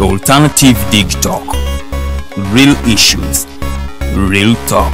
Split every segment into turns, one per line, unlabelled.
Alternative Dig Talk. Real issues, real talk.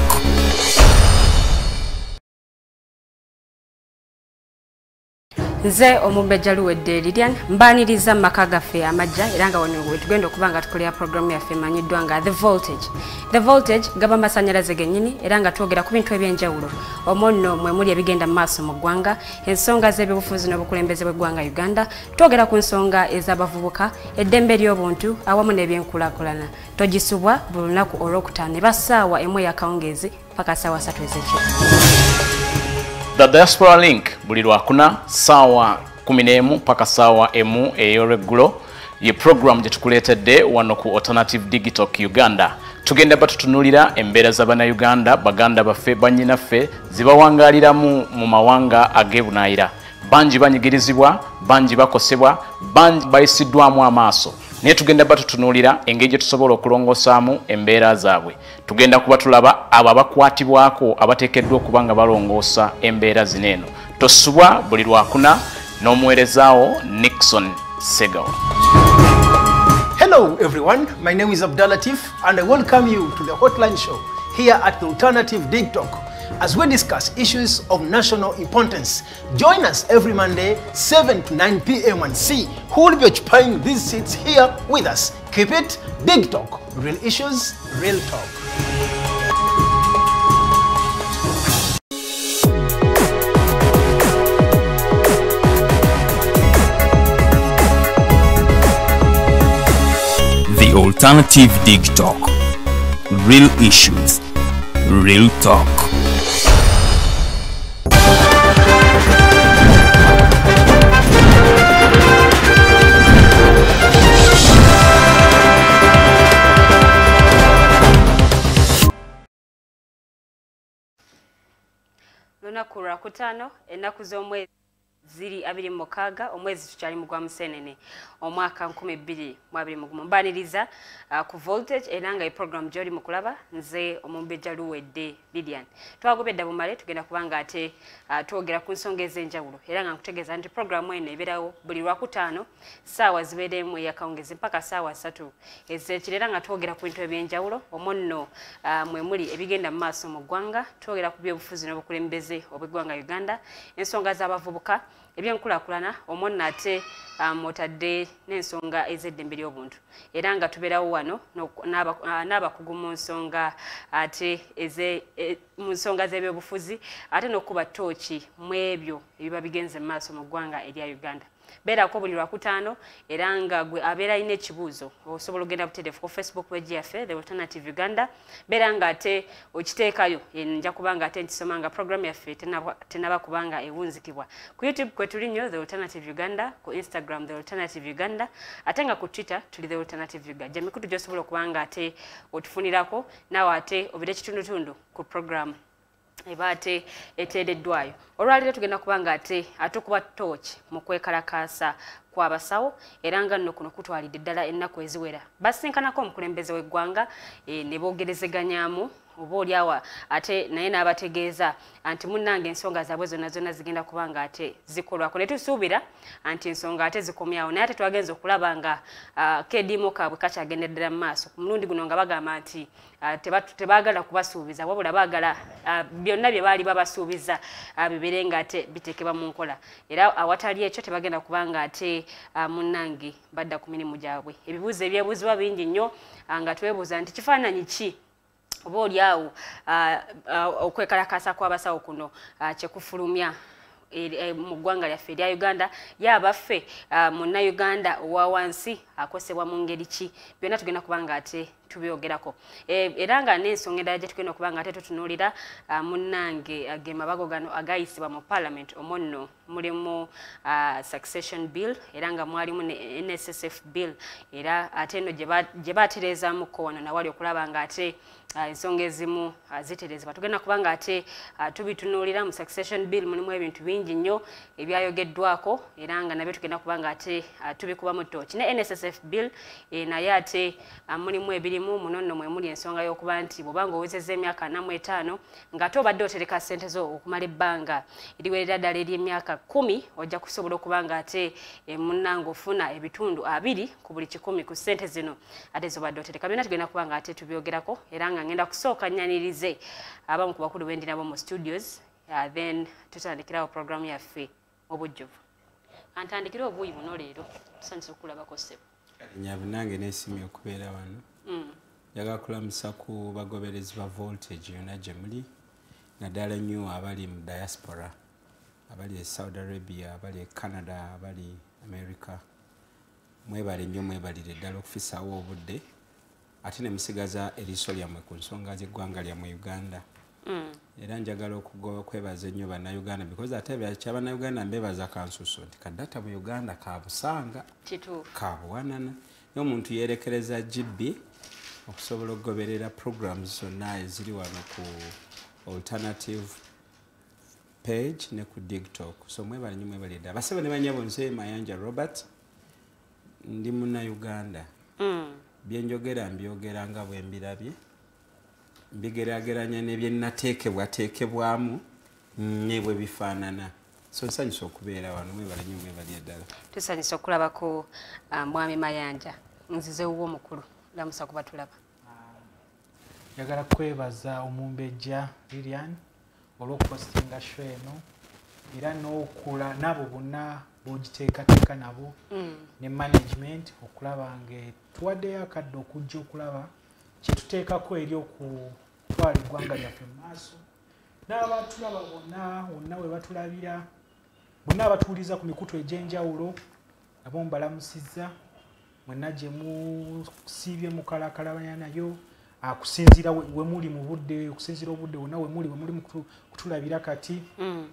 Nze omubejja luwedde Lilian mbaniriza maka gaffe amajja era nga wano tugenda okubanga tukolera programu yaffe emanyiddwa nga The Voltage. The Voltage gaba masanyalaze gennyini era nga twogera ku bintu ebyenjawulo omonno mwe muli ebigenda mu maaso mu ggwanga, ensonga z'ebyobufuzi n'obukulembeze bw'eggwanga Uganda, twogera ku nsonga ez'abavubuka, eddembe ly'obuntu awamu n'ebyenkulaakulana. Togisubwa buli lunaku olwokutaano eba ssaawa emu ey'akawungeezi paka ssaawa 3 ez'ekiro.
The Diaspora Link buli lwakuna sawa 11 paka sawa emu ey'olweggulo ye program gye tukuleetedde wano ku Alternative Digital Uganda. Tugenda batutunulira embeera z'Abannayuganda baganda baffe bannyinaffe zibawangaaliramu mu mawanga ag'ebunaayira. Bangi banyigirizibwa, bangi bakosebwa, bangi bayisiddwamu amaaso. Naye tugenda batutunulira engeri gye tusobola okulongosaamu embeera zaabwe. Tugenda kuba tulaba abo abakwatibwako abateekeddwa okuba nga balongoosa embeera zino eno. Tosubwa buli lwakuna n'omuweerezaawo Nixon Segawa.
Hello everyone, my name is Abdallah Latif and I welcome you to the Hotline Show here at the Alternative Dig Talk as we discuss issues of national importance. Join us every Monday 7 to 9 p.m. and see who will be occupying these seats here with us. Keep it Dig Talk, real issues, real talk.
The Alternative Dig Talk. Real issues, real talk.
Lunaku lwakutaano ennaku z'omwezi ziri 26 omwezi tukyali mu gwa Musenene omwaka 2021. Mbaniriza ku Voltage era nga program gy'oli mu kulaba nze omubejja luwedde Lilian. Twagobedda bumale tugenda kubanga ate twogera ku nsonga ez'enjawulo era nga nkutegeeza nti programu eno ebeerawo buli lwakutaano ssaawa zibeeremu ey'akawungezi mpaka ssaawa 3 ez'ekiro era nga twogera ku bintu eby'enjawulo omwo mwe muli ebigenda mu maaso mu ggwanga, twogera ku byobufuzi n'obukulembeze obw'eggwanga Uganda, ensonga z'abavubuka, ebyenkulaakulana omwonna ate otadde n'ensonga ez'eddembe ly'obuntu era nga tubeerawo wano n'abakugu mu nsonga ate mu nsonga z'ebyobufuzi ate n'okuba ttooki mu ebyo ebiba bigenze mu maaso mu ggwanga erya Uganda. Beerako buli lwakutaano era nga gwe abeera alina ekibuuzo osobola ogenda butereevu ku Facebook page yaffe The Alternative Uganda, beera nga ate okiteekayo nja kubanga ate ntisoma nga programu yaffe tenaba kubanga ewunzikibwa. Ku YouTube kwe tuli nnyo The Alternative Uganda, ku Instagram The Alternative Uganda, ate nga ku Twitter tuli The Alternative Uganda. Jamikutu gy'osobola okubanga ate otufunirako naawe ate obire kitundutundu ku programu eba ate eteereddwayo. Olwaleero tugenda kubanga ate atukuba ttooki mu kwekalakaasa kw'abasawo era nga nno kuno kutwalidde ddala ennaku eziwera. Basinkanako omukulembeze w'eggwanga ne boogerezeganyaamu oba oliawo ate naye n'abategeeza anti munnange ensonga zaabwe zonna zigenda kubanga ate zikolwako. Ne tusuubira anti ensonga ate zikomyawo naye ate twagenza okulaba nga keediimo kaabwe kakyagendera ddala mu maaso. Ku mulundi guno nga bagamba nti tebaagala kubasuubiza wabula baagala byonna bye baali babasuubiza bibeere nga ate biteekebwa mu nkola era awatali ekyo tebagenda kubanga ate munnange badda ku mirimu gyabwe. Ebibuuzo ebyebuuzibwa bingi nnyo nga twebuuza nti kifaananyi ki oba oliawo okwekalakaasa kw'abasawo kuno kyekufulumya mu ggwanga lyaffe erya Uganda, yaabaffe munnayuganda owa wansi akosebwa mu ngeri ki, byonna tugenda kubanga ate tubyogerako era nga n'ensonga endala gye tugenda okubanga ate tutunuulira munnange ge mabago gano agayisibwa mu Parliament omwo nno mulimu succession bill era nga mwalimu ne NSSF bill era ate eno gye baatereezaamuko wano nawali okulaba nga ate ensonga ezimu zitereezebwa. Tugenda kubanga ate tubitunuulira mu succession bill mulimu ebintu bingi nnyo ebyayogeddwako era nga nabyo tugenda kubanga ate tubikubamu ttooki. Ne NSSF bill naye ate mulimu ebiri gimu munono mwe muli ensonga y'okuba nti bw'obanga owezezza emyaka 45 ng'ate obadde otereka ssente zo okumala ebbanga eriwerera ddala ery'emyaka 10 ojja kusobola okuba nga ate munnanga ofuna ebitundu 2 ku buli 10 ku ssente zino ate zobadde otereka. Byonna tugenda kuba nga ate tubyogerako era nga ngenda kusooka nnyanirize abamu ku bakulu bendi nabo mu studios then tutandikirawo programu yaffe obujjuvu. Antandikira obuuyi buno leero tusanyusa okulabako ssebo.
Nyabunange n'esiimye okubeera wano. Njagala kulamusa ku bagoberezi ba Voltage yonna gye muli naddala nnyo abali mu diaspora, abali e Saudi Arabia, abali e Canada, abali America. Mwebale nnyo, mwebalire ddala okufisaawo obudde ate ne musigaza eriiso lyammwe ku nsonga z'eggwanga lyammwe Uganda. Era njagala okwebaza ennyo bannayuganda because ate kyabannayuganda mbebaza kansuso nti kaddata mu Uganda kabusanga kabuwanana naye omuntu yeerekereza GB okusobola okugoberera programs zonna eziri wano ku alternative page ne ku TikTok. So mwebale nnyo, mwebale ddala basebe ne banyabo. Nze Mayanja Robert ndi munnayuganda. Byenjogera mbyogera nga bwe mbirabye, mbigerageranya n'ebyennateekebwateekebwamu ne bwe bifaanana. So nsanyusa okubeera wano, mwebale nnyo, mwebale ddala.
Tusanyusa okulabako Mwami Mayanja. Nzize wuwo omukulu lamusa kuba tulaba.
Njagala kwebaza omumbejja Lilian olw'okupostinga show eno era n'okula nabo bonna b'ogiteekateeka nabo ne management okulaba tuwaddeyo akadde okujja okulaba kye tuteekako eri okutwala eggwanga lyaffe mu maaso n'abatulaba bonna we batulabira bonna abatuwuliza ku mikutu egy'enjawulo nabo mbalamusizza mwenna gye musiibye mukalakalabanya nayo akusinziira we muli mu budde, okusinziira obudde wonna we muli kutulabira kati.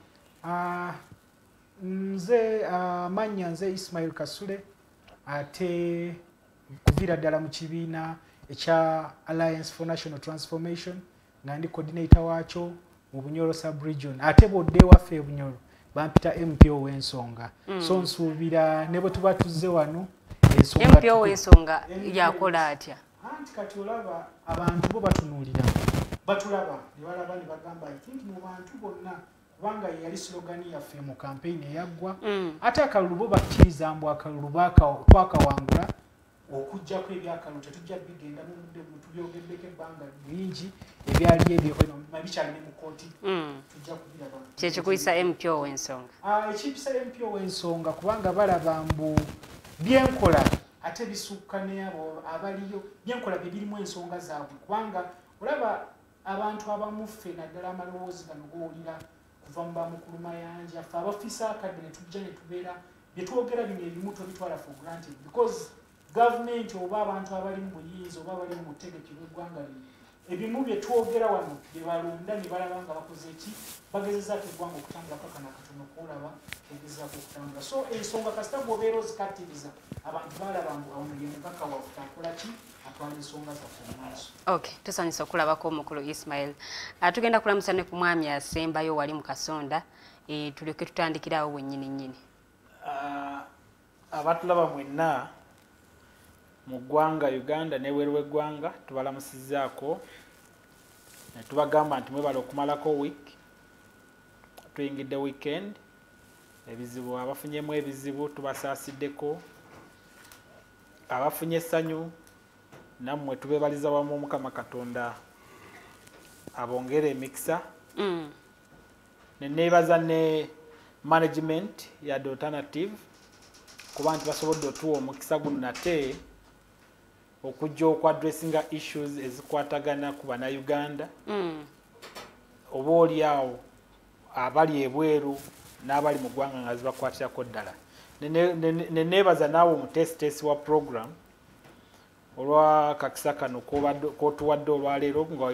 Nze amannya nze Ismail Kasule ate kuviira ddala mu kibiina ekya Alliance for National Transformation nga ndi coordinator waakyo mu Bunyoro sub-region ate bodde waffe e Bunyoro bampita MPO w'ensonga. So nsuubira ne bwe tuba tuzze wano ensonga
MPO w'ensonga yakola atya?
Anti kati olaba abantu bo batunuulira batulaba ne balaba ne bagamba I think mu bantu bonna kubanga yali slogan yaffe mu campaign eyaggwa ate akalulu bo bakkiriza mbu akalulu twakawangula okujjako ebyakalulu tetujja bigenda mu budde tubyogeddeko ebbanga lingi ebyali ebyemabikyali ne mu kooti tujja kubiraba.
Kyekikuyisa MPO w'ensonga?
Ekiyisa MPO w'ensonga kubanga balaba mbu byenkola ate bisukka n'abo abaliyo byenkola bye birimu ensonga zaabwe kubanga olaba abantu abamuffe naddala amalowoozi gano gowulira kuva mu bamukulu Mayanja ffe abafiisa akadde ne tujja ne tubeera bye twogera bino ebimu tubitwala for granted because government oba abantu abali mu buyinza oba abali mu butegeki bw'eggwanga lino ebimu bye twogera wano bye balonda ne balaba nga bakoze ki bagezezaako eggwanga okutambula kakana katono kuolaba egezezaako okutambula. So ensonga kasita bw'obeera ozikattiriza abantu balaba mbu ono ye mubaka waffe akola ki atwala ensonga zaffe mu maaso.
Okay, tusanyusa okulabako omukulu Ismail. Tugenda kulamusa ne ku mwami asembayo wali mu Kasonda tulyoke tutandikirawo wennyini nnyini.
Abatulaba mwenna mu ggwanga Uganda n'ebweru w'eggwanga tubalamusizzaako ne tubagamba nti mwebale okumalako week tuyingidde weekend ebizibu abafunyemu ebizibu tubasaasiddeko abafunye essanyu nammwe tubeebaliza wamu Mukama Katonda abongere emikisa neneebaza ne management ya The Alternative kuba nti basobodde otuwa omukisa guno nate okujja okwadressinga issues ezikwatagana ku bannayuganda oba oliawo abali ebweru n'abali mu ggwanga nga zibakwatirako ddala. Neneebaza naawe omutesitesi wa program olwa kakisa kano k'otuwadde olwaleero nga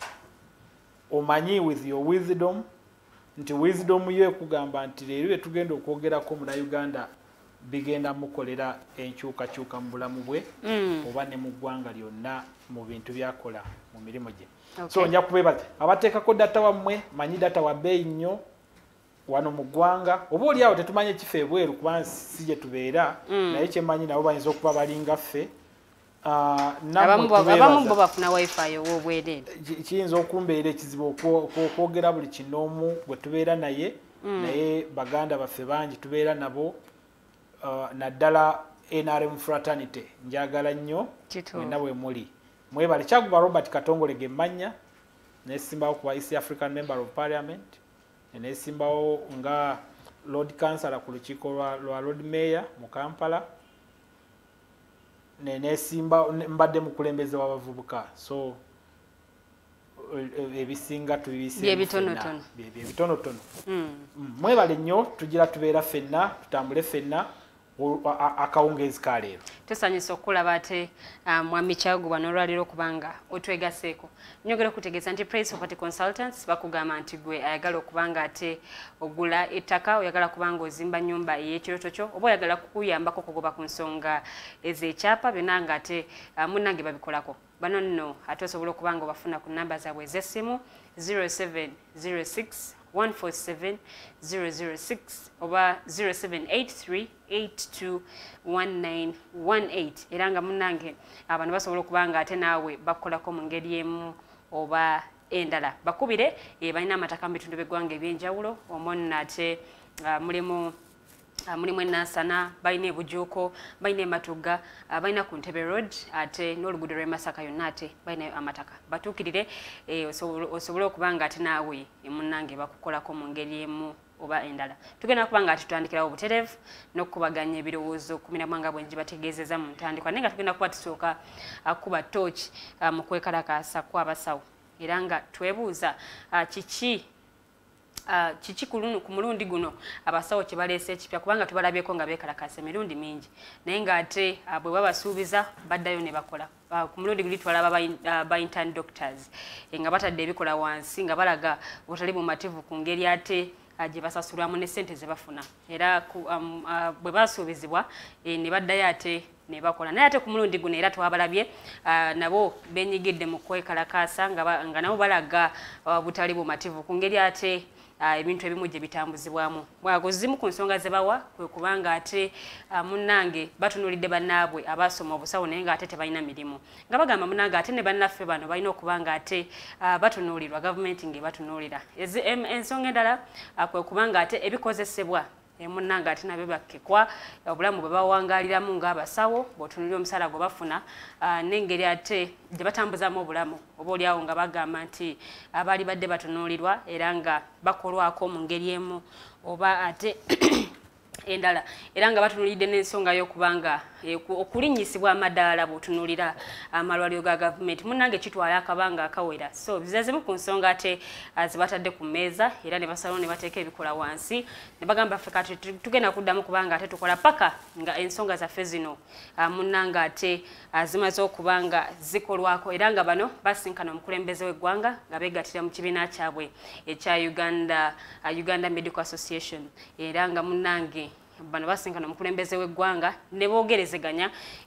omanyi with your wisdom nti wisdom yo ekugamba nti leero bye tugenda okwogerako munnayuganda bigenda mukolera enkyukakyuka mu bulamu bwe oba ne mu ggwanga lyonna mu bintu byakola mu mirimu gye. So nja kubeebaza abateekako data wammwe manyi data wa bbeeyi nnyo wano mu ggwanga oba oliawo tetumanyi ekifo ebweru kubanga si gye tubeera naye kyemanyi nabo bayinza okuba balinga ffe
abamu bo bafuna wifi ow'obwereere
kiyinza okumbeera ekizibu okwogera buli kinoomu bwe tubeera naye naye baganda baffe bangi tubeera nabo naddala NRM fraternity njagala nnyo mwenna bwe muli mwebale Kyaguba Robert Katongole gemmanya nesimbawo kuba East African Member of Parliament nesimbawo nga Lord Councillor ku lukiiko lwa Lord Mayor mu Kampala nesimba mbadde mukulembeze w'abavubuka so ebisinga ebitonotono mwebale nnyo tugira tubeera ffenna tutambule ffenna akawungeezi kaleero
tusanyusa okulaba ate mwami Kyaguba n'olwaliro kubanga otwegaseeko nyogera okutegeeza nti Praise Property Consultants bakugamba nti gwe ayagala okubanga ate ogula ettaka oyagala kubanga ozimba nnyumba ey'ekirooto kyo oba oyagala kukuyambako okugoba ku nsonga ez'ekyapa byonna nga ate munnange babikolako bano nno ate osobola okubanga obafuna ku nnamba zaabwe ez'essimu 0706 147 006 oba 0783821918 era nga munnange abantu basobola okubanga ate naawe bakolako mu ngeri emu oba endala bakubire balina amataka mu bitundu by'eggwanga ebyenjawulo omwonna ate mulimu Nansana balina ebujuuko balina ematugga balina ku Ntebe Road ate n'oluguudo lw'e Masaka yonna ate balina amataka batuukirire osobole okubanga ate naawe munnange bakukolako mu ngeri emu oba endala tugenda kubanga ati tutandikirawo obutereevu n'okubaganya ebirowoozo kumiramwanga bwengi bategeezeza mu ntandikwa naye nga tugenda kuba tusooka kuba tooki mu kwekalakaasa kw'abasawo era nga twebuuza kiki ku mulundi guno abasawo kye baleese ekipya kubanga tubalabyeko nga beekalakaasa emirundi mingi naye ng'ate bwe babasuubiza baddayo ne bakola ku mulundi guli twalaba ba intern doctors nga batadde ebikola wansi nga balaga butali bumativu ku ngeri ate gye basasulwamu ne ssente ze bafuna era bwe basuubizibwa ne baddayo ate ne bakola naye ate ku mulundi guno era twabalabye nabo benyigidde mu kwekalakaasa nga nabo balaga butali bumativu ku ngeri ate ebintu ebimu gye bitambuzibwamu bwagozimu ku nsonga ze bawa kwe kubanga ate munnange batunuulidde bannaabwe abasoma obusawo naye ng'ate tebalina mirimu nga bagamba munnange ate ne bannaffe bano balina okubanga ate batunuulirwa gavumenti ng'ebatunuulira ensonga endala kwe kubanga ate ebikozesebwa munnange ate nabyo bakkekwa obulamu bwe bawangaliramu ng'abasawo bw'otunulira omusaala gwe bafuna n'engeri ate gye batambuzamu obulamu oba oliawo nga bagamba nti abaali badde batunuulirwa era nga bakolwako mu ngeri emu oba ate endala era nga batunuulidde n'ensonga y'okubanga okulinnyisibwa amadaala bw'otunuulira amalwaliro ga gavumenti munnange kitwala akabanga akawera so bizazimu ku nsonga ate zibatadde ku mmeeza era ne basalawo ne bateeka ebikola wansi ne bagamba ffe kati tugenda kuddamu kubanga ate tukola paka nga ensonga zaffe zino munnange ate zimaze okubanga zikolwako era nga bano basinkana omukulembeze w'eggwanga nga beegattira mu kibiina kyabwe ekya Uganda Medical Association era nga munnange bano basinkana omukulembeze w'eggwanga ne boogerezeganya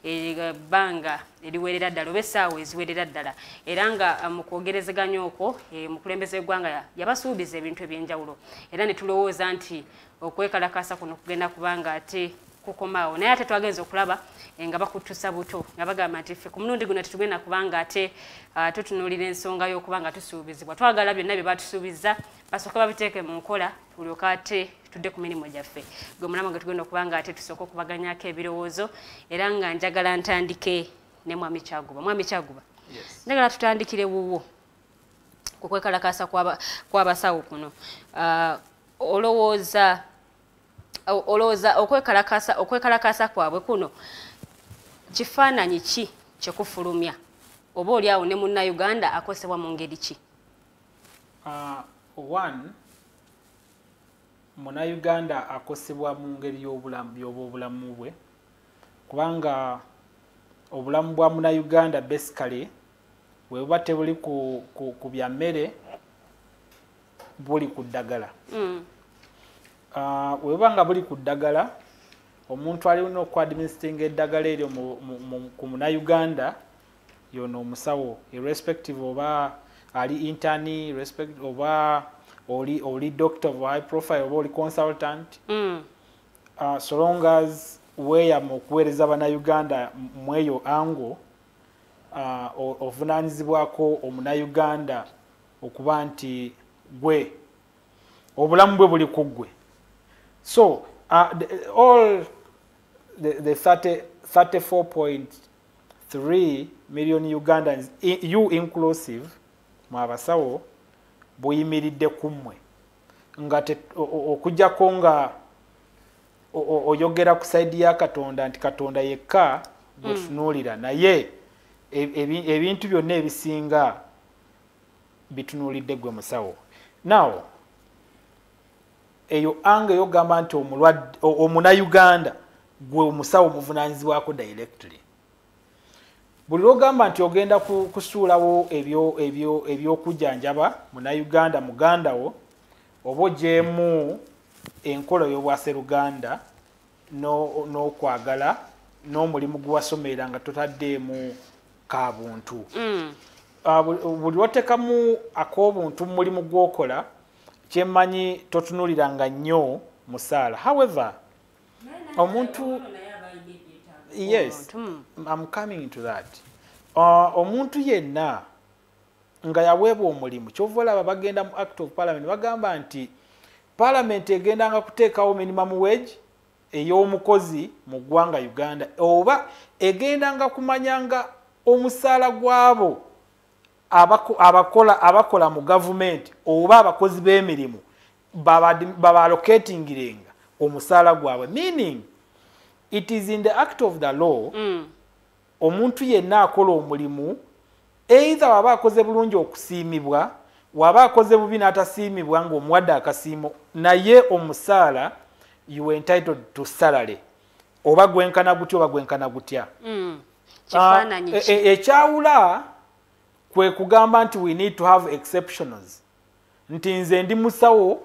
ebbanga eriwerera ddala oba essaawa eziwerera ddala era nga mu kwogerezeganya okwo omukulembeze w'eggwanga yabasuubiza ebintu ebyenjawulo era ne tulowooza nti okwekalakaasa kuno kugenda kubanga ate kukomaawo naye ate twagenza okulaba nga bakutusa buto nga bagamba nti ffe ku mulundi guno tetugenda kubanga ate tutunuulira ensonga y'okubanga tusuubizibwa twagala byonna bye batusuubiza basooka babiteeke mu nkola tulyoka ate tudde ku mirimu gyaffe gwe mulama nga tugenda okubanga ate tusooka okubaganyako ebirowoozo era nga njagala ntandike ne mwami Kyaguba njagala tutandikire wuwo ku kwekalakaasa kw'abasawo kuno olowooza okwekalakaasa kwabwe kuno kifaananyi ki kyekufulumya oba oliawo ne munnayuganda akosebwa mu ngeri ki?
One, munnayuganda akosebwa mu ngeri y'obulamu bwe kubanga obulamu bwa munnayuganda basically bwe buba tebuli ku bya mmere buli ku ddagala. Bweba nga buli ku ddagala omuntu alina okwadministinga eddagala eryo ku munnayuganda yono omusawo irrespective oba ali intern oba oli doctor of high profile oba oli consultant so long as weeyama okuweereza bannayuganda mweyo ango ovunaanyizibwako omunayuganda okuba nti gwe obulamu bwe buli ku ggwe. So all the 34.3 million Ugandans, you inclusive, mwabasawo buyimiridde kummwe nga okujjako nga oyogera ku saidi ya Katonda nti Katonda yekka gwetunuulira naye ebintu byonna ebisinga bitunuulidde gwe musawo. Now eyo anga yogamba nti omunayuganda gwe omusawo muvunaanyizibwako directly. Buli lwogamba nti ogenda kusuulawo ebyokujjanjaba munayuganda mugandawo oba ogyemu enkola y'obwaseruganda n'okwagala n'omulimu gwe wasomera nga totaddeemu ka buntu. Buli lwotekamu ak'obuntu mu mulimu gw'okola kyemmanyi totunuuliranga nnyo musaala. However, omuntu yes, I'm coming to that. Omuntu yenna nga yaweebwa omulimu kyova olaba bagenda mu Act of Parliament bagamba nti Parliament egendanga kuteekawo minimum wage ey'omukozi mu ggwanga Uganda oba egendanga kumanyanga omusaala gw'abo abakola mu gavumenti oba abakozi b'emirimu babalocatingirenga omusaala gwabwe, meaning it is in the act of the law. Omuntu yenna akola omulimu either waba akoze bulungi okusiimibwa waba akoze bubi n'atasiimibwa ng'omuwadde akasiimo naye omusaala you are entitled to salary oba gwenkana gutya oba gwenkana gutya. Ekyawula kwe kugamba nti we need to have exceptions nti nze ndi musawo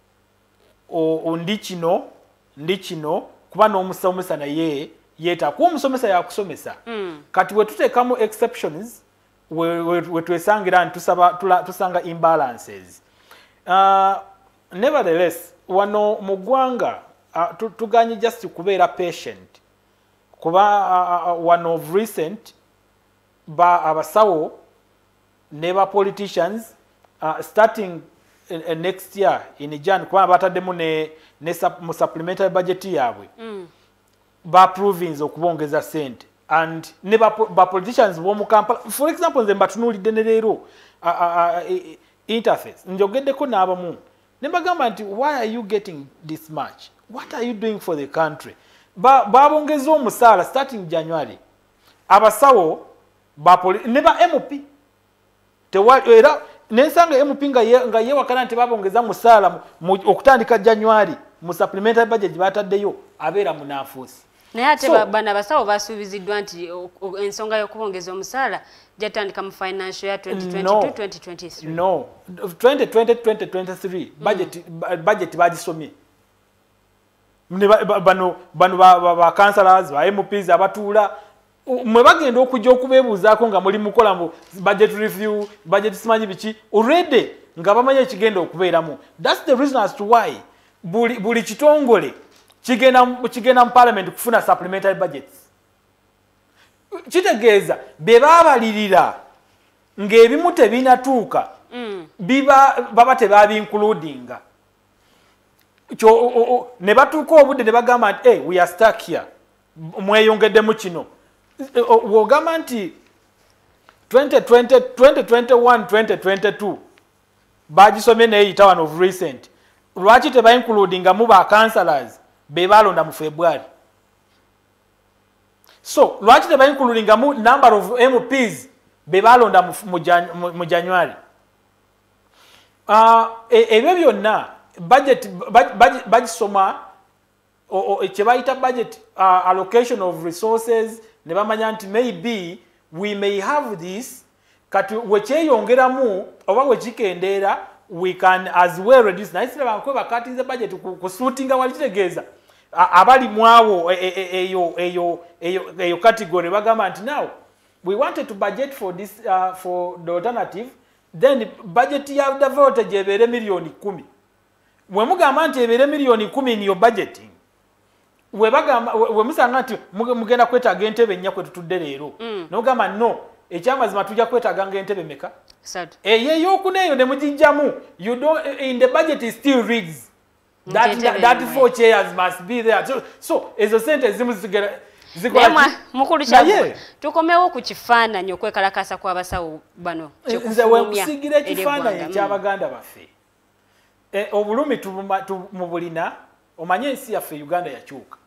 ndi kino kuba n'omusomesa naye yeeta kuba omusomesa yakusomesa. Kati we tuteekamu exceptions we twesangira nti tusanga imbalances. Nevertheless wano mu ggwanga tuganye just kubeera patient kuba one of recent abasawo ne ba politicians starting next year in Jan kuba bataddemu ne mu supplementary budget yaabwe ba provings okubongeza sente and ne ba politicians b'omu Kampala. For example nze mbatunuulidde ne leero interface njogeddeko n'abamu ne bagamba nti why are you getting this much, what are you doing for the country. Babongeza omusaala starting January abasawo ne ba MP era nensanga MP nga yewakana nti babongeza musaala okutandika January mu supplementary budget bataddeyo abeera munaafuusi.
Naye ate bana basawo basuubiziddwa nti ensonga y'okubongeza omusaala jatandika mu financial ya 2022-2023.
No, 2020-2023 budget bagisomye. Bano ba councillors ba MPs abatuula mwe bagenda okujja okubeebuuzaako nga muli mukola mu budget review budget simanyi biki already nga bamanya ekigenda okubeeramu. That's the reason as to why buli kitongole kigenda mu parliament kufuna supplementary budgets. Kitegeeza be baabalirira ng'ebimu tebinatuuka baba tebaabincludinga. Ne batuuka obudde ne bagamba nti hey, we are stuck here mweyongeddemu kino. Wogamba nti 2021-2022 bagisomye neyita one of recent. Lwaki tebaincludinga mu ba councillors be balonda mu February? So lwaki tebaincludinga mu number of MPs be balonda mu January? Ebyo byonna budget bagisoma kyebayita budget allocation of resources ne bamanya nti maybe we may have this kati wekyeyongeramu oba wekikendeera we can as well reduce. Naye siraba nkwe bakatize budget kusuutinga wali kitegeeza abali mwawo eyo category bagamba nti now we wanted to budget for this for the alternative then budget ya the voltage ebeere milioni 10. Mwe mugamba nti ebeere milioni 10 niyo budgeting we musanga nti mugenda kwetaaga entebe nnya kwe tutudde leero nogamba no ekyamazima tujja kwetaganga entebe meka
Sad.
Eyokuneyo ne mujijjamu. You don't in the budget is still rigs. That 4 chairs must be there. So ezo sente zimu zigera
Emma mukulu kya tukomewo ku kifaananyi okwekalakasa kw'abasawo bano
nze wenkusigira ekifaananyi eky'Abaganda baffe obulumi mu bulina omanye ensi yaffe Uganda yakyuka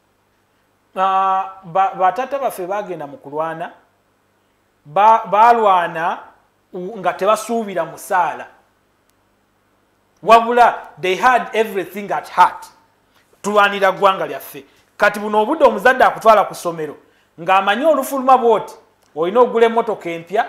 batata baffe bagenda mu kulwana balwana nga tebasuubira musaala wabula they had everything at heart tulwanira ggwanga lyaffe kati buno obudde omuzadde akutwala ku ssomero ng'amanyi olufuluma bwoti olina ogula emmotoka empya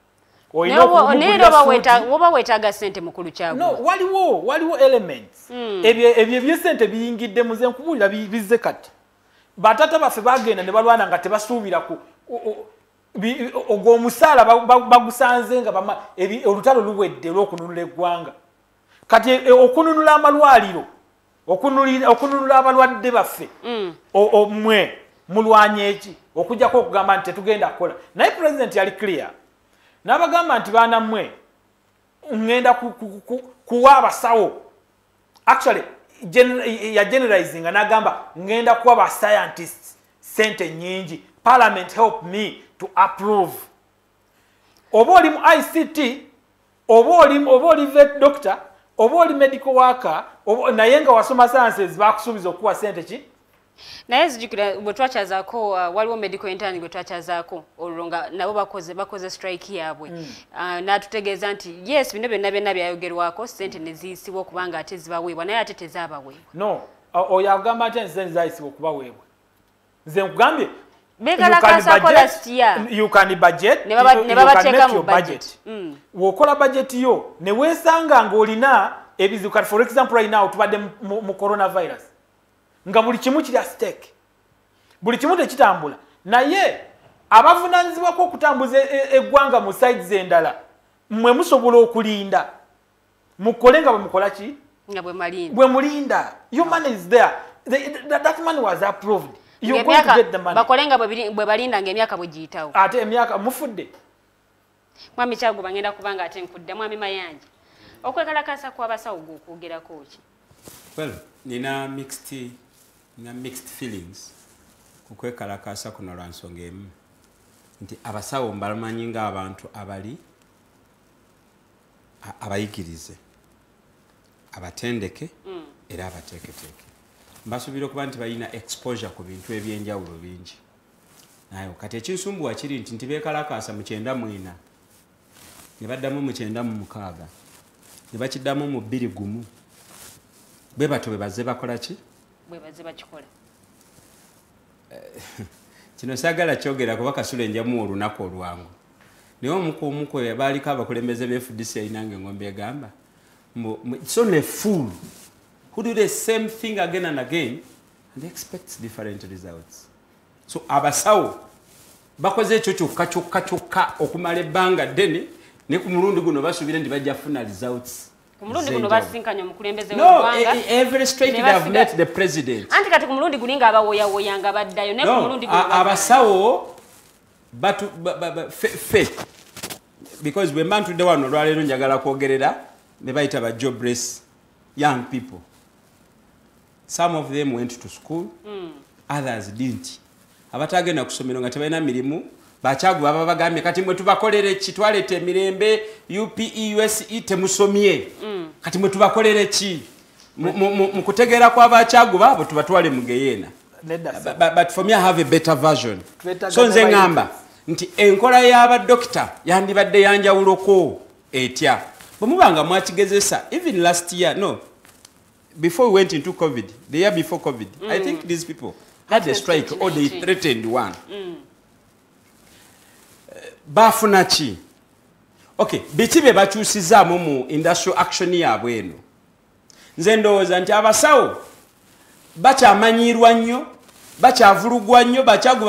woba weetaaga ssente mukulu kyagwe
no waliwo elements ebyo byesente biyingidde muze nkubuulira bizze kati batata baffe bagenda ne balwana nga tebasuubira ku ogwo omusaala bagusanze nga olutalo luwedde olw'okununula eggwanga kati okununula amalwaliro okununula abalwadde baffe omwe mulwanya eki okujjako okugamba nti tetugenda kukola naye president yali clear n'abagamba nti baana mmwe ngenda kuwa abasawo actually ya generalizing n'agamba ngenda kuwa ba scientists sente nyingi parliament help me to approve oba oli mu ICT oba oli vet doctor oba oli medical worker naye nga wasoma sciences bakusuubiza okuwa sente ki
naye zijjukira bwe twakyazaako waliwo medical intern gwe twakyazaako olwo nga nabo bakoze strike yaabwe n'atutegeeza nti yes bino byonna byayogerwako sente ne ziyisibwa okubanga ate zibaweebwa naye ate tezaabaweebwa
no oyo agamba ati sente zayisibwa okubaweebwa nze nkugambye you can budget
ne babateeka mu budget
wokola budget yo ne weesanga ng'olina ebizibu for example right now tubadde mu coronavirus nga buli kimu kiri stake buli kimu tekitambula naye abavunaanyizibwako okutambuza eggwanga mu sides endala mmwe musobola okulinda mukole nga bwe mukola ki bwe mulinda your money is there that money was approved you going to get the money
bakole nga bwe balinda ng'emyaka bwe giyitawo
ate emyaka mufudde
mwami Kyaguba ngenda kubanga ate nkudde mwami Mayanja okwekalakasa kw'abasawo gw'okwogerako ki
well nina mixed feelings kukwekalakasa kuno lwa nsonga emu nti abasawo mbamanyi ng'abantu abayigirize abatendeke era abateeketeeke mbasuubira okuba nti balina exposure ku bintu ebyenjawulo bingi naye kati ekinsumbuwa kiri nti beekalakasa mu 94 ne baddamu mu 96 ne bakiddamu mu 21 bwe bato bwe bazze bakola ki
bwe bazze bakikola
kino saagala kyogera kuba kasula enjamu olunaku olwangu naye omuku baaliko abakulembeze b'FDC ayinanga engombe egamba it's only a fool who do the same thing again and again and expects different results. So abasawo bakoze ekyo kyokka okumala ebbanga ddene ne ku mulundi guno basuubira nti bajja funa results.
Ku mulundi guno basinkanya omukulembeze w'eggwanga.
No, every state they have met the president.
Anti kati ku mulundi gulinga abawoyawoyanga baddayo ne ku mulundi guno
abasawo faith because we man today wano lwaleero njagala kwogerera ne bayita ba jobless young people. Some of them went to school, others didn't. Abatagenda kusomero nga tebalina mirimu bakyagu baba bagambye kati mwe tubakolere ki twalete emirembe UPE USE temusomye kati mwe tubakolere ki mu kutegeera kwa bakyagu babo tubatwale mu Geyeena. But for me I have a better version. So nze ngamba nti enkola y'aba doctor yandibadde yanjawuloko etya bwe mubanga mwakigezesa even last year before we went into COVID, the year before COVID, I think these people had a strike or they threatened one. Bafuna chi. Okay, bikibe bakyusizaamu mu industrial action yaabwe eno. Nze ndowooza nti abasawo bakyamanyirwa nnyo, bakyavulugwa nnyo,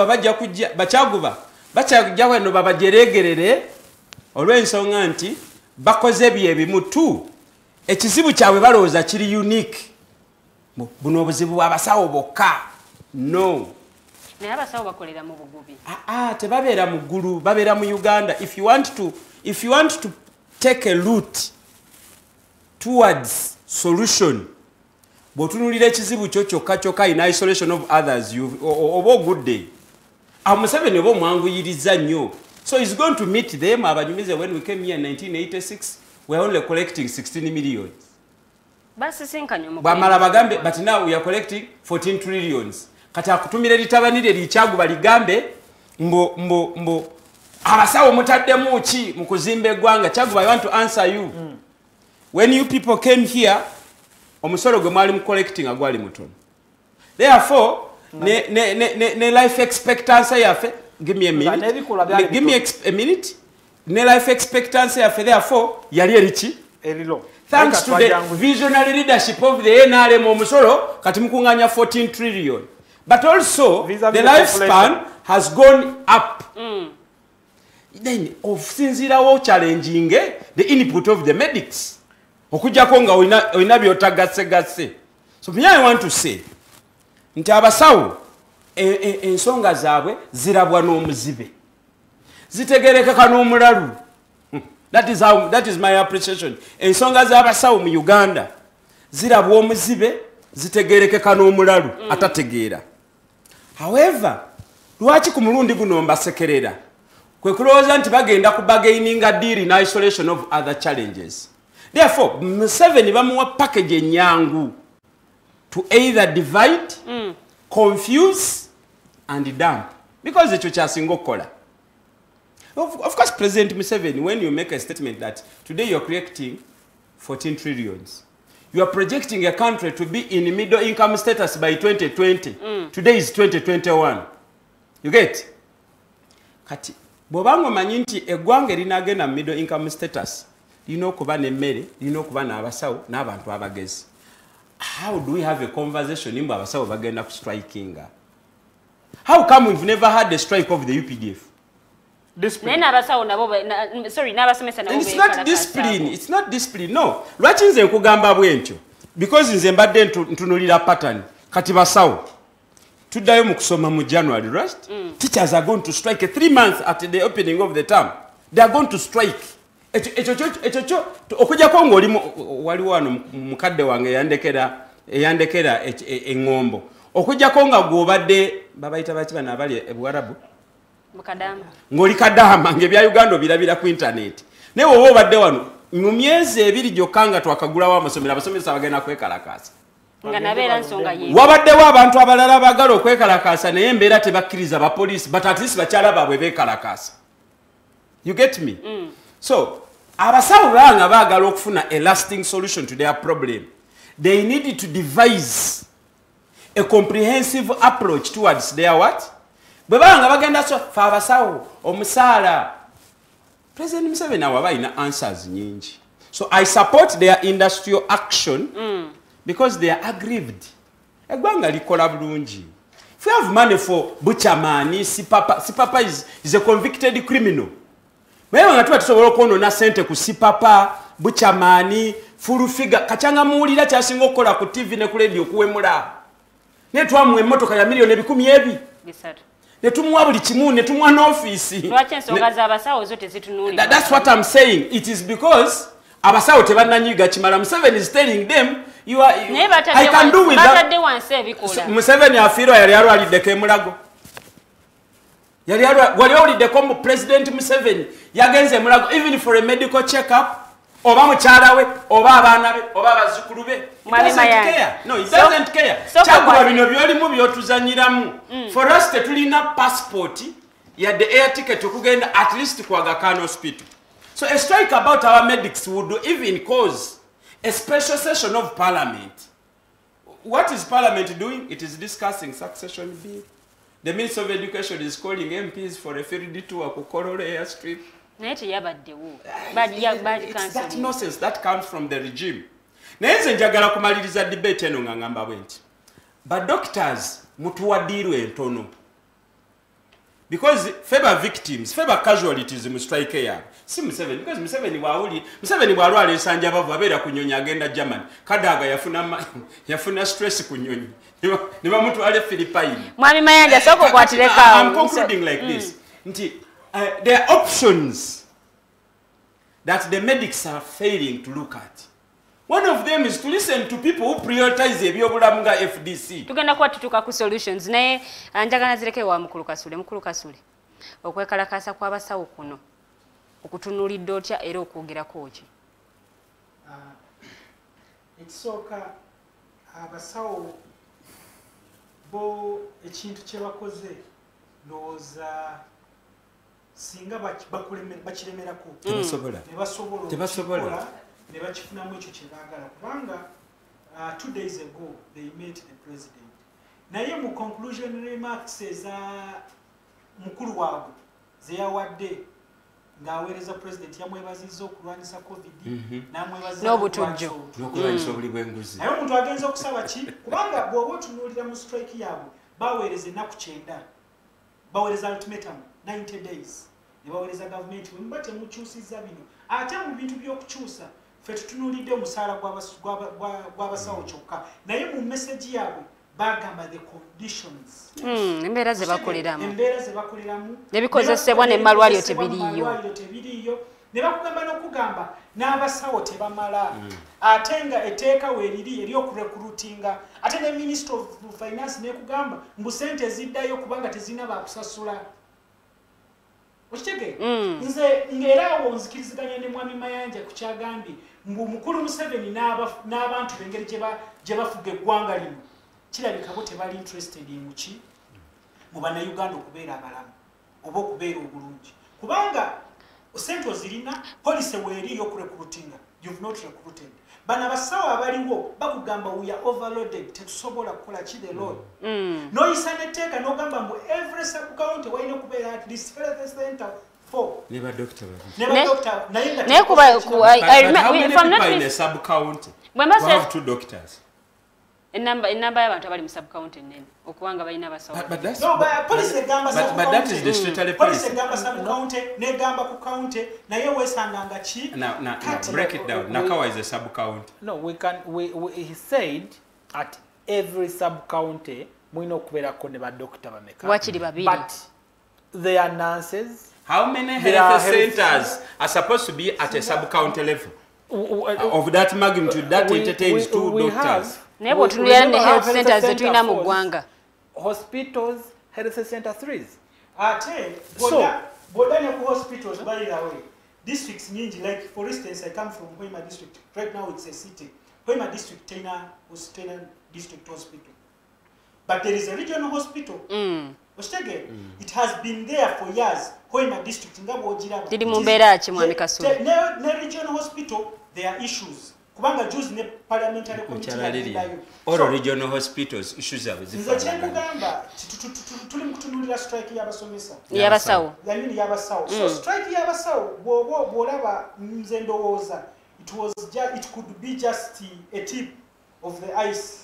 bajja wano babajeregerere olw'ensonga nti bakoze byebimu tu. Ekizibu kyabwe balowooza kiri unique. Buno obuzibu abasawo bokka. No.
naye abasawo bakolera mu bugubi.
Tebabeera mu ggulu, babeera mu Uganda. If you want to take a route towards solution, bw'otunuulira ekizibu kyo kyokka in isolation of others, oba good day. Museveni oba omwanguyiriza nnyo. So he's going to meet them. Abanyumize, when we came here in 1986, we are only collecting 16 million. Bwamala bagambe, but now we are collecting 14 trillions. Kati akutumira litabanire lichaguba ligambe mbo abasawo mutaddemu ki mu kuzimba eggwanga. Chaguba, I want to answer you. When you people came here, omusolo gwe mwali mu collecting agwali mutono. Therefore, ne life expectancy yaffe, give me a minute. Give me a minute. Ne life expectancy yaffe, therefore, yali erichi?
Erilo.
Thanks to the visionary leadership of the NRM omusolo, kati mukunganya 14 trillion. But also, the lifespan has gone up. Then, osinzirawo challenging the input of the medics. Okujjako nga oyina by'otagasse. So, I want to say, nti abasawo ensonga zaabwe zirabwa n'omuzibe. Zitegerekeka n'omulalu. That is my appreciation. Ensonga z'abasawo mu Uganda zirabwa omuzibe, zitegerekeka n'omulalu atategeera. However, lwaki ku mulundi guno mbasekerera? Kwe kulowooza nti bagenda kubagaininga deal in isolation of other challenges. Therefore, Museveni bamuwa package enyangu to either divide, confuse, and dump. Because ekyo kyasinga okukola. Of course, President Museveni, when you make a statement that today you're creating 14 trillions, you are projecting a country to be in middle income status by 2020. Today is 2021. You get? Kati, bobango manyinti egwange linagenda middle income status. Lino kuba nemmere, lino kuba n'abasawo n'abantu abagezi. How do we have a conversation nimba abasawo bagenda ku striking? How come we've never had a strike of the UPDF?
Discipline.
It's not discipline. It's not discipline. No. Lwaki nze nkugamba bwentyo? Because nze mbadde ntunulira pattern. Kati basawo. Tuddayo mu kusoma mu January, right? Teachers are going to strike 3 months at the opening of the term. They are going to strike. Echo okujjako ng'oli waliwo wano mukadde wange eyandekera eŋŋombo. Okujjako nga gw'obadde babayita baki bano abali ebuwarabu. Ng'oli Kadama ng'ebya Uganda obirabira ku internet. Naye wowe obadde wano mu myezi 2 gyokka nga twakagulawo amasomero, abasomesa bagenda kwekalakaasa. Wabaddewo abantu abalala bagala okwekalakaasa naye embeera tebakkiriza bapoliisi, but at least bakyala baabwe beekalakaasa. You get me? So, abasawo banga baagala okufuna a lasting solution to their problem. They need to devise a comprehensive approach towards their what? Bwebanga bagenda so fa abasawo omusaala. President Museveni awa balina answers nyingi. So I support their industrial action because they are aggrieved. Eggwanga likola bulungi. If we have money for Buchamani, Sipapa is a convicted criminal. Wewe ngatuwa tusobola okwonoona sente ku Sipapa, Buchamani, full figure, kachanga muwulira kyasinga okukola ku TV ne ku radio kuwemula. Ne twamuwa emmotoka ya milioni 10
bisatu.
Ne tumuwa buli kimu, ne tumuwa n'ofiisi.
Lwaki ensonga z'abasawo zote zitunuulira?
That's what I'm saying. It is because abasawo tebannanyiga kimala. Museveni is telling them, I can do with that. Museveni afiirwa yali alwaliddeko emulago. Wali owuliddeko mu President Museveni yagenze emulago even for a medical check-up, oba mukyala we, oba abaana be, oba abazzukulu be. He doesn't care. No, he doesn't care. Kyakuba bino byolimu byotuzanyiramu. For us tetulina passport yadde air ticket okugenda at least ku Aga Khan Hospital. So a strike about our medics would even cause a special session of Parliament. What is Parliament doing? It is discussing succession bill. The Minister of Education is calling MPs for a field tour to Kororo airstrip. It's that nonsense that comes from the regime. Neze njagala kumaliriza debate eno ngangamba bwenti. But doctors mutuwa diru entono. because feba victims feba casualties mu strike ya si Museveni because Museveni bwalwala ensanja bavu abeera kunyonya agenda Germany Kadaga yafuna stress kunyonyi niba mtu ale Philippine
Mwami Mayanja soko kwatireka
I'm concluding like this nti there are options that the medics are failing to look at. One of them is to listen to people who prioritize ebyobulamu nga FDC.
Tugenda kwa tutuka ku solutions naye njagala zireke wa mukulu kasule okwekalakasa kwa basawo kuno okutunulidde otya era okwogerako ki
ekisooka abasawo bo ekintu kye bakoze ndowooza singa bakiremerako tebasobola ne bakifunamu ekyo kye baagala kubanga 2 days ago they met the president naye mu conclusion remarks eza mukulu waabwe zeyawadde ng'aweereza president yamwebazizza okulwanyisa covid n'amwebazizza
n'okulwanyisa obuli bw'enguzi
naye omuntu agenza okusaba ki kubanga bw'oba otunuulira mu strike yaabwe baweereza ennaku 9 baweereza ultimatum 90 days ne baweereza gavumenti wemuba temukyusizza bino ate mu bintu by'okukyusa ffe tutunuulidde omusaala gw'abasawo kyokka naye mu meseji yaabwe bagamba the conditions
embeera ze bakoleramu
nebikozesebwa
n'emalwaliro tebiriiyo
ne bakugamba n'okugamba n'abasawo tebamala ate nga etteeka weeriri ery'okurekrutinga ate ne minister of finance nekugamba mbu sente eziddayo kubanga tezina bakusasula okitege nze ng'era awo nzikiriziganya ne mwami Mayanja ku kyagambye mbu mukulu Museveni n'abantu b'engeri gye bafuga eggwanga lino kirabika bo tebali interested muki mu bannayuganda okubeera abalamu oba okubeera obulungi kubanga sente ozirina police weeri y'okurekrutinga you've not recruited bana basawo abaliwo bakugamba we are overloaded tetusobola kukola ki the load noyisa netteeka n'ogamba mbu every sub county walina okubeera at least health center 4
neba doctor
naye kuba
if I'm not in a sub county we have 2 doctors
enamba y'abantu abali mu sub county nene okuwanga balina basawo
but
police egamba sub
but that is the straight
police egamba sub county negamba ku county naye wesanganga ki
now break it down Nakawa is a sub county
no he said at every sub county mwino okubeerako ne ba doctor bameka
wakiri babiri
but they are nurses.
How many health centers are supposed to be at a sub county level of that magnitude that entertains 2 doctors?
Nebo tunulia ne health centers zetuina mu gwanga.
Hospitals, health center 3s. Ate bodanya ku hospitals by the way. Districts nyingi like for instance I come from Hoima district. Right now it's a city. Hoima district tena district hospital. But there is a regional hospital. It has been there for years. Hoima district ngabo ojiraba.
Didi mumbera ki mwami Kasule.
Ne regional hospital there are issues. Kubanga juice ne parliamentary committee
or regional hospitals issues are with
the kugamba tuli mukutunulira strike y'abasomesa
y'abasawo
yamini y'abasawo so strike y'abasawo bwolaba nze ndowooza it could be just a tip of the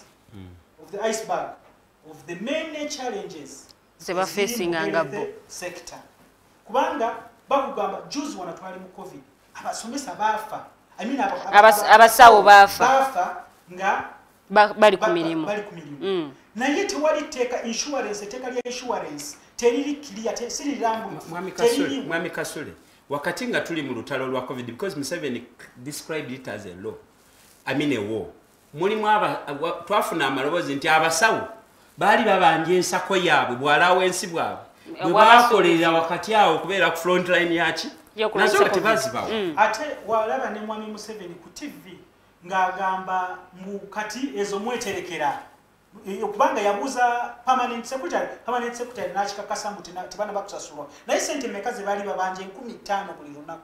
iceberg of the main challenges
zeba facing angabo
sector kubanga bakugamba juice wanatwali mu covid abasomesa bafa
abasawo bafa
nga
bali ku mirimu
naye tewali teeka insurance etteeka lya insurance teriri clear sirirambu
mwami Kasule wakati nga tuli mu lutalo lwa covid because Museveni described it as a law a war mulimu twafuna amaloboozi nti abasawo baali babanja ensako yaabwe bwalaawo ensi bwabwe bwe bakolera wakati awo okubeera ku front line yaki nazo tebazibawo
ate walaba ne mwami Museveni ku TV ng'agamba mu kati ezo mweterekera okubanga yabuuza permanent secretary n'akikakasa mbu tebana bakusasulwa naye sente mmeka ze baali babanja 15,000 buli lunaku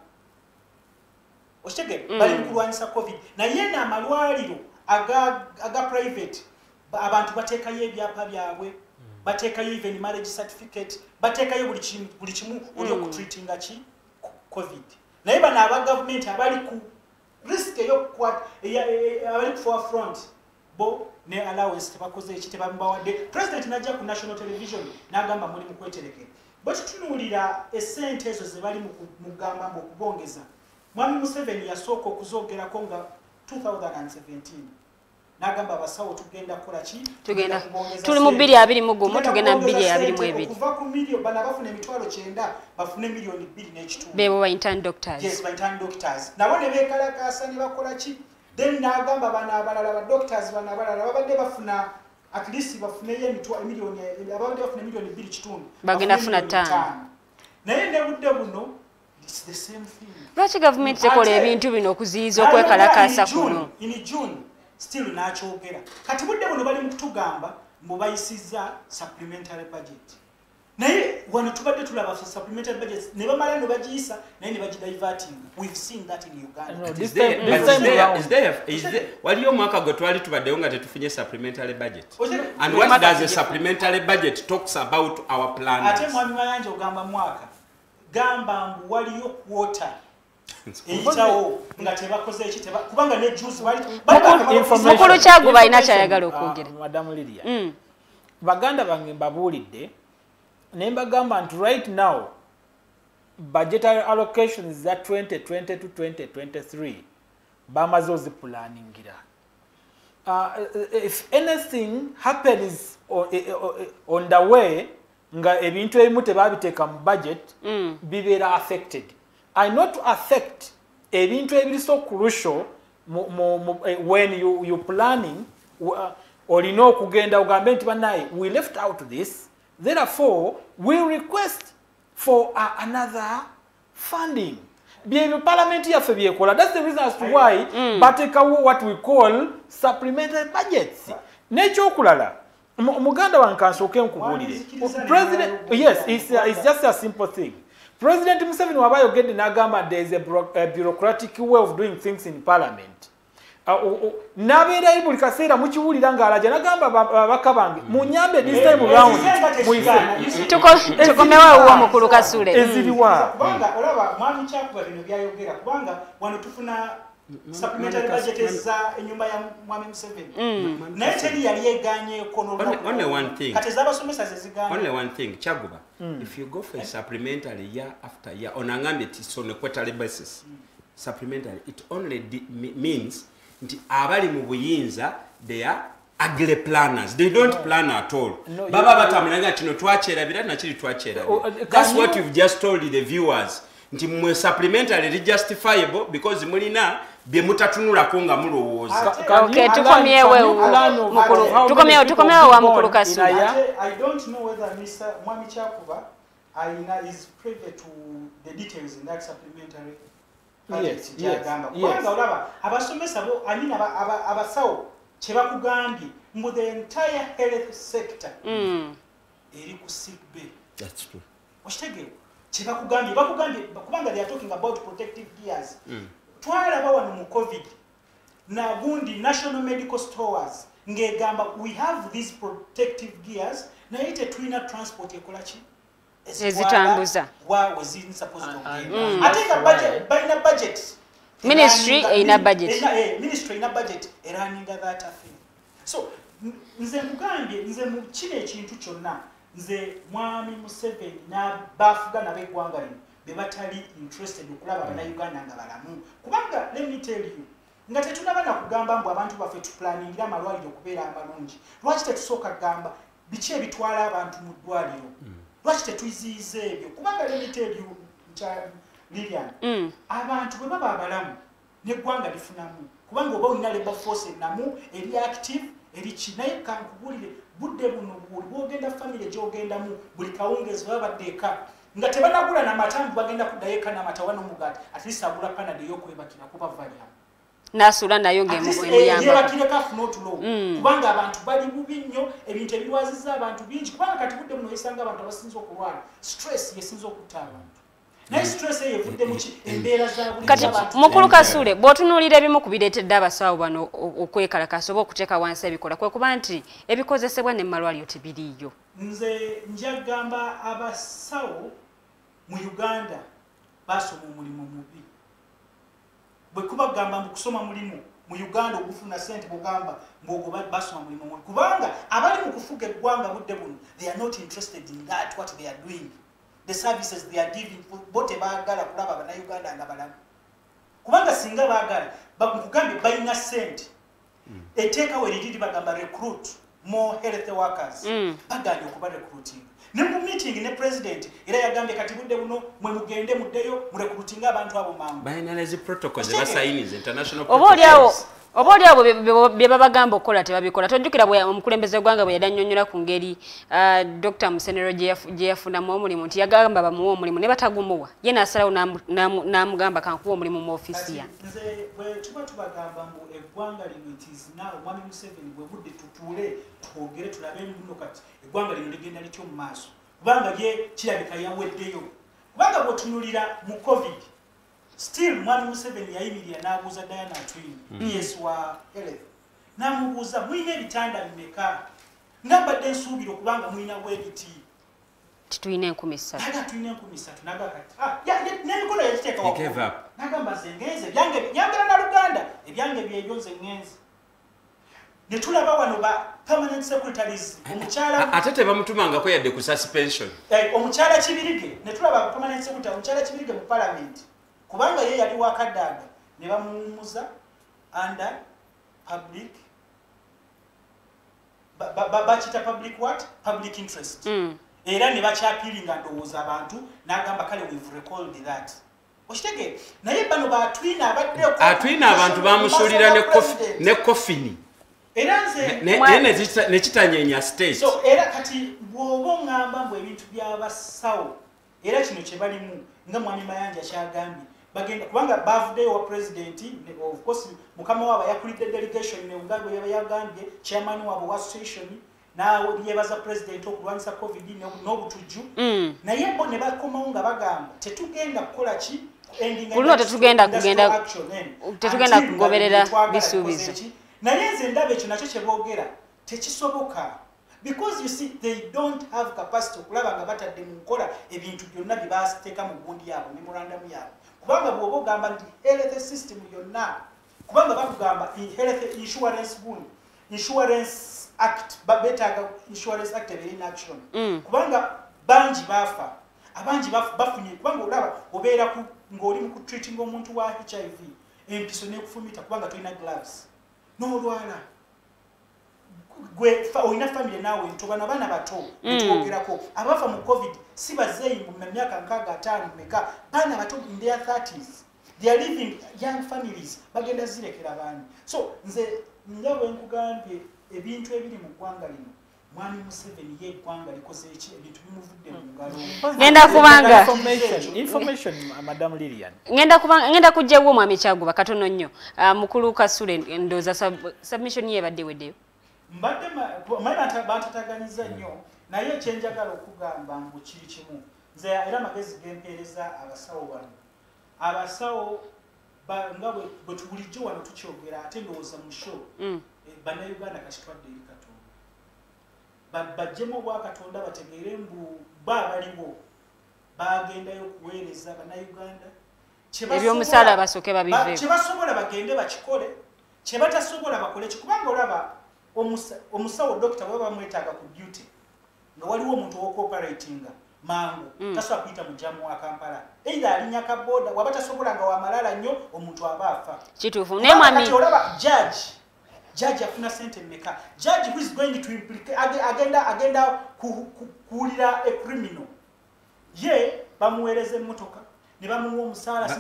okitege bali mu kulwanyisa covid naye n'amalwaliro aga private abantu bateekayo ebyapa byabwe bateekayo even marriage certificate bateekayo buli kimu oli okutreatinga ki covid naye bano aba government abali ku risk abali ku forefront bo ne allowance tebakoze eki tebambawadde president najja ku national television n'agamba muli mu kweterekera bwetutunuulira essente ezo ze bali mu kugamba okubongeza mwami Museveni yasooka okuzogerako nga 2017 n'agamba abasawo tugenda kukola ki
tugenda tuli mu 221 tugenda 222
okuva ku miliyo bana bafuna emitwalo 9 bafune miliyoni 2.2
bebo ba intern doctors
yes ba intern doctors nabo ne bekalakasa ne bakola ki then n'agamba bana abalala ba doctors bana abalala babadde bafuna at least bafune miliyoni ababadde bafuna miliyoni 2.5
bagenda funa 5
naye ne budde buno it's the same thing
lwaki government tekola ebintu bino okuziyiza okwekalakasa kuno
in June still nakyogera kati budde buno bali mu kutugamba mubayisiza supplementary budget naye wano tubadde tulaba supplementary budget ne bamala ne bagiyisa naye ne bagidiverting we've seen that in Uganda
is there waliyo omwaka gwe twali tubaddeyo nga tetufunye supplementary budget and what does a supplementary budget talks about our plan
ate mwami Mayanja ogamba mwaka gamba mbu waliyo kwota eyitawo nga tebakoze ekiteba kubanga ne juice
mukulu kyagu balina kyayagala okwogera
Madam Lydia baganda bange mbabuulidde ne mbagamba nti right now budgetary allocations za 2020 to 2023 bamaze ozipulaningira if anything happens on the way nga ebintu ebimu tebabiteeka mu budget bibeera affected I not to affect ebintu ebiri so crucial when you planning olina okugenda ogambe nti banaye we left out this therefore we request for another funding byebyo parliament yaffe byekola that's the reason as to why batekawo what we call supplementary budgets n'ekyokulala muganda wange kansooke nkubulire president yes it's just a simple thing President Museveni waba yogedde n'agamba there is a bureaucratic way of doing things in parliament n'abeerayo buli kaseera mukiwulira ng'alaja n'agamba babaka bange munyambe this time round
tukomewo wa mukulu Kasule
eziriwa kubanga olaba mwami Kyakuba bino byayogera kubanga wano tufuna supplementary budget eza enyumba ya mwami Museveni naye teri yali yeganyeeko
only one thing
kati ez'abasomesa zeziganye
only one thing Kyaguba if you go for a supplementary year after year on angambe it's on a quarterly basis supplementary it only means nti abali mu buyinza they are ugly planners they don't plan at all baba batamulanga kino twakyerabira nakiri twakyerabira that's what you've just told the viewers nti mwe supplementary justifiable because mulina bye mutatunulako nga mulowooza
okay tukomyewo wa mukulu Kasule
I don't know whether Mr. Mwami Kyakuba is privy to the details in that supplementary budget kyagamba kubanga olaba abasomesa bo abasawo kyebakugambye mu the entire health sector eri ku sick bay
that's true
okitegeera kyebakugambye kubanga they are talking about protective gears twalaba wano mu covid nagundi national medical stores ngegamba we have these protective gears naye tetulina transport ekola ki
ezitambuza
wezini supposed to ate nga budget balina budget
ministry ina budget
ministry ina budget eraninga that thing so nze mugambye nze mu kino ekintu kyonna nze mwami Museveni n'abafuga n'abeggwanga lino be batali interested okulaba Bannayuganda nga balamu kubanga let me tell you nga tetunaba na kugamba mbu abantu baffe tuplaningira amalwaliro okubeera amalungi lwaki tetusooka kugamba biki ebitwala abantu mu ddwaliro lwaki tetuyiziyiza ebyo kubanga let me tell you Lilian abantu bwe baba abalamu n'eggwanga lifunamu kubanga oba olina labor force enamu eri active eri ki naye kankubulire budde buno bwogenda family gyogendamu buli kawungeezi baba baddeeka nga tebanagula n'amatambu bagenda kuddayo eka n'amatawa n'omugaati at least agula panada ey'okwebakira kuba valiamu
nasula nayo
ng'emuyambako afuna otulo kubanga abantu bali bubi nnyo ebintu ebirwaziza abantu bingi kubanga kati budde buno yesanga abantu abasinza okulwala stress yesinza okutta abantu naye stress eyo evudde mu embeera za
kati mukulu Kasule bw'otunuulira ebimu ku bireetedde abasawo bano okwekalakasa oba okuteeka wansi ebikola kwe kuba nti ebikozesebwa ne malwaliro tebiriiyo
nze njagamba abasawo mu Uganda basoma omulimu mubi bwe kuba gamba mu kusoma mulimu mu Uganda okufuna sente bugamba ng'ogwo basoma mulimu mubi kubanga abali mu kufuga eggwanga budde buno they are not interested in that what they are doing
the services they are giving bo tebaagala kulaba bannayuganda nga balamu kubanga singa baagala bakugambye balina sente eteekawo eririri bagamba recruit more health workers bagambye okuba recruiting ne mu meeting ne president era yagambye kati budde buno mwe mugende muddeyo mu recruiting abantu abo mangu
bayina lezi protocols basayiniz international
oba oli abo bye babagamba okukola tebabikola tojjukira bwe omukulembeze gwanga bwe yadanyonyola ku ngeri Dr. Musenero gye yafunamu omulimu nti yagamba bamuwa omulimu ne batagumuwa ye n'asalawo n'amugamba kankuwa omulimu mu ofisi ya
nze bwe tuba tubagamba mbu eggwanga lino nti naawe mwami Museveni bwe budde tutuule twogere tulabe muno kati eggwanga lino ligenda lityo mu maaso kubanga ye kirabika yaweddeyo kubanga bw'otunulira mu covid still mwami Museveni yayimirira n'abuuza Diana Twin PS wa health n'amubuuza mulina ebitanda bimeka nga mbadde nsuubira okubanga mulinawo ebiti
titulina 13
tulina 13 nagakati n'emikono yakiteeka nagamba nze ngenze ebyange nyagala na Luganda ebyange byebyo nze ngenze ne tulaba wano ba permanent secretaries omukyala
ate tebamutumangako yadde ku suspension
omukyala Kibirige ne tulaba permanent secretary omukyala Kibirige mu parliament kubanga ye yali wakaddaga ne bamuwumuza under public bakita public what public interest era ne bakyapiringa ndowooza abantu n'agamba kale we've recalled that okitege naye bano batwina
atwina abantu bamusulira ne coffin
era nze
ne kitanyenya state
so era kati bw'oba oŋŋamba mbu ebintu by'abasawo era kino kye balimu nga mwami Mayanja kyagambye bagenda kubanga birthday wa president of course mukama waba yakulidde delegation ne ngango yagambye chairman wabo wa association nawe yebaza president okulwanisa covid n'obutujju naye bo ne bakomawo nga bagamba tetugenda kukola ki
tetugenda kugoberera bisuubizo
naye nze ndaba ekyo nakyo kye boogera tekisoboka because you see they don't have capacity okulaba nga batadde mu nkola ebintu byonna bye bateeka mu gundi yaabwe memorandum yaabwe kubanga bw'oba ogamba nti health system yonna kubanga bakugamba health insurance act betaaga insurance act ebeera in action kubanga bangi baafa abangi bafunye kubanga olaba obeera ng'oli mu kutreating omuntu wa HIV empiso n'ekufumita kubanga tolina gloves n'olwala gwe olina family naawe ntobana abaana bato netwogerako abafa mu covid si bazeeyi mu myaka 65 meka baana bato in their 30s they are living young families bagenda zirekera abaana so nze nga bwe nkugambye ebintu ebiri mu ggwanga lino mwami Museveni ye eggwanga likoze eki ebintu bimuvudde mu ngalo
ngenda kubanga
information madam Lilian
ngenda kujjawo mwami Kyaguba katono nnyo mukulu Kasule ndoza submission ye badde weddeyo
mbadde bantataganyiza nnyo naye ekyenjagala okugamba mbu kiri kimu nze era amagezi gempeereza abasawo bano abasawo nga bwe tubulijjo wano tukyogera ate ndowooza mu show bannayuganda kakitwadde eri Katonda bajjemu obwakatonda bategeere mbu baabaliwo bagendayo okuweereza bannayuganda
ebyomusaala basooke babiveeko
kye basobola bagende bakikole kye batasobola bakole kikubanga olaba omusawo dokita bwe bamwetaaga ku duty nga waliwo omuntu w'okooperatinga mangu tasobola kuyita mu jamu wa Kampala either alinya ka boda waba tasobola nga wamalala nnyo omuntu aba afa
kituufu naye mwami
olaba judge afuna sente mmeka judge who is going to implicate agenda kuwulira a criminal ye bamuweereza emmotoka ne bamuwa omusaala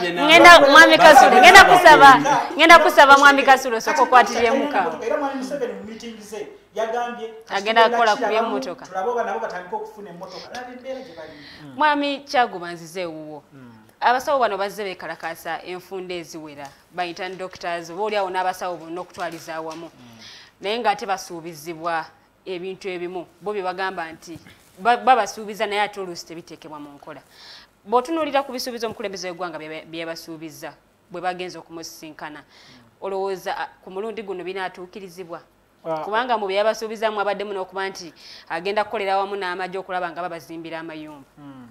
ngenda kusaba mwami Kasule osooka okwatirire mukawo
era mwami Museveni mu meeting ze yagambye
agenda kukola ku by'emmotoka
tulabo nabo batandika okufuna emmotoka laba embeera gye balimu
mwami Kyaguba nzize ewuwo abasawo bano bazze beekalakaasa enfunda eziwera bayita doctors oba oli awo n'abasawo bonna okutwaliza awamu naye ng'ate basuubizibwa ebintu ebimu bo bye bagamba nti babasuubiza naye ate oluusi tebiteekebwa mu nkola bw'otunuulira ku bisuubizo omukulembeze w'eggwanga bye basuubiza bwe bagenza okumusisinkana olowooza ku mulundi guno binaatuukirizibwa kubanga mu bye yabasuubizaamu abaddemu n'okuba nti agenda kukolera awamu n'amagye okulaba nga babazimbira amayumba.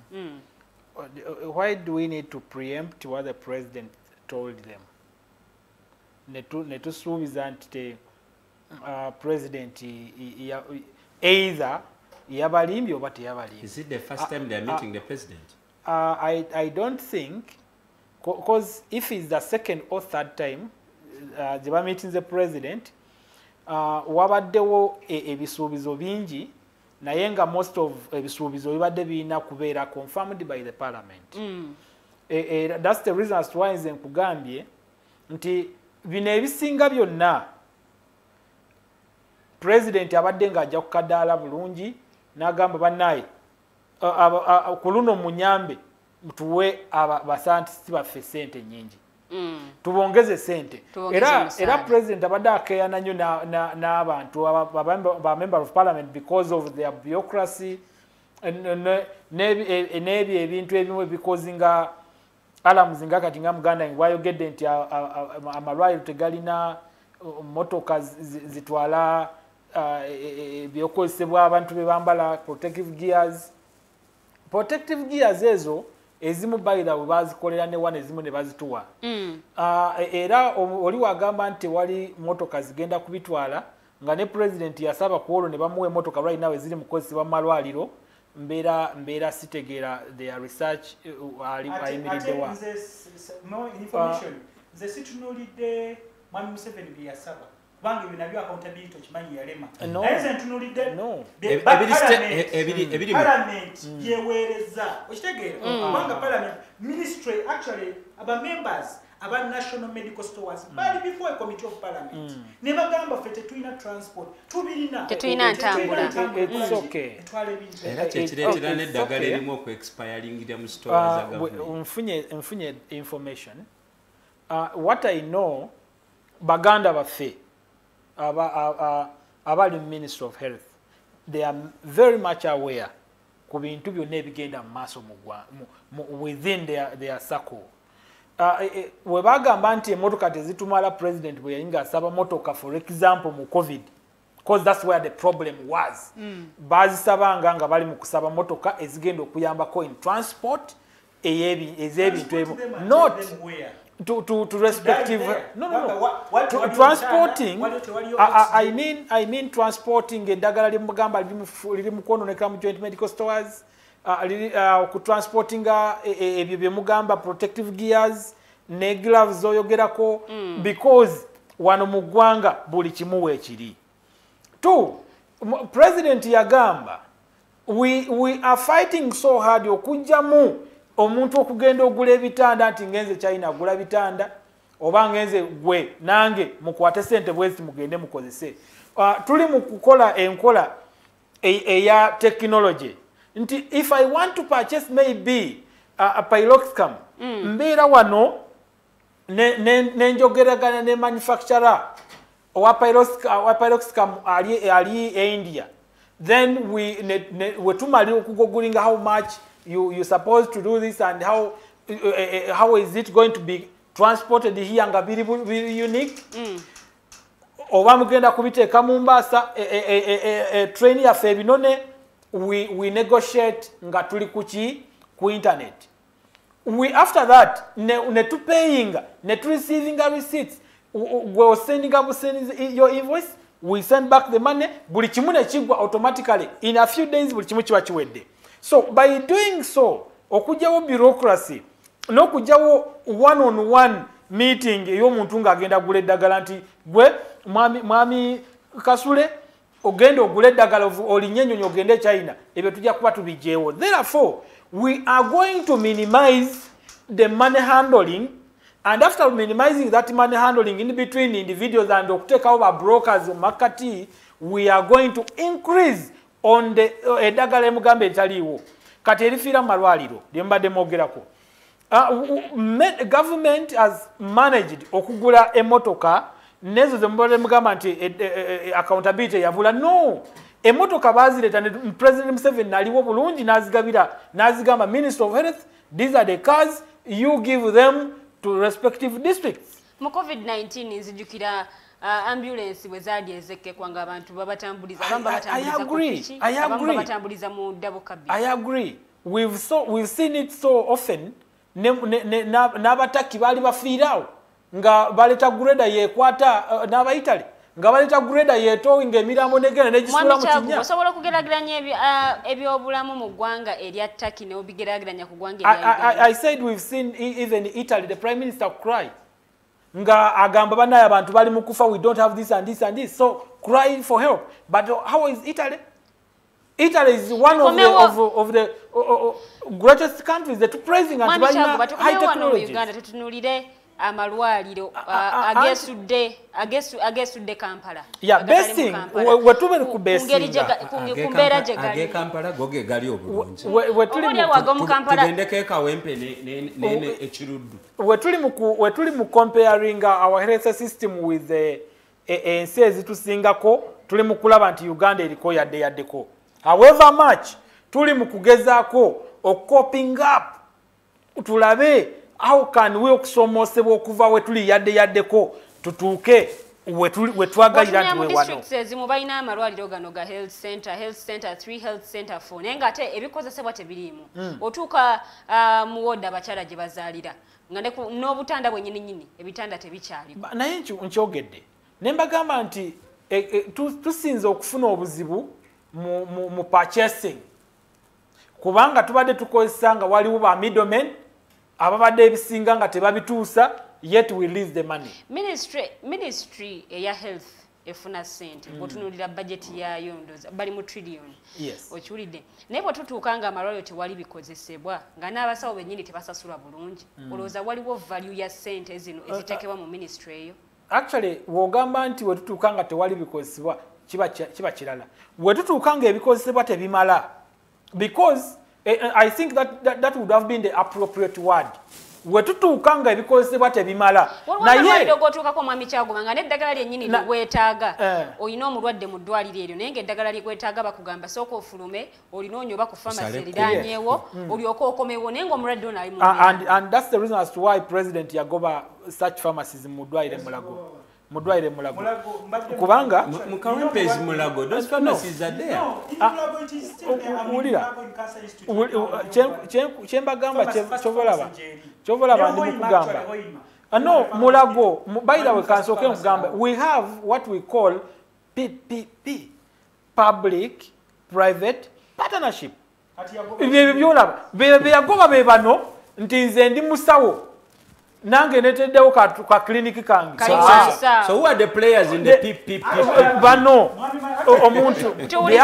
Why do we need to preempt what the president told them? Netusuubiza nti president either yabalimbi oba teyabalimbi.
Is it the first time they are meeting the president?
I don't think, because if it's the second or third time they were meeting the president, wabaddewo ebisuubizo bingi naye nga most of ebisuubizo bibadde birina kubeera confirmed by the parliament. That's the reason as to why nze nkugambye nti bino ebisinga byonna president abadde ng'ajja ku kadaala bulungi n'agamba bannaye ku luno munyambe tuwe basantisi baffe sente nyingi tubongeze sente era president abadde akeeyana nnyo n'abantu ba member of parliament because of their bureaucracy n'ebyo ebintu ebimu ebikozinga alamuzinga kati nga muganda wayogedde nti amalwaliro tegalina motoka zitwala ebyokozesebwa abantu be bambala protective gears ezo ezimu bayira bwe bazikolera ne wana ezimu ne bazituwa era oli wagamba nti wali motoka zigenda kubitwala nga ne president yasaba ku olwo ne bamuwa emotoka right now eziri mu kukozesebwa mu malwaliro mbeera sitegeera their research ayimiriddewa
nze situnuulidde mwami Museveni bye yasaba kubanga ebyo nabyo accountability okimanyi yalema naye nze ntunuulidde parliament yeweereza okitegeera kubanga parliament ministry actually aba members aba national medical stores bali before a committee of parliament ne bagamba ffe tetulina transport tetulina
ntambula
it's okay
era kyekireetera n'eddagala erimu oku-expiringira mu stores za government.
Nfunye information what I know baganda baffe abali mu Ministry of Health they are very much aware ku bintu byonna ebigenda mu maaso within their circle. We bagamba nti emotoka tezitumala president bwe yayinga asaba motoka for example mu COVID because that's where the problem was. Bazisabanga nga bali mu kusaba motoka ezigenda okuyambako in transport ez'ebintu ebimu not to respective to transporting I mean transporting eddagala ly'emugamba liri mu kwononeka mu joint medical stores ku transporting ebyo byemugamba protective gears ne gloves zoyogerako because wano mu ggwanga buli kimu weekiri. President yagamba we are fighting so hard okujjamu omuntu okugenda ogula ebitanda nti ngenze China agula bitanda oba ngenze gwe nange mukwate sente bwezi mugende mukozese. Tuli mu kukola enkola eya technology nti if I want to purchase maybe a piloxicam mbeera wano nenjogeragana ne manufacturer owa piloxicam ali India then we tumalira okugogulinga how much you supposed to do this and how is it going to be transported here nga biri unique oba mugenda kubiteeka mu Mombasa train yaffe ebinone we negotiate nga tuli ku internet after that ne tu paying ne tu receiving a receipts we sending your invoice we send back the money buli kimu ne kigwa automatically in a few days buli kimu kiba kiwedde. So by doing so okujjawo bureaucracy n'okujjawo one-on-one meeting ey'omuntu ng'agenda agula eddagala nti gwe mwami Kasule ogenda ogula eddagala olinnya ennyonyi ogende China ebyo tujja kuba tubijjeewo. Therefore we are going to minimize the money handling and after minimizing that money handling in between individuals and okuteekawo ba brokers makati we are going to increase on the eddagala emugamba etaliiwo kati erifiira mu malwaliro lye mbadde mwogerako. Government has managed okugula emotoka nezo ze mbadde mugamba nti accountability yavula no emotoka bazireeta President Museveni naliwo bulungi n'azigamba Minister of Health these are the cars you give them to respective districts.
Mu COVID-19 nzijukira ambulance bwe zaali ezekkekwa nga abantu babatambuliza abamba batambuliza ku piki abamba batambuliza mu double cabin.
I agree. We've seen it so often n'abataki baali bafiirawo nga baleta greda yekwata n'abayitale nga baleta grader yetowinga emirambo negenda negisula mu kinnya.
Osobola okugeraageranya ebyobulamu mu ggwanga erya Turkey ne obigeraageranya ku ggwanga erya
I said we've seen even Italy, the Prime Minister cry. Nga agamba banaye abantu bali mu kufa, we don't have this and this and this, so cry for help. But how is Italy? Italy is one of the greatest countries that praising and high technology.
Amalwaliro agesudde Kampala.
Yeah, basing wetubere ku basinga
kumbeera gye gali.
Age Kampala goge gali obulungi.
Tugende
kawempe ne ekiruddu.
Wetuli mu comparing our health system with ensi ezitusingako, tuli mu kulaba nti Uganda eriko yaddeko. However much tuli mu kugezaako coping up, tulabe how can we okusomosebwa okuva wetuli yaddeko tutuuke wetwagalira nti wewano.
Districts ezimu balina amalwaliro gano ga health center 3 health center 4 naye nga ate ebikozesebwa tebiriimu. Otuuka mu wooda abakyala gye bazaalira nga n'obutanda bwennyininyini ebitanda tebikyali.
Naye nkyogedde ne mbagamba nti tusinze okufuna obuzibu mu purchasing kubanga tubadde tukozesa nga waliwo ba middlemen ababadde ebisinga nga tebabituusa, yet we release the money.
Ministry eya health efuna sente bw'otunuulira budget yaayo ndoza bali mu trillion.
Yes.
Okiwulidde naye bw'otutuuka nga amalwaliro tewali bikozesebwa nga n'abasawo bennyini tebasasulwa bulungi olowooza waliwo value ya sente zino eziteekebwa mu ministry eyo?
Actually w'ogamba nti wetutuuka nga tewali bikozesebwa kiba kirala. Wetutuuka nga ebikozesebwa tebimala, because I think that would have been the appropriate word. Wetutuuka nga ebikozesebwa tebimala.
Naye otuukako mwami Kyaguma nga n'eddagala lyennyini liweetaaga olina omulwadde mu ddwaliro eryo naye ng'eddagala likwetaaga bakugamba sooka ofulume olinoonye oba ku famasi eriraanyeewo olyoke okomewo naye ng'omulwadde ono ali mu
and that's the reason as to why President yagoba such pharmacies mu ddwaliro Mulago. Mudwaire Mulago. Kubanga
Mukawempezi Mulago, those pharmacies are there.
Chembagamba chovolaba ndi mukugamba. No, Mulago, by the way, kansoke mugamba, we have what we call PPP, public private partnership. Byolaba beyagoba bebano nti nze ndi musawo nange neteddewo ka clinic kange.
So who are the players in the PPP?
Bano omuntu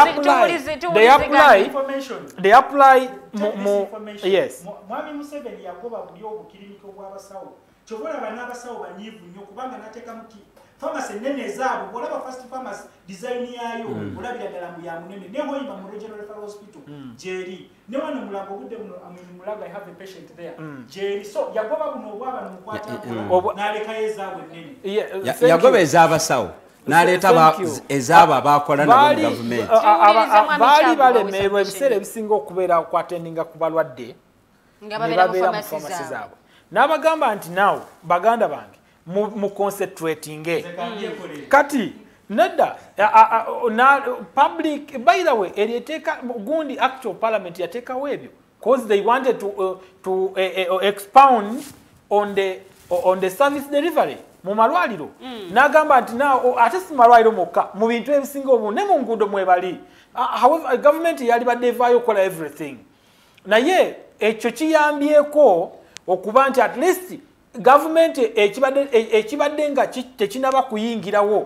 they apply yes.
Mwami Museveni yagoba buli obukiriniko bw'abasawo. Kyobola banabasawo banyivu nnyo kubanga nateeka muki pharmacy nene ezaabo bw'olaba first pharmacy design yaayo olabira ddala mu ya munene ne hoyima mu Regional Referral Hospital jeri ne wano Mulago budde muno Mulago I have a patient there jeri so yagoba buno obwaba nomukwata n'aleka ezaabwe nene
yagoba ez'abasawo n'aleeta ezaabo abakola nabo mu government
baali balemerwa ebiseera ebisinga okubeera kwatendinga ku balwadde
nga babeera mu pharmacy
zaabwe n'abagamba nti naawe baganda bange mu concentrating kati nedda public by the way erieteka gundi actual parliament yateka webyo because they wanted to expound on the service delivery mu malwaliro n'agamba nti naawe ate si malwaliro mokka mu bintu ebisinga obu ne mu nguudo mwebali however government yali badde evaayo okukola everything naye ekyo kiyambyeko okuba nti at least government ekibadde nga tekinaba kuyingirawo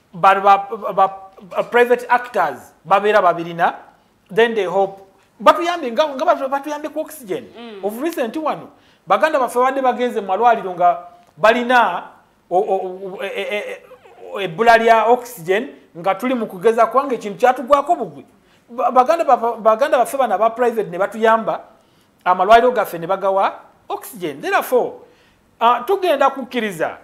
private actors babeera babirina then they hope batuyambe nga batuyambe ku oxygen of recent wano baganda baffe badde bagenze mu malwaliro nga balina ebbula lya oxygen nga tuli mu kugeza kwange ekintu kyatugwako bugwi baganda baffe bana ba private ne batuyamba amalwaliro gaffe ne bagawa oxygen. Therefore tugenda kukkiriza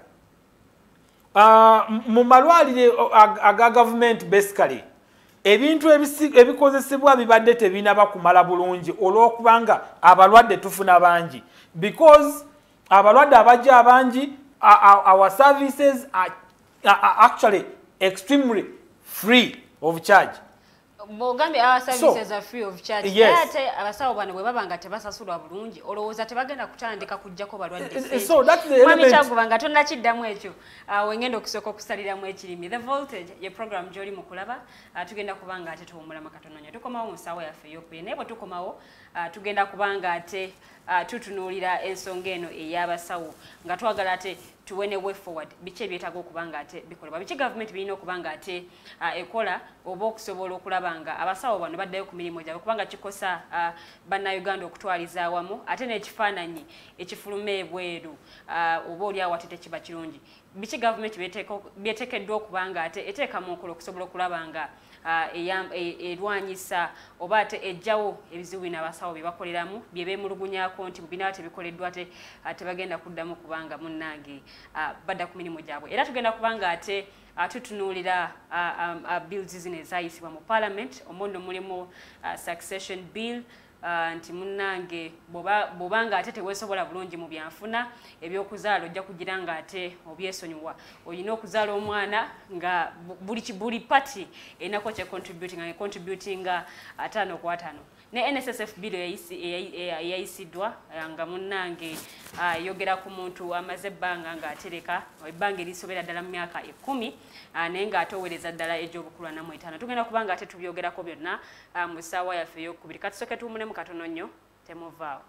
mu malwaliro aga government basically ebintu ebikozesebwa bibadde tebinaba kumala bulungi olw'okubanga abalwadde tufuna bangi because abalwadde abajja abangi our services are actually extremely free of charge.
Bogambe our services are free of charge.
Yes.
Abasawo bano bwe babanga tebasasulwa bulungi olowooza tebagenda kutandika kujjako balwadde.
So that's the element.
Mwami Kyagubanga tonnakiddamu ekyo. Wengenda okusooka okusaliramu ekirimi. The Voltage ye program gy'oli mu kulaba tugenda kubanga ate tuwummulamu katono nnyo. Tukomawo mu ssaawa yaffe ey'okubiri naye bwe tukomawo tugenda kubanga ate tutunuulira ensonga eno ey'abasawo nga twagala ate tuwene way forward biki ebyetaaga okubanga ate bikolebwa biki gavumenti birina okubanga ate ekola oba okusobola okulaba nga abasawo bano baddayo ku mirimu gyabwe kubanga kikosa bannayuganda okutwaliza awamu ate n'ekifaananyi ekifuluma ebweru oba oli awo ate tekiba kirungi biki gavumenti byeteekeddwa okubanga ate eteeka mu nkola okusobola okulaba nga erwanyisa oba ate ejjawo ebizibu bino abasawo bye bakoleramu bye beemulugunyako nti binaaba tebikoleddwa ate tebagenda kuddamu kubanga munnange badda ku mirimu gyabwe era tugenda kubanga ate tutunuulira bills zino ezayisibwa mu parliament omundo mulimu succession bill nti munnange bw'obanga ate teweesobola bulungi mu byanfuna ebyokuzaala ojja kugira nga ate obyesonyiwa olina okuzaala omwana nga buli pati enako kyecontributinga 5 ku 5 ne NSSF bill eyayisiddwa nga munnange yogera ku muntu amaze ebbanga ng'atereka ebbanga erisobera ddala mu myaka 10 naye ng'atowereza ddala egy'obukulu 45 tugenda kubanga ate tubyogerako byonna mu ssaawa yaffe ey'okubiri katusooke tuwummulemu katono nnyo temuvaawo.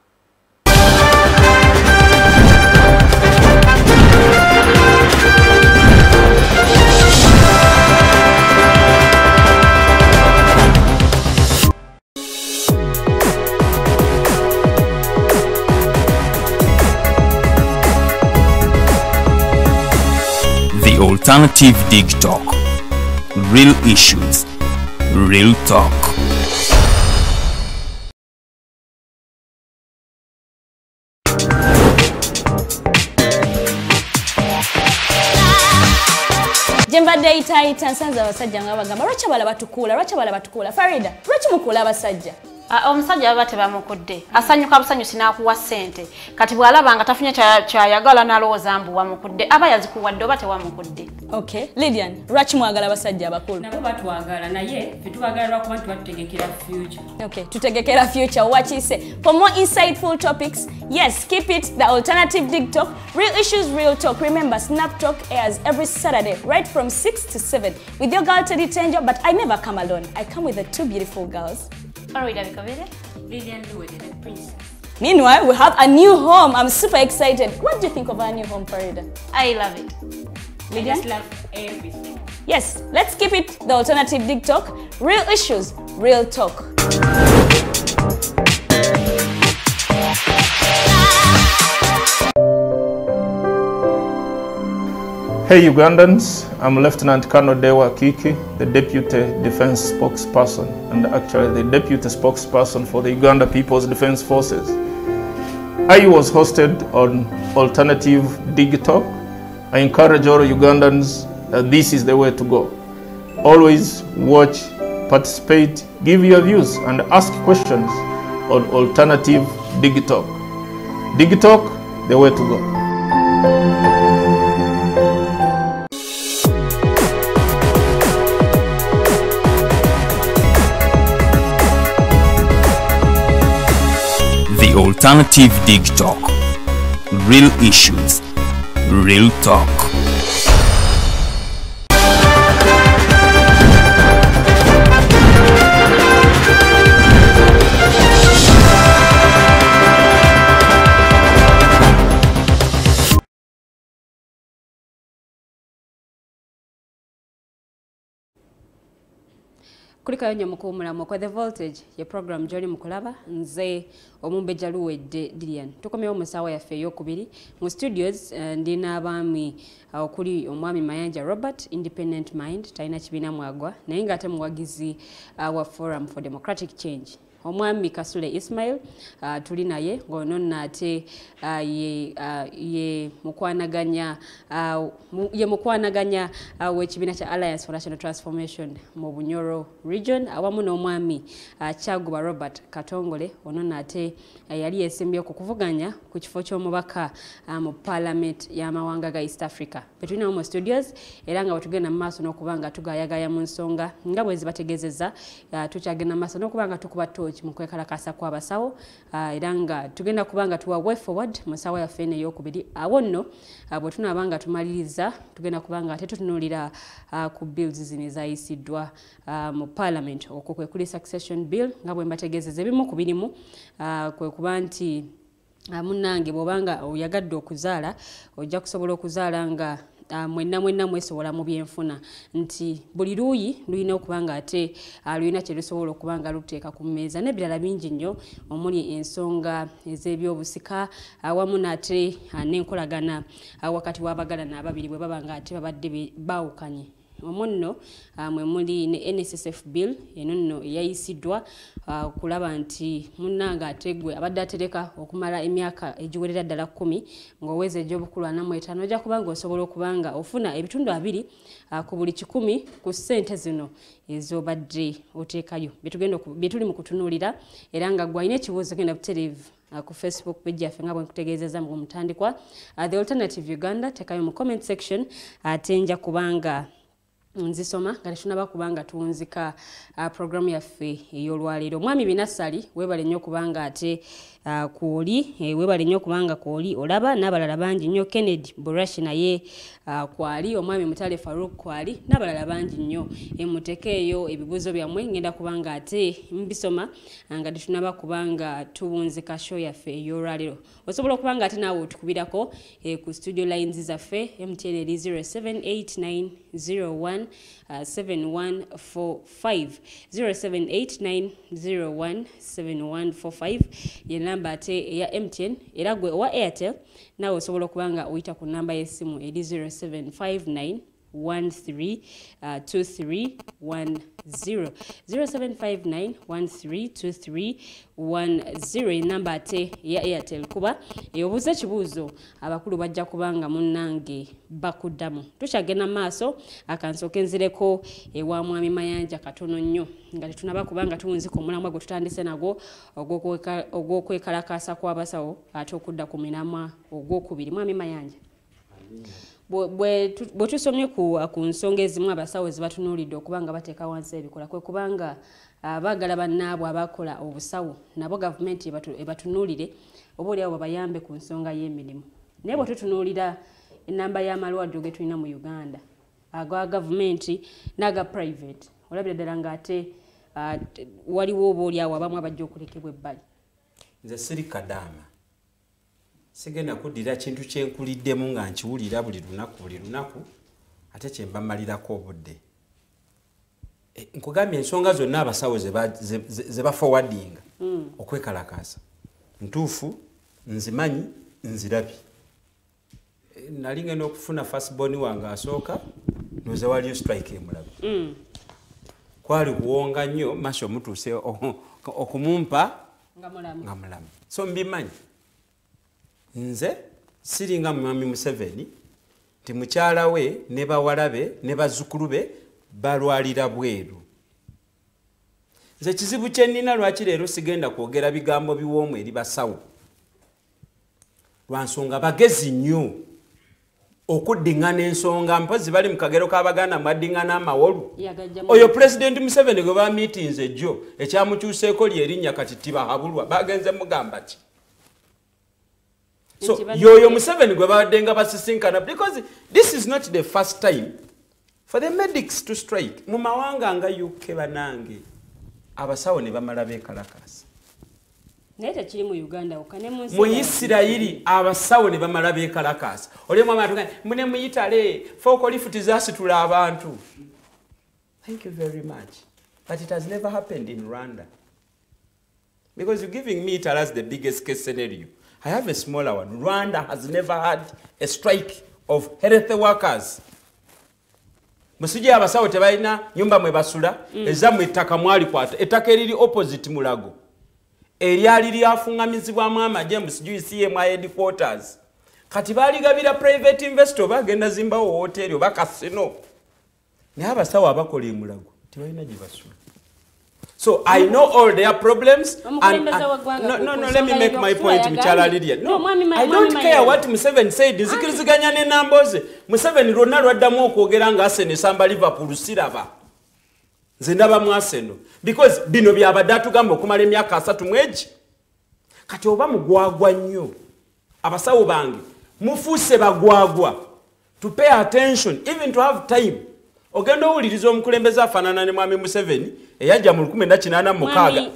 Alternative Dig Talk. Real issues, real talk.
Jembadde itaita nsanze abasajja nga bagamba lwaki bala batukula Farida lwaki mukula abasajja
omusajja baba tebamukudde asanyuka busanyusi n'akuwa ssente kati bw'alaba nga tafunye kyayagala n'alowooza mbu wamukudde aba yazikuwadde oba tewamukudde.
Okay, Lydian, lwaki mwagala abasajja abakulu?
Nabo batwagala naye fetubagala lwakuba nti batutegekera future.
Okay, tutegekera future wakise. For more insightful topics, yes, keep it the Alternative Dig Talk. Real issues, real talk. Remember, Snap Talk airs every Saturday right from 6 to 7 with your girl Teddy Tenjo, but I never come alone. I come with the two beautiful girls.
Lilian Luwede, the princess.
Meanwhile, we have a new home. I'm super excited. What do you think of our new home, Farida?
I love it.
I just love everything.
Yes, let's keep it the Alternative Dig Talk. Real issues, real talk.
Hey Ugandans, I'm Lieutenant Colonel Dewa Kiki, the Deputy Defense Spokesperson and actually the Deputy Spokesperson for the Uganda People's Defense Forces. I was hosted on Alternative Dig Talk. I encourage all Ugandans that this is the way to go. Always watch, participate, give your views and ask questions on Alternative Dig Talk. Dig Talk, the way to go.
Alternative Dig Talk. Real issues, real talk.
Kulikayo nnyo mukuwummulamu kwa The Voltage ye program gy'oli mu kulaba nze Omumbejja Luwedde Lilian. Tukomyewo mu ssaawa yaffe ey'okubiri mu studios ndi n'abaami okuli omwami Mayanja Robert, Independent Mind, talina kibiina mwagwa naye ng'ate muwagizi wa Forum for Democratic Change. omwami Kasule Ismail tuli naye ngono nate ye mukwanaganya w'ekibiina kya Alliance for National Transformation mu Bunyoro region awamu n'omwami Kyaguba Robert Katongole ono nate yali yesimbye ku kuvuganya ku kifo ky'omubaka mu Parliament y'amawanga ga East Africa betulina mu studios era nga batugenda mu maaso n'okubanga tugayagaya mu nsonga nga bwe zibategezeza tukyagenda mu maaso n'okubanga tukuba tochi mu kwekalakasa kw'abasawo era nga tugenda kubanga tuwa way forward mu nsaawa yaffe eno ey'okubiri awo nno bwe tunaabanga tumaliriza tugenda kubanga ate tutunuulira ku bills zino ezayisiddwa mu Parliament okwo kwe kuli succession bill nga bwe mbategezeza ebimu ku birimu kwe kuba nti munnange bw'obanga oyagadde okuzaala ojja kusobola okuzaala nga mwenna mwesobola mu byenfuna nti buli luuyi lulina okubanga ate lulina kye lusobola okubanga luteeka ku mmeeza n'ebirala bingi nnyo omuli ensonga ez'ebyobusika awamu n'ate n'enkolagana wakati w'abagalana ababiri bwe baba nga ate babadde baawukanye omwo nno mwe muli ne NSSF bill eno nno eyayisiddwa kulaba nti munnanga ategwe abadde atereka okumala emyaka egiwerera ddala 10 ng'oweza egy'obukulu 45 ojja kubanga osobola okubanga ofuna ebitundu 2 ku buli 10 ku ssente zino ez'obadde oteekayo bye tuli mu kutunuulira era nga gwalina ekibuuzo genda butereevu ku Facebook page yaffe nga bwe nkutegeezezza mu mutandikwa The Alternative Uganda tekayo mu comment section ate nja kubanga nzisoma nga tunaba kubanga tuwunzika programu yaffe ey'olwaleero mwami Binasali webale nnyo kubanga ate kwoli webale nnyo kubanga kwoli olaba n'abalala bangi nnyo Kennedy Borashi naye kwali omwami Mutale Farouk kwali n'abalala bangi nnyo mutekeeyo ebibuuzo byammwe ngenda kubanga ate mbisoma nga tunaba kubanga tuwunzika show yaffe ey'olwaleero osobola okubanga ate naawe otukubirako ku studio lines zaffe MTN 078901 7145 0789017145 ye namba ate ya MTN era gwe wa Airtel nawe osobola okubanga oyita ku namba y'essimu eri 0759 132310 0759132310 namba ate ya Airtel kuba eyobuuza ekibuuzo abakulu bajja kubanga munnange bakuddamu tukyagenda maaso akansooka enzireko ewa mwami Mayanja katono nnyo nga tunaba kubanga tuwunzika omulamwa gwe tutandise nagwo ogw'okwekalakaasa kw'abasawo ate okudda ku miramwa ogwokubiri mwami Mayanja bwe tusomye ku nsonga ezimu abasawo zibatunuulidde okubanga bateeka wansi ebikola kwe kubanga baagala bannaabwe abakola obusawo nabo gavumenti ebatunuulire oba oliawo babayambe ku nsonga y'emirimu naye bwe tutunuulira ennamba y'amalwaliro ge tulina mu Uganda aga gavumenti n'aga private olabira ddala ng'ate waliwo oba oliawo abamu abajja okulekebwa ebbali
nze siri kadaama sigenda kuddira kintu kyenkuliddemu nga nkiwulira buli lunaku ate kyembamalirako obudde nkugambye ensonga zonna abasawo ze baforwardinga okwekalakaasa ntuufu nzimanyi nzirabye nali ngenda okufuna firstborn wange asooka noze waliyo strike emulabe kwali kuwonga nnyo masho mutuuse okumumpa nga mulamu so mbimanyi nze siringa mwami Museveni nti mukyala we ne bawala be ne bazzukulu be balwalira bweru nze kizibu kye nnina lwaki leero sigenda kwogera bigambo biwoomu eri basawo lwa nsonga bagezi nnyo okuddiŋŋana ensonga mpozi bali mu kagero k'Abaganda mwaddiŋŋana amawolu oyo Pulezidenti Museveni gwe bamiitinze jjo ekyamukyuseeko lyerinnya kati tibahabulwa bagenze mugamba ki so yoyo Museveni gwe babadde nga basisinkana because this is not the first time for the medics to strike mu mawanga nga UK banange abasawo ne bamala beekalakaasa
naye tekiri mu Uganda okane
mu Isirayiri abasawo ne bamala beekalakaasa oli mwama atugane mune mu Italy fokolifuti zasitula abantu thank you very much but it has never happened in Rwanda because you're giving me Italy as the biggest case scenario. I have a smaller one. Rwanda has never had a strike of health workers. Musije abasawo tebalina nyumba mwe basula ezamu ettaka mwali kwata ettaka eriri opposite mulago eryali lyafungamizibwamu amagye mu CM headquarters kati baligabira private investor bagenda zimbawo hotel oba kasino naye abasawo abakola emulago tebalina gye basula. So I know all their problems and no, let me make my point Michala Lydia. No, I don't care what Museveni said. Zikiriziganya ne namboze. Museveni ronna lwaddamu okwogera nga Arsenal samba Liverpool siraba. Nze ndaba mu Arsenal because bino byabadde atugamba okumala emyaka 3 mwegi. Kati oba mugwagwa nnyo. Abasawo bange mufuuse bagwagwa. To pay attention, even to have time. Ogenda owuliriza omukulembeze afaanana ne mwami Museveni eyajja mu 1986.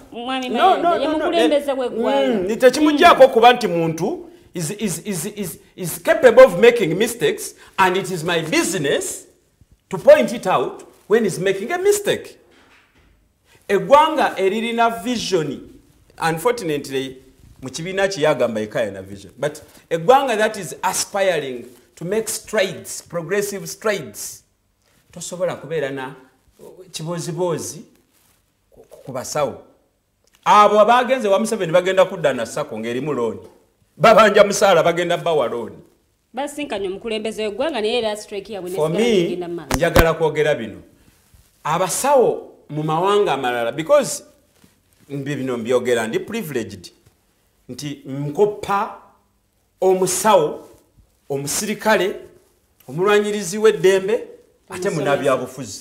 No. Tekimuggyako kuba nti muntu is capable of making mistakes and it is my business to point it out when he's making a mistake. Eggwanga eririna vision, unfortunately mu kibiina kiyagamba ekaya na vision, but eggwanga that is aspiring to make strides, progressive strides, tosobola kubeera na kibozibozi ku basawo. Abo abagenze wa Museveni bagenda kudda na Sako ng'erimu looni. Babanja musaala bagenda bawa looni.
Basinkanye omukulembeze w'eggwanga naye era strike yabwe
for me njagala kwogera bino. Abasawo mu mawanga amalala because bino mbyogera ndi privileged nti nkopa omusawo omusirikale omulwanyirizi w'eddembe ate munabyabufuzi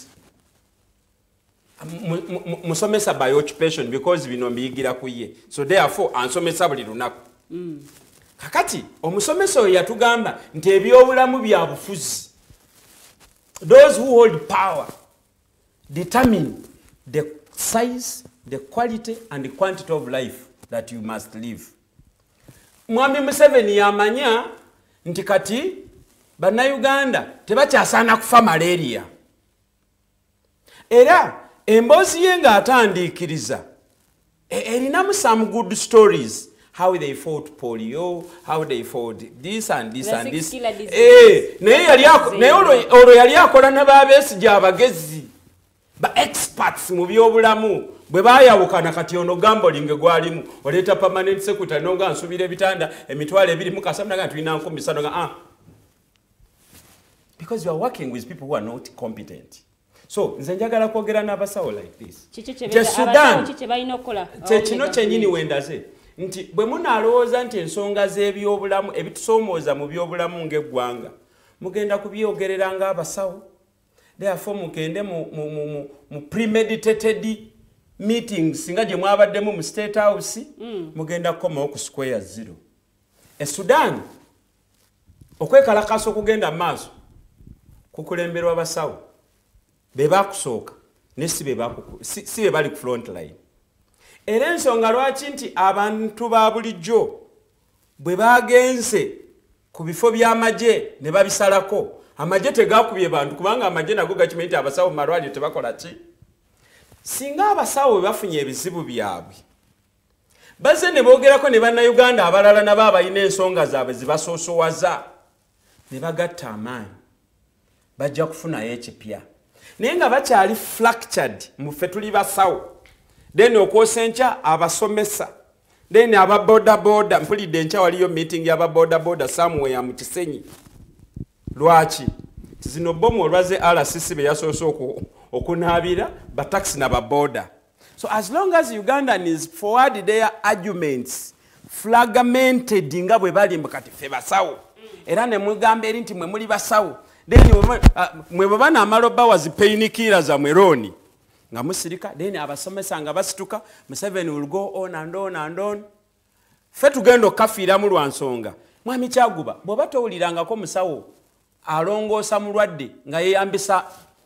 musomesa by occupation because bino mbiyigira kuye, so therefore ansomesa buli lunaku. Kakati omusomesa oyo yatugamba nti ebyobulamu bya bufuzi, those who hold power determine the size, the quality and the quantity of life that you must live. Mwami Museveni yamanya nti kati Bannayuganda tebakyasaana kufa malaria. Era emboozi ye ng'atandiikiriza erinamu some good stories, how they fought polio, how they fought this and this and this. Naye olwo yali akola ne b'abeesigi abagezi ba experts mu byobulamu bwe baayawukana kati ono gambolinge gwalimu oleeta permanent secretary nonga nsubira ebitanda emitwalo 2 naga tulina 15 because you are working with people who are not competent. So nze njagala kwogera n'abasawo like this. Sudan kino kyenyini wendaze nti bwe munalowooza nti ensonga z'ebyobulamu ebitusoomooza mu byobulamu ng'eggwanga mugenda kubyogerera ng'abasawo, therefore mugende mu premeditated meetings nga gye mwabaddemu mu State House mugenda kukomawo ku square zero. Sudan okwekalakasa okugenda mu maaso kukulemberwa abasawo be bakusooka ne si be bali ku front line. Era ensonga lwaki nti abantu ba bulijjo bwe bagenze ku bifo by'amagye ne babisalako, amagye tegakubye bantu kubanga amagye nago gakimanyi nti abasawo mu malwaliro tebakola ki. Singa abasawo bwe bafunye ebizibu byabwe baze ne boogerako ne bannayuganda abalala nabo abalina ensonga zaabwe zibasoosowaza ne bagatta amaanyi bajja kufunayo ekipya. Naye nga bakyali fractured mu ffe tuli basawo, then okwosa enkya abasomesa, then ababodaboda. Mpulidde enkya waliyo meeting y'ababodaboda somewhere mu Kisenyi. Lwaki? Zino bomu olwaze RCC be yasoose okunaabira bataxi n'ababoda. So as long as Ugandan is forward their arguments fragmented nga bwe bali kati ffe basawo era ne mugamba eri nti mwe muli basawo, then mwe baba n'amaloba wazipeinikira za mweroni nga musirika, then abasomesa nga basituka, Museveni will go on and on and on. Ffe tugenda okafiiramu lwa nsonga. Mwami Kyaguba bw'oba towulirangako musawo alongoosa mulwadde nga yeeyambisa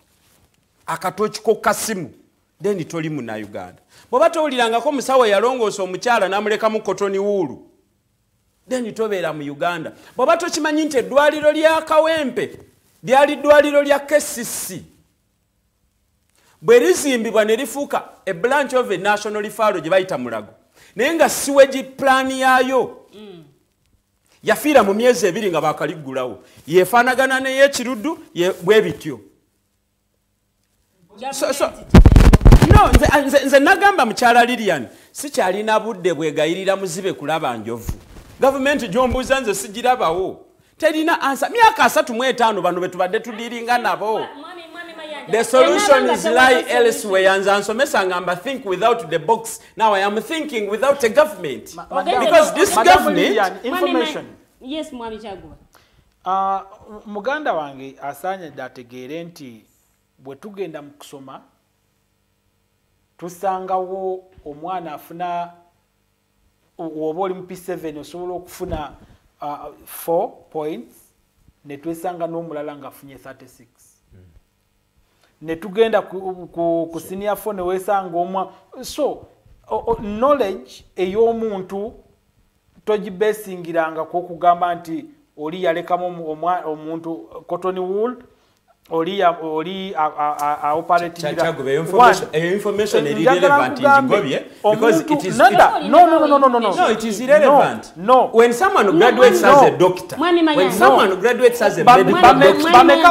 akatoki kasimu, then toli Munnayuganda. Bw'oba towulirangako musawo yalongoosa omukyala n'amulekamu kotoni wuulu, then tobeera mu Uganda. Bw'oba tokimanyi nti eddwaliro lya Kawempe lyali ddwaliro lya KCC bwe lizimbibwa ne lifuuka a branch of a national referral gye bayita Mulago, naye nga sewage plan yaayo yafiira mu myezi 2 nga bakaliggulawo, yeefaanagana n'ey'ekiruddu bwe bityo. no nze nagamba mukyala Lilian sikyalina budde bwegayirira muzibe kulaba njovu government gyombuuza nze sigirabawo terina ansa myaka 35 bano betubadde tudiringa nabo. The solution is lie elsewhere. And I think without the box. Now I am thinking without a government. Because this government...
Information.
Yes, Mwami Chagwa.
Muganda wange asanye dategeere nti bwe tugenda mu kusoma tusangawo omwana afuna oba oli mu P7 osobola okufuna 4 points ne twesanga n'omulala ng'afunye 36. Ne tugenda ku senior 4 ne weesanga omwa. So knowledge ey'omuntu togibesingiranga kw'okugamba nti oli yalekamu omuntu cotton wool oli operating
information is irrelevant in Gobie because it is
no
it is irrelevant. No, when someone graduates as a doctor, when someone graduates as a medical doctor,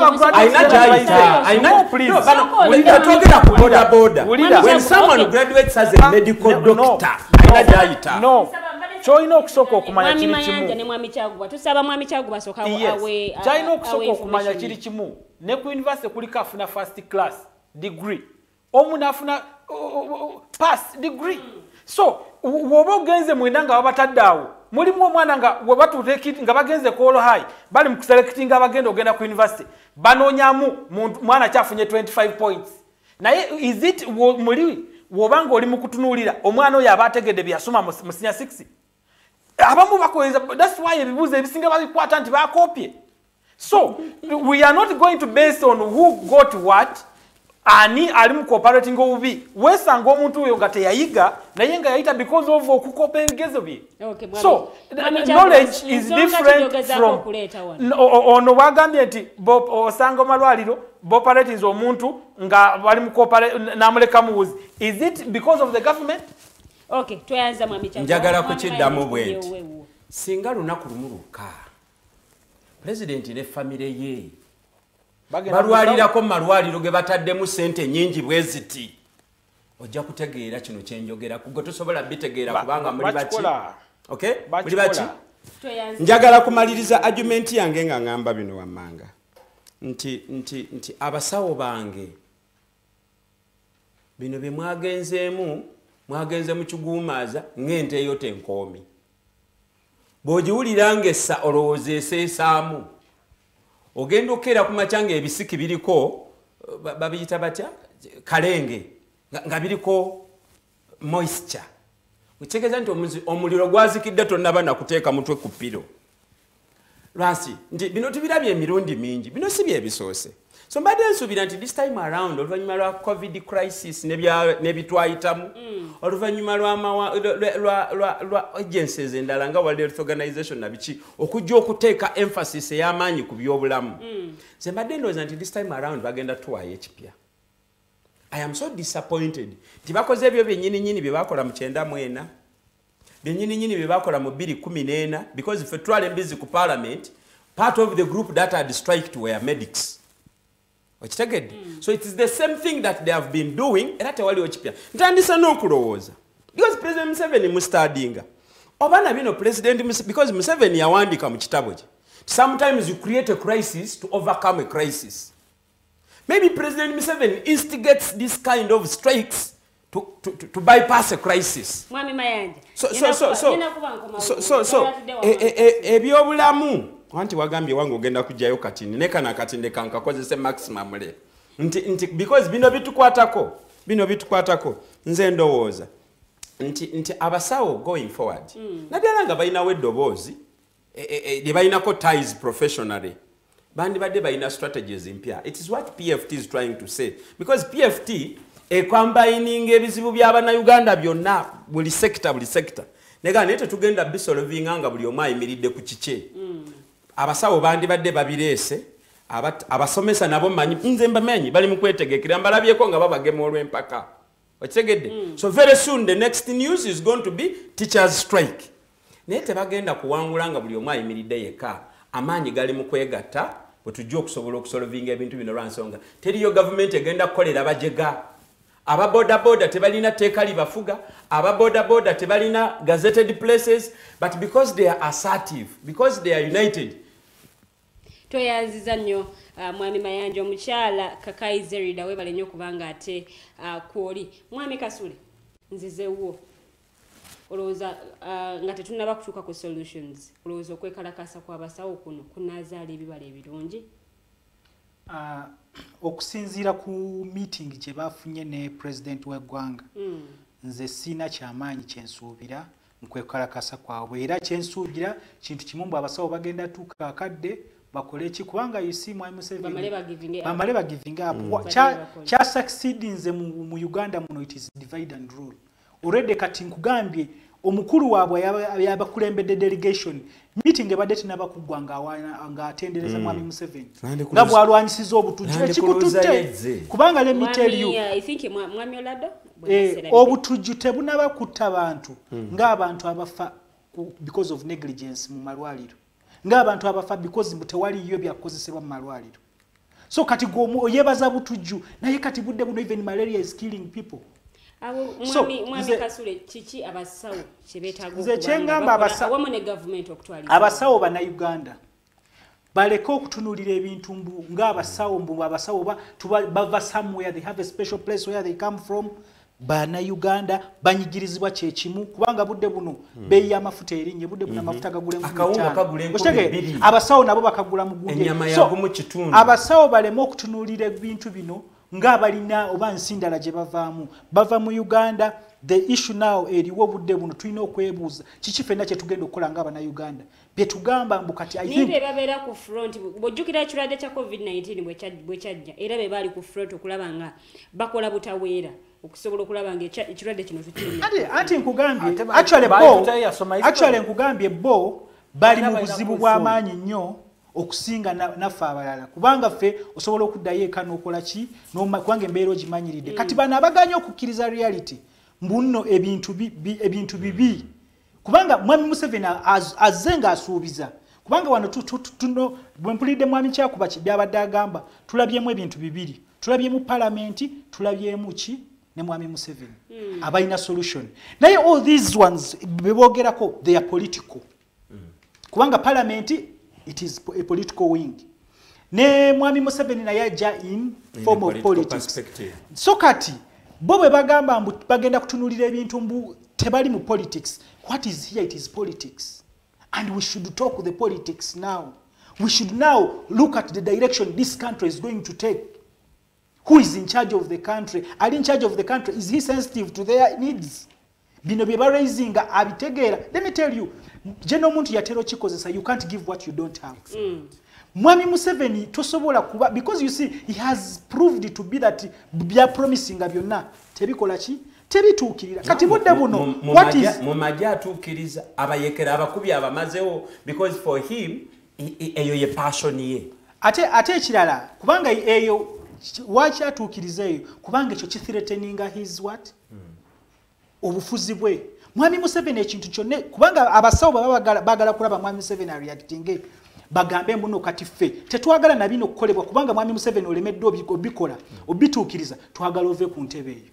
when someone graduates as a medical doctor,
no. Choino kusoko okumanya kiri kimu.
Ne Mwami Chagwa. Tusaba Mwami Chagwa soka awe.
Choino kusoko okumanya kiri kimu. Ne ku university kulika afuna first class degree. Omuna afuna pass degree. So wobo genze mwendanga wabataddawo. Mulimu omwana nga webatuteki nga bagenze ko high. Bali mukuselecting abagenda ogenda ku university. Banonyamu mwana kyafunye 25 points. Naye is it muri wobanga oli mukutunulira omwana oyo abategedde byasoma mu senior 6. Abamu bakoeza, that's why ebibuzo ebisinga babikwata nti bakopye. So we are not going to base on who got what ani ali mu cooperating obubi. Wesanga omuntu oyo nga teyayiga naye nga yayita because of okukopa ebigezo bye.
Okay,
so knowledge is different from ono bagambye nti osanga malwaliro operating omuntu nga bali mu cooperating namuleka muwuzi. Is it because of the government?
Okay, tuanza Mwami Chagwa.
Njagala kukiddamu bwenti. Singa lunaku lumuluka. President ne family ye. Balwalirako malwaliro ge bataddemu sente nyingi bweziti. Ojja kutegeera kino kyenjogera kugo tosobola bitegeera kubanga muri baki. Okay? Muri baki? Njagala kumaliriza argument yange nga ngamba bino wamanga. Nti abasawo bange. Bino bye mwagenze mu kigumaza ngente yote nkomi. Bojiwulira ngessa olowooza eseesaamu. Ogenda okera ku macanga ebisiki biriko babiyita batya kalenge nga biriko moisture. Utegeeza nti omuliro gwazikidde tonnaba nakuteeka mutwe ku piro. Lwasi nti bino tubirabye emirundi mingi bino si bye bisoose. So mbadde nsuubira nti this time around oluvannyuma lwa COVID crisis nebitwayitamu oluvannyuma lwa agencies endala nga World Health Organization nabiki okujja okuteeka emphasis ey'amaanyi ku byobulamu. Nze mbadde ndowooza nti this time around bagenda tuwaayo ekipya. I am so disappointed nti bakoze ebyo byennyini bye bakola mu 94 byennyini bye bakola mu 2014 because if twali busy ku parliament part of the group that had striked were medics. So it is the same thing that they have been doing. Era tewali ochipya. Ntandisa n'okulowooza. Because President Museveni mustadinga. Obana bino President because Museveni yawandika mu kitabo kye. Sometimes you create a crisis to overcome a crisis. Maybe President Museveni instigates this kind of strikes to bypass a crisis.
Mwami Mayanja.
So ebyobulamu Wanti wagambye wangu ogenda kujjayo katini nekana katinde kankakozese maximum le nti because bino bitukwatako nze ndowooza nti abasawo going forward naddala nga balinawo eddoboozi lye balinako ties professionally bandibadde balina strategies empya. It is what PFT is trying to say because PFT combining ebizibu by'Abannayuganda byonna buli sector nega nete tugenda bisolovinga nga buli omu ayimiridde ku kike. Abasawo bandibadde babireese abasomesa nabo manyi nze mbamenyi bali mu kwetegekera mbalabyeko nga babagema olw'empaka. Okitegedde? So very soon the next news is going to be teachers strike. Naye tebagenda kuwangula nga buli omu ayimiridde yekka. Amaanyi gali mu kwegatta bwe tujja okusobola okusolvinga ebintu bino lwansonga teriyo government egenda kukolera bajega.
aba boda tebalina teeka libafuga, aba boda tebalina gazetted places, but because they are assertive, because they are united.
Toyaziza nnyo mwami Mayanja omukyala Kakaize Rida webale nnyo kubanga ate kwoli. Mwami Kasule nzizewo. Olowooza nga tetunnaba kutuuka ku solutions. Olowooza okwekalakasa kw'abasawo kuno kunaazaala ebibala ebirungi?
Okusinziira ku meeting gye bafunye ne president w'eggwanga nze siina kyamaanyi kyensuubira nkwekalakasa kwabwe era kyensuubira kintu kimu mbu abasawo bagenda tuuka akadde bakole ki kubanga yusimu Museveni bamale ba giving up kya succeedinze mu Uganda muno it is divide and rule already kati nkugambye omukulu waabwe yabakulembedde delegation meeting ebadde tinaba kuggwanga nga atendereza mwami Museveni nga bwalwanyisiza obutujju ekikututte kubanga let me tell you
I think mwami Olado
obutujju tebunaba kutta bantu ng'abantu abafa because of negligence mu malwaliro ng'abantu abafa because tewaliyo byakozesebwa mu malwaliro so kati yebaza butujju naye kati budde buno even malaria is killing people.
Mwami Kasule kiki abasawo kyebetaaga
nze kyengamba abasawo bana Uganda baleke okutunulira ebintu mbu ng'abasawo mbu abasawo bava somewhere they have a special place where they come from bana Uganda banyigirizibwa kyekimu kubanga budde buno beeyi y'amafuta erinye budde buno amafuta gagula mu abasawo nabo bakagula mu gunde abasawo baleme okutunulira ebintu bino ng'abalina oba nsindala gye bava mu Uganda. The issue now eriwo budde buno tulina okwebuuza kiki ffenna kye tugenda okukola ng'abana Uganda bye tugamba mbu kati I think
babeera ku front bw'ojjukira ekirwadde kya COVID-19 bwe kyajja era be baali ku front okulaba nga bakola butaweera okusobola okulaba nga ekirwadde kino tukirina
ati nkugambye actually nkugambye bo bali mu buzibu bw'amaanyi nnyo okusinga naffe abalala kubanga ffe osobola okuddayo eka n'okola ki kubanga embeera ogimanyiridde kati bano abaganya okukkiriza reality mbuno ebintu bibi kubanga mwami Museveni azze ng'asuubiza kubanga wano bwe mpulidde mwami Kyakuba byabadde agamba tulabyemu ebintu bibiri tulabyemu palamenti tulabyemu ki ne mwami Museveni abalina solution naye all these ones bebogerako they are political kubanga palamenti it is a political wing ne mwami Museveni naye ajja in form of politics so kati bo bwe bagamba mbu bagenda kutunulira ebintu mbu tebali mu politics what is here it is politics and we should talk the politics now we should now look at the direction this country is going to take who is in charge of the country are in charge of the country is he sensitive to their needs bino bye raising abitegeera let me tell you jeno omuntu yatero kikozesa you can't give what you don't have mwami Museveni tosobola kuba because you see he has proved to be that bya promising byonna tebikola ki tebituukirira kati budde buno what is
mu majja atuukiriza abayekera abakubi abamazewo because for him eyo ye passion ye
ate ekirala kubanga eyo wachi atuukiriza eyo kubanga ekyo kithreateninga his what obufuzi bwe mwami Museveni ekintu kyonna kubanga abasawo bagala kulaba mwami Museveni reacting bagambe mbuno kati ffe tetwagala na bino kukolebwa kubanga mwami Museveni olemedde obikola obituukiriza twagala ove ku ntebe eyo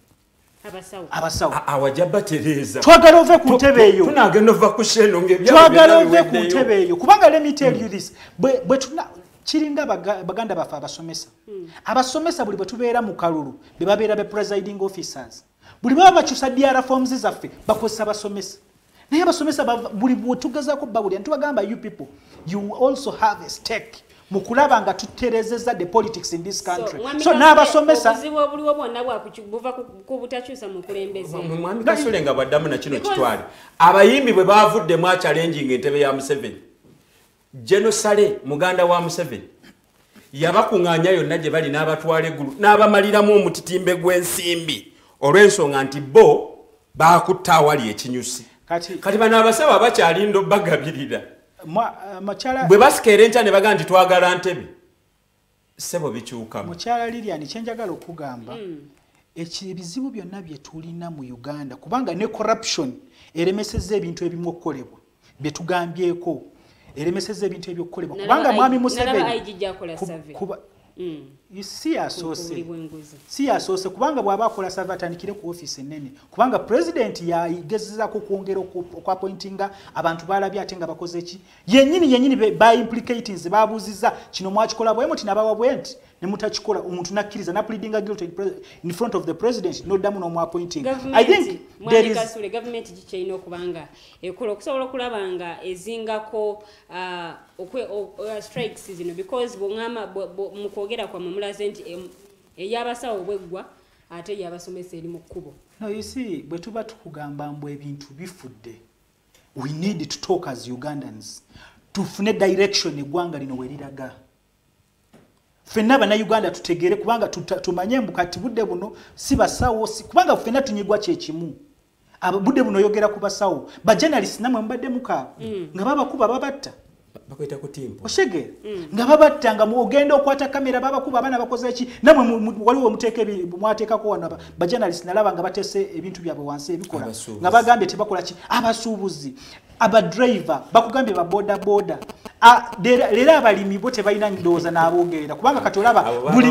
abasawo
awajaba tereza
twagala ove ku ntebe eyo
tunagenda ova ku sheno
twagala ove ku ntebe eyo kubanga let me tell you this bwe tuna kiringa baganda bafa abasomesa buli bwe tubeera mu kalulu be babeera be presiding officers buli baba bakyusa DR forms zaffe bakozesa basomesa naye abasomesa buli bwetugezako babuli ntubagamba you people you also have a stake mukulaba nga tuterezeza the politics in this country so n'abasomesa
obuzibu obuliwo bwonna bwakubuva ku butakyusa mu kulembeze
mwami Kasule nga baddamu na kino kitwale abayimbi bwe bavudde mu challenging entebe ya Museveni Genosale muganda wa Museveni yabakuŋŋaanya yonna gye bali n'abatwala eggulu n'abamaliramu omutitimbe gw'ensimbi olw'ensonga nti bo baakutta awali ekinyusi kati bano abasawo abakyalinda obbagabirira bwe basikeera enkya ne bagaa nti twagala ntebe ssebo bikyukamu
mukyala Lilian kyenjagala okugamba ebizibu byonna bye tulina mu Uganda kubanga ne corruption eremesezza ebintu ebimu okukolebwa bye tugambyeko eremesezza ebintu ebyokukolebwa kubanga mwami Museveni si asoose kubanga bw'aba akola sava atandikire ku office ennene kubanga president yagezezaako okwongera okwapointinga abantu balabye ate nga bakoze ki yennyini ba implicating ze babuuziza kino mwakikola bwe muti nabawa bwe nti ne mutakikola omuntu nakkiriza na pleading guilty in front of the president n'oddamu n'omwapointing. I think there is
government gikyalina okubanga ekola okusobola okulaba nga ezingako strikes zino because bw'ongamba mu kwogera kwammwe mulaze nti ey'abasawo bweggwa ate y'abasomesa eri mu kkubo.
No, you see, bwe tuba tukugamba mbu ebintu bifudde, we need to talk as Ugandans tufune direction eggwanga lino we liraga. Ffenna bannayuganda tutegeere kubanga tumanye mbu kati budde buno si basawo kubanga ffenna tunyigwa kyekimu. Budde buno oyogera ku basawo bajournalist namwe mubadde mukaaba nga babakuba babatta
bakwita kutimpo
oshege nga babatta nga ogenda okwata kamera babakuba abaana bakoze eki namwe waliwo muteeke mwateekako wano bajournalist nalaba nga batese ebintu byabwe wansi ebikola nga bagambye tebakola ki abasuubuzi abadriver bakugambye baboda boda leero abalimi bo tebalina ndowooza n'aboogerera kubanga kati olaba buli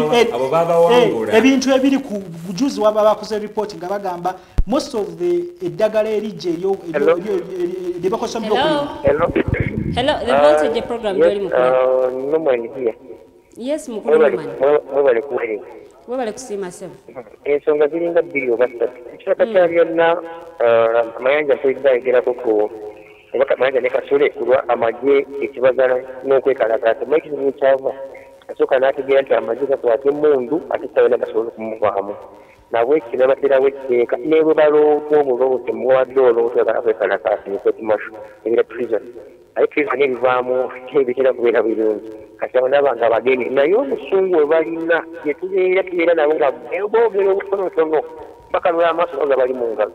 ebintu ebiri ku bujuzi waba bakoze report nga bagamba most of the eddagala erijja lye bakozesa mu
Hello, the voltage program
yes, no man here.
Yes, mukulu man.
Mwebale kuwere.
Mwebale kusima sebo.
Ensonga ziringa bbiri oba ssatu. Ekisaka kya byonna amayanja mpuliriza ayogerako ku amayanja ne kasule kulwa amagye ekibagala n'okwekalakaasa. Mu ekizibu kyava asooka n'ategeera nti amagye gakwata emmundu ate sayina gasobola okumuvaamu. Nabwe ekino baterawo etteeka ne bwe baloopa obuloozi muwadde olw'otwagala kwekalakaasa nekwetumasho ebira prison. Ariko ibyo bivaamu ebitera kubeera birungi kati abo n'abantu abageni naye obusungu bwe balina bye tubeera nabo nga boogera obutonotono bakalula amaaso nga bali mu ngalo.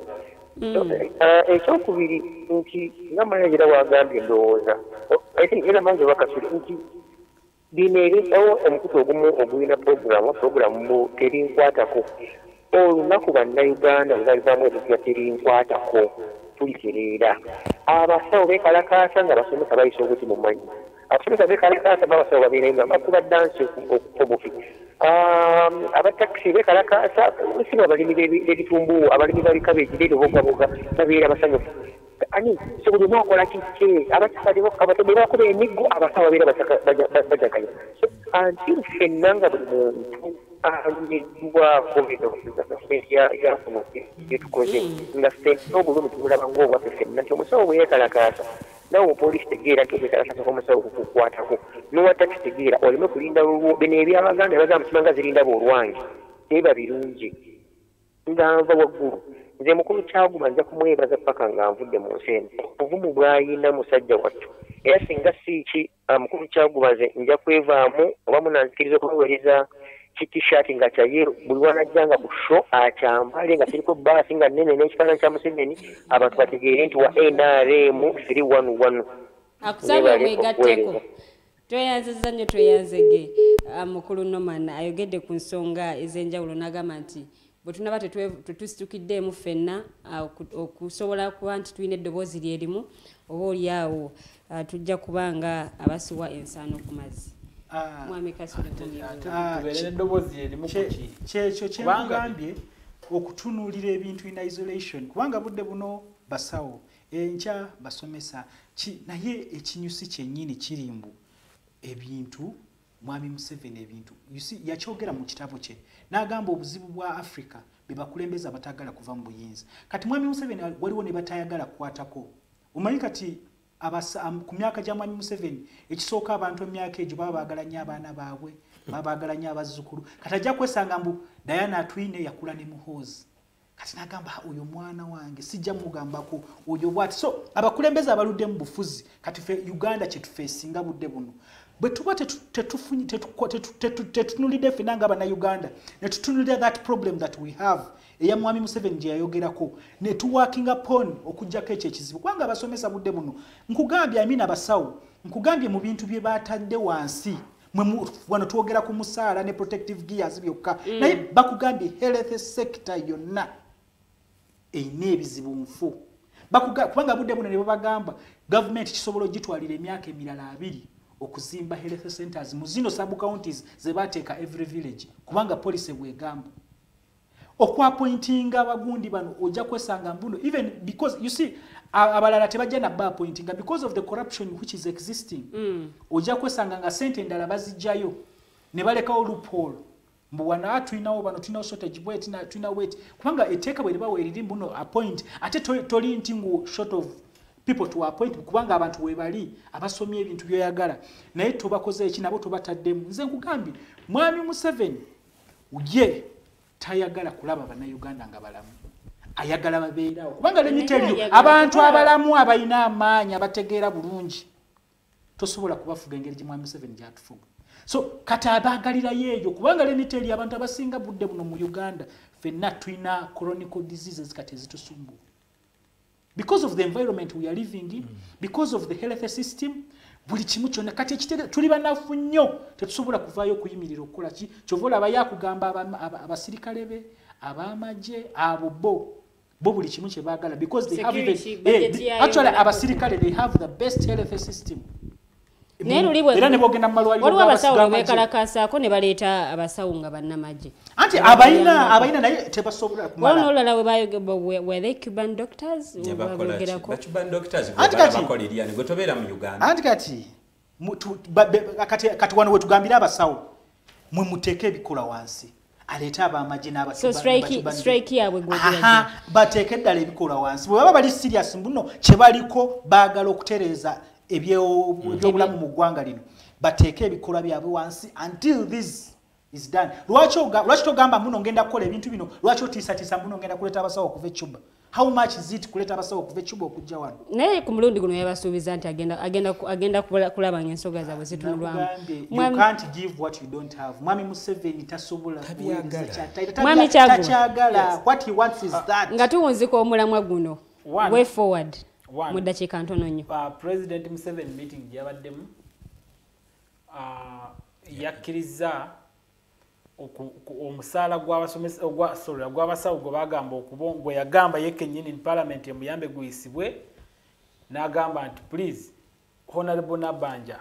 Ekyokubiri nti nga manajera wagambye ndowooza era manzi bakasule nti bino ebisawo omukutu ogumu ogulina puroguramu terinkwatako olunaku bannayuganda lwalivaamu ebipya terinkwatako tulitereera abasawo bekalakaasa nga basomesa bayisa obuti mu manyi abasomesa bekalakaasa babasawo babeere nga bakuba dansi obufi abatakisi bekalakaasa siba abalimi b'ebitumbuwo abalimi babikabeegi n'ebibogaboga babeera basanyufu ani so buli mwakola kiki abasawo bakuba emiggo abasawo babeera bajaganya so until ffenna nga buli muntu alumiriddwako yafuno byetukoze nga ffenna obulumi tubulaba ng'obwaffe ffenna nti omusawo bwe yeekalakaasa nawe omupoliisi tegeera nti obwekalakaasa k'omusawo kukukwatako n'owatta kitegeera oleme kulinda bino ebyabaganda bagamba kimanga zirinda boolwange biba birungi nga nva waggulu nze mukulu Kyaguma nja kumwebaza paka nga nvudde mu nsi eno obuvumu bw'ayina musajja wattu era singa siiki mukulu Kyaguma nze nja kwevaamu oba munanzikiriza okubaweereza kitishaati nga kyayero buli wanajjanga ku show akyambale nga kiriko baasi nga nnene n'ekifaananyi kya Museveni abantu bategeere nti wa NRM 311
akusaba mwegatteko tweyanziza nnyo tweyanzege mukulu Norman ayogedde ku nsonga ez'enjawulo n'agamba nti bwe tunaba tetusitukiddemu ffenna okusobola kuba nti tulina eddoboozi lyerimu oba oliawo tujja kubanga abasiwa ensaano ku mazzi.
Kyekyo kyengambye okutunuulira ebintu in isolation kubanga budde buno basawo enkya basomesa naye ekinyusi kyennyini kirimbu ebintu mwami Museveni ebintu yakyogera mu kitabo kye n'agamba obuzibu bwa Africa be bakulembeza batagala kuva mu buyinza kati mwami Museveni waliwo ne batayagala kukwatako omanyi kati ku myaka gya mwami Museveni ekisooka abantu emyaka egyo baba bagalanya abaana baabwe baba bagalanya abazzukulu kati ajja kwesanga mbu Diana Atwine yakula ne Muhoozi kati n'agamba oyo mwana wange sijja mugambako oyo bwati so abakulembeze abaludde mu bufuzi kati fe Uganda kyetufeesinga budde buno bwe tuba tetunulidde ffenna nga Abannayuganda ne tutunulira that problem that we have eya mwami Museveni gye yayogerako ne tuworking upon okuggyako ekyo ekizibu kubanga abasomesa budde buno nkugambye amina abasawo nkugambye mu bintu bye batadde wansi wano twogera ku musaala ne protective gears byokka naye bakugambye health sector yonna eyina ebizibu nfu kubanga budde buno ne babagamba gavumenti kisobola ogitwalira emyaka emirala 2 okuzimba health centers mu zino sub counties ze bateeka every village kubanga police bwegamba okwapointinga abagundi bano ojja kwesanga mbuno even because you see abalala tebajja na ba pointinga because of the corruption which is existing ojja kwesanga nga sente endala bazijjayo ne balekawo loophole mbuwana tulinawo bano tulinawo shortage bwe tulina wait kubanga eteeka bwe libawo eriri mbuno appoint ate toli ntingu short of people to appoint kubanga abantu webali abasomye ebintu byoyagala naye tobakoze ekinabo tobataddemu nze nkugambye mwami Museveni uje tayagala kulaba bana Uganda nga balamu ayagala babeerawo kubanga lemiteri abantu abalamu abayina amaanyi abategeera bulungi tosobola kubafuga engeri mwami Museveni gyatufuga so kata abagalira yeyo kubanga lemiteri abantu abasinga budde buno mu Uganda fenna twina chronic diseases kati zitusumbu because of the environment we are living in because of the health system buli kimu kyonna kati ekitere tuli banafu nnyo tetusobola kuvaayo okuyimirira okukola ki kyovola abayakugamba abasirikale be abamaje abo bo buli kimu kye baagala because they have even actually abasirikale they have the best health system era ne bogenda mu malwaliro
waliwo abasawo bekalakasaako ne baleeta abasawo nga bannamagye
anti abayina naye tebasobola
kumala olala were they Cuban doctors
ba Cuban doctors bakolera yani gotobeera mu Uganda
anti kati wano wetugambira abasawo mwe muteeke ebikola wansi aleeta abamagye
strike yabwe
gwogera bateeke eddala ebikola wansi bwe baba bali serious mbuno kye baliko baagala okutereeza ebyobulamu mu ggwanga lino bateeke ebikola byabwe wansi until this is done lwaki togamba muno ngenda kukola ebintu bino lwaki otiisatiisa muno ngenda kuleeta abasawo okuva Cuba how much is it kuleeta abasawo okuva Cuba okujja wano
naye ku mulundi guno yabasuubiza nti agenda kulaba ng'ensoga zaabwe zitunulwamu
you can't give what you don't have mwami Museveni tasobola
takyagala
what he wants is that
nga tuwunzika omulamwa guno way forward mu ddakiika ntono nnyo
President Museveni meeting gyabaddemu yakkiriza omusaala gw'abasawo gwe bagamba gwe yagamba ye kennyini in parliament emuyambe guyisibwe n'agamba nti please Honorable Nabanja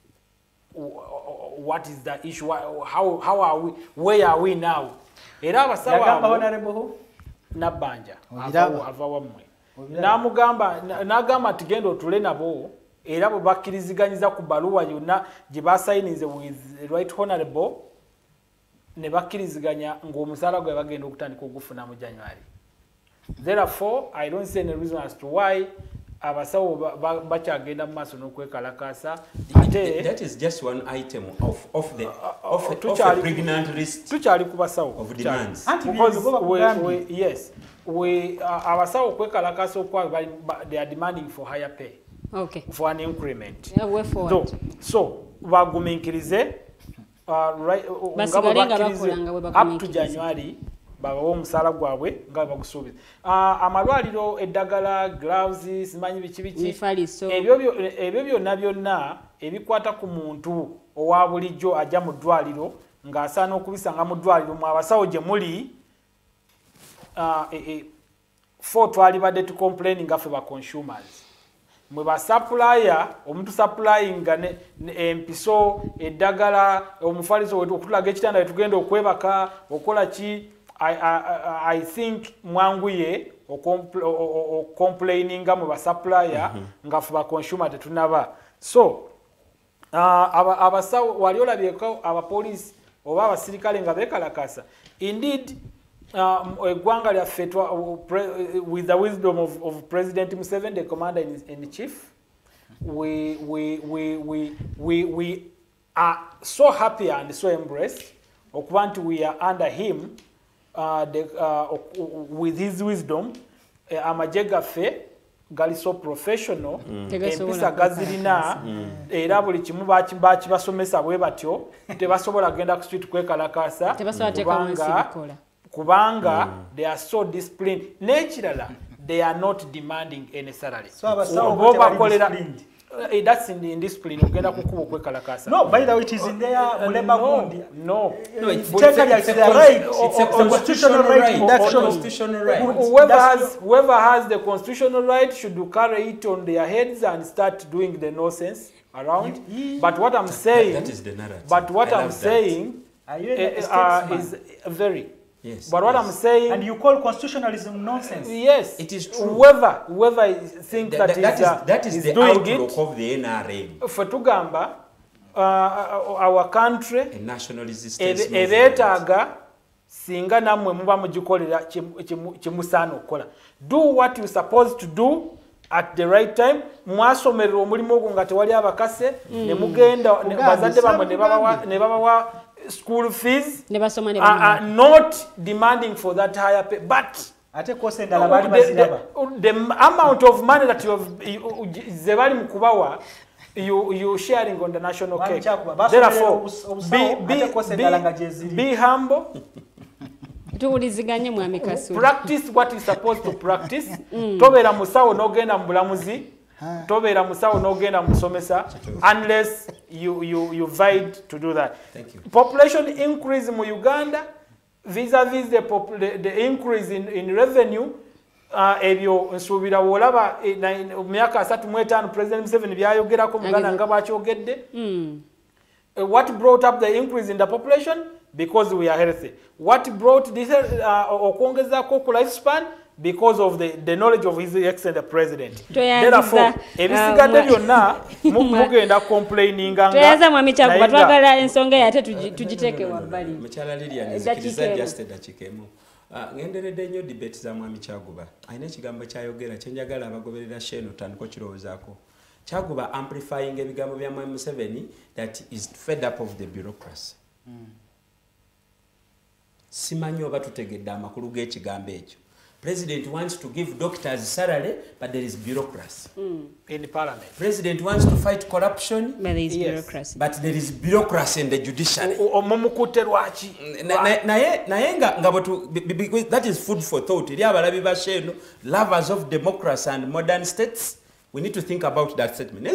what is the issue how are we where are we now era abasawo Nabanja ava wammwe n'agamba nti genda otule nabo era bwe bakkiriziganyiza ku baluwa yonna gye basayinize with right honorable ne bakkiriziganya ng'omusaala gwe bagenda okutandika ogufuna mu January. Therefore, I don't see any reason as to why abasawo bakyagenda mu maaso n'okwekalakaasa.
That is just one item of the pregnant list
tukyali ku basawo
of demands.
Yes. Abasawo okwekalakaasa okwa they are demanding for higher pay.
Okay.
For an increment.
Yeah, way forward.
So baguminkirize up to January babawo omusaala gwabwe nga bagusuubiza. Amalwaliro eddagala gloves simanyi biki ebyo byonna ebikwata ku muntu owa bulijjo ajja mu ddwaliro ng'asaana okubisanga mu ddwaliro mu abasawo gye muli for twalibadde tu complaining nga ffe ba consumers mwe ba supplier omuntu supplying empiso eddagala omufaliso wetu okutulaga ekitanda etugenda okwebaka okola ki I think mwanguye complaining mwe ba supplier nga ffe ba consumer tetunaba so abasawo wali olabyeko abapolisi oba abasirikale nga bekalakasa indeed eggwanga lyaffe with the wisdom of President Museveni, the commander-in-chief, we are so happy and so embraced. We are under him with his wisdom. Amajegaffe gali so professional. Empisa gazirina era buli kimu bakibasomesa bwe batyo tebasobola genda ku street kwekalakasa kubanga they are so disciplined. Nekirala they are not demanding any salary. So That's in the indiscipline. Ugenda kukuba kwekalakasa.
No, by the way, it is in there.
No,
it's a right. It's a constitutional right. That's constitutional right.
Whoever has the constitutional right should carry it on their heads and start doing the nonsense around. But what I'm saying,
that is the narrative.
But what I'm saying is very.
Yes.
But what I'm saying,
and you call constitutionalism nonsense.
Yes,
it is true.
Whoever thinks
that is the outlook of the NRM.
For Tugamba, our country,
a national resistance
movement. Singa namwe muba mugikolera kimusana okola. Do what you supposed to do at the right time. Mwasomerera omulimu ogwo nga tewali abakase ne mugenda bazadde bamwe ne babawa school fees are not demanding for that higher pay, but the amount of money that you sharing on the national cake. Therefore, be humble. Practice what you're supposed to practice. Tobera musawo nogenda mbulamuzi. Tobera musawo nogenda musomesa unless you vied to do that.
Thank you.
Population increase in Uganda vis-a-vis the increase in revenue. Ebyo nsubira wolaba myaka 35 President Museveni byayogerako muganda nga bwakyogedde. What brought up the increase in the population? Because we are healthy. What brought this okwongezako ku lifespan? Because of the knowledge of his excellent president. Therefore, ebisigadde byonna mugenda complaining nga
toyaza mwami Kyaguba twagala ensonga yate tugiteeke wabbali.
Mukyala Lilian nzikiriza just dakikemu. Ngenderedde nnyo debate za mwami Kyaguba. Alina ekigambo kyayogera kyenjagala abagoberera Sheno tandiko kirowoozaako. Kyaguba amplifying ebigambo bya mwami Museveni that is fed up of the bureaucracy. Simanyi oba tutegedde amakulu g'ekigambo ekyo. President wants to give doctors salary, but there is bureaucracy.
In parliament.
President wants to fight corruption,
but there is bureaucracy.
But there is bureaucracy in the judiciary. Because that is food for thought. Lovers of democracy and modern states. We need to think about that statement.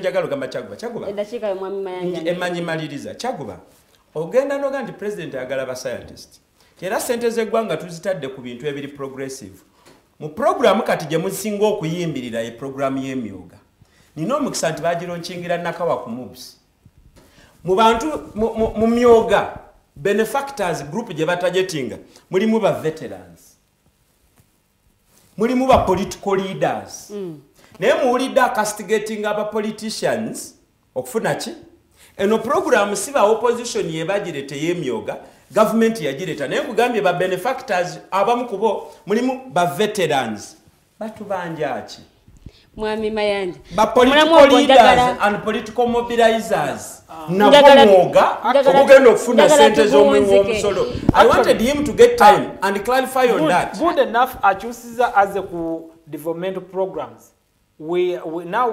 Kyaguba. Ogenda noga nti president ayagala ba scientist. Era sente z'eggwanga tuzitadde ku bintu ebiri progressive. Mu program kati gye musinga okuyimbirira ye program y'emyoga. Nina omukisa nti bagironkingira Nakawa ku MUBS. Mu bantu mu myoga benefactors group gye batajetinga mulimu ba veterans. Mulimu ba political leaders. Naye muwulidde castigating aba politicians okufuna ki? Eno program siba opposition yebagirete y'emyoga. Government yagireta naye kugambye ba benefactors abamu kubo mulimu ba veterans batu banjachi
mwami Mayanja
ba political leaders and political mobilizers nabomoga okugenda okufuna sente z'omusolo. I wanted him to get time and clarify on that.
Good enough akyusiza as ku development programs. We had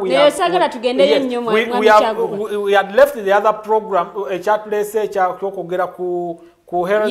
left the other program a chat place kyokogera ku health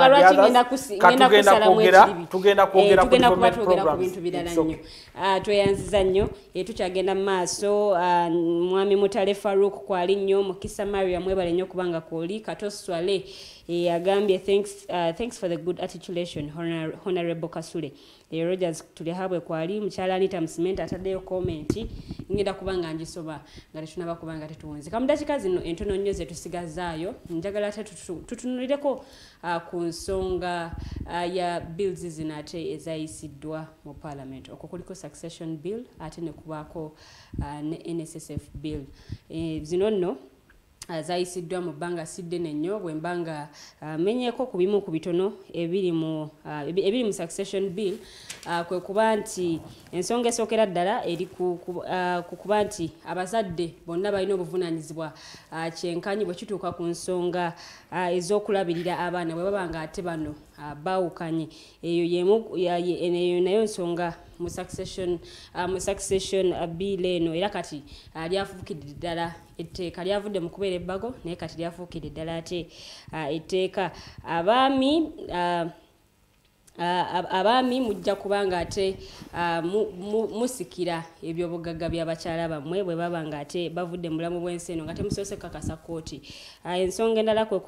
tugenda kwogera ku bintu
birala nnyo. Tweyanziza nnyo tukyagenda mu maaso. Mwami Mutale Farouk kwali nnyo Mukisa Maria mwebale nnyo kubanga kwoli katoswale agambye thanks for the good articulation Honorable Kasule. Rogers tulihabwe kwali mukyala Anita Msimenta ataddeyo comment ngenda kubanga njisoba nga tetunaba kubanga tetuwonze kamudakika zino entono nnyo ze tusigazaayo njagala tutunulireko ku nsonga ya bills zino ate ezayisiddwa mu parliament. Okwo kuliko succession bill ate ne kubaako ne NSSF bill. Zino nno zayisiddwa mu bbanga siddene nnyo bwe mbanga menyeeko ku bimu ku bitono ebiri mu succession bill kwe kuba nti ensonga esookera ddala eri ku kuba nti abazadde bonna balina obuvunaanyizibwa kyenkanyi bwe kituuka ku nsonga ez'okulabirira abaana bwe baba nga ate bano baawukanye. Eyo nayo nsonga mu succession bill eno era kati lyafuukidde ddala etteeka lyavudde mu kubeera ebbago naye kati lyafuukidde ddala ate etteeka. Abaami abaami mujja kubanga ate musikira ebyobugagga by'abakyala bammwe bwe babanga ate bavudde mu bulamu bw'ensi eno nga temusoose kukakasa kkooti. Ensonga endala kwe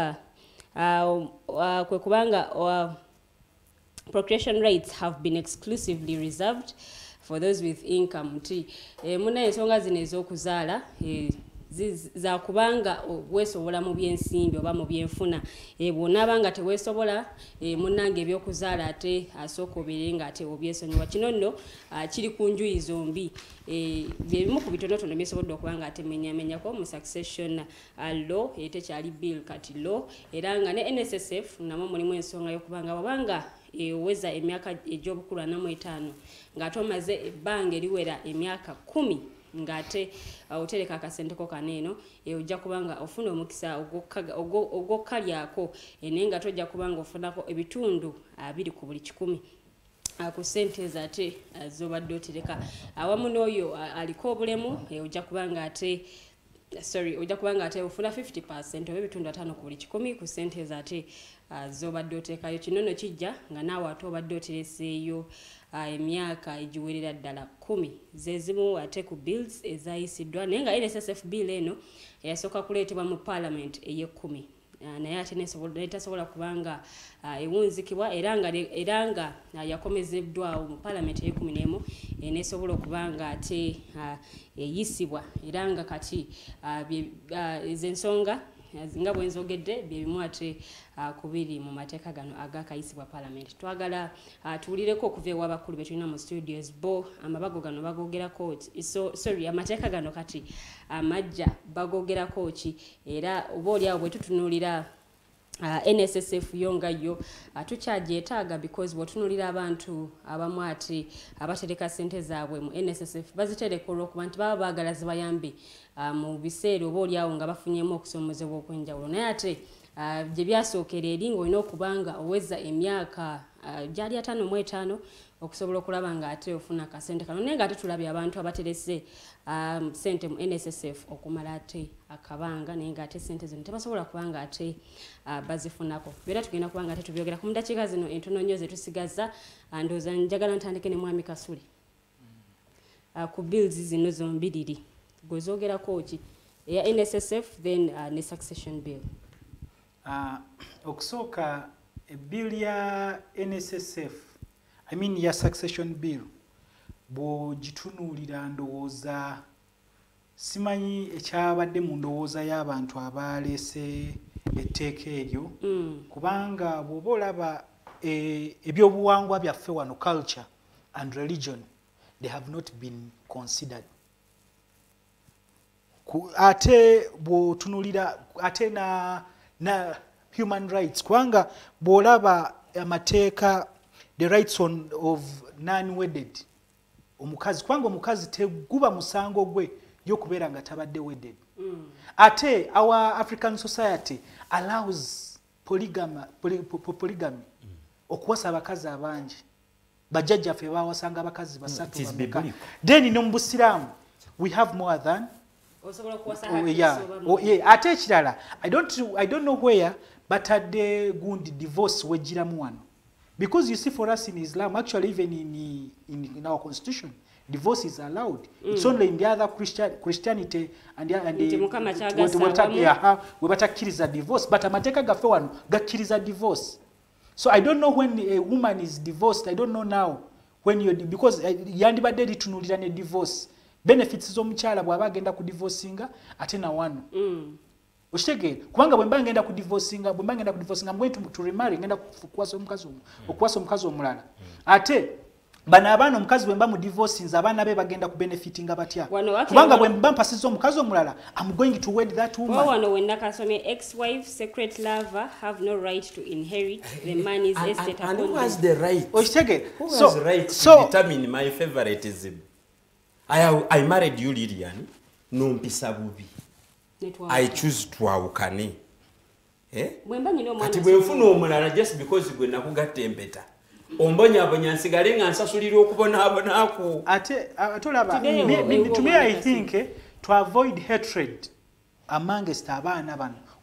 kubanga procreation rights have been exclusively reserved for those with income. Muna ensonga zino ez'okuzaala za kubanga weesobola mu byensimbi oba mu byenfuna bw'onaabanga teweesobola munnange ebyokuzaala ate asooka obeere nga ate obyesonyiwa. Kino nno kiri ku njuyi zombi. Byebimu ku bitonotono byesobodde okubanga ate mennyamenyako mu succession law tekyali bill kati law, era nga ne NSSF namwo mulimu ensonga y'okubanga wabanga oweza emyaka egy'obukulu 45 ng'ate omaze ebbanga eriwera emyaka 10 ngate otereka akasenteko kaneeno ojja kubanga ofuna omukisa ogwokkalyako naye nga tojja kubanga ofunako ebitundu 2 ku buli 100 ku sente ate zobadde otereka awamu n'oyo aliko obulemu ojja kubanga ate ofuna 50% oba ebitundu 5 ku buli 100 ku sente ate zobadde oteekayo. Kino nno kijja nga naawe ate obadde otereseeyo emyaka egiwerera ddala 10 zezimu ate ku bills ezayisiddwa naye nga NSSF bill eno yasooka kuleetebwa mu parliament eye10 naye ate netasobola kubanga ewunzikibwa era nga yakomezeddwawo mu parliament eye11 nesobola okubanga ate eyisibwa era nga kati ez'ensonga nga bwenzogedde byebimu ate kubiri mu mateeka gano agakayisibwa parliament. Twagala tuwulireko okuva ew'abakulu betulina mu studios bo amabago gano bagogerako amateeka gano kati amajja bagogerako ki era oba oliawo bwe tutunuulira NSSF yonga yo tukyagyetaaga because bw'otunuulira abantu abamu ate abatereka ssente zaabwe mu NSSF bazitereka olw'okuba nti baba baagala zibayambe mu biseera oba oliawo nga bafunyemu okusoomozebwa okw'enjawulo naye ate gye byasookera eri ng'olina okubanga oweza emyaka gyali 55 okusobola okulaba nga ate ofuna akasente kano naye nga ate tulabye abantu abaterese sente mu NSSF okumala ate akabanga naye nga ate sente zino tebasobola kubanga ate bazifunako. Era tugenda kubanga ate tubyogera ku mudakiika zino entono nnyo zetusigaza ndowooza njagala ntandike ne Mwami Kasule ku bills zino zombiriri gwezoogerako ki eya NSSF then ne succession bill.
Okusooka bill ya NSSF ya succession bill bw'ogitunuulira ndowooza simanyi ekyabadde mu ndowooza y'abantu abaleese etteeka eryo kubanga bw'oba olaba ebyobuwangwa byaffe wano culture and religion they have not been considered. Ate bw'otunuulira ate na human rights kubanga bw'olaba amateeka the rights of non-wedded omukazi kubanga omukazi teguba musango gwe y'okubeera nga tabadde wedded. Ate our African society allows polygamy okuwasa abakazi abangi bajjajjaffe bawasanga abakazi basatu bameka then no mu Busiraamu we have more than ate ekirala I don't know where but adde gundi divorce wejjiramu wano because you see for us in Islam actually even in our constitution divorce is allowed. It's only in the other Christianity and we batakkiriza divorce but amateeka gaffe wano gakkiriza divorce. So I don't know when a woman is divorced, I don't know now when you because yandibadde litunuulira ne divorce benefits z'omukyala bw'aba agenda ku divorcinga ate na wano oshege kubanga bwe ngenda ku divorcinga I'm going to remarry ngenda kukwasa omukazi omulala ate bana abaana omukazi bwe mba mu divorcinga abaana be bagenda ku benefitinga batya kubanga bwe mba mpasiza omukazi omulala I'm going to wed that woman.
Wano when nakasomye ex-wife secret lover have no right to inherit the money's estate
and who has the right
oshege
who has the right to determine my favoritism? I married you Lilian nompisa bubi I choose twawukane kati bwe nfuna omulala just because gwe nakugatta empeta ombonyabonya nsigale nga nsasulira okubonaabonaako
ate olaba to me I think to avoid hatred amongst abaana bano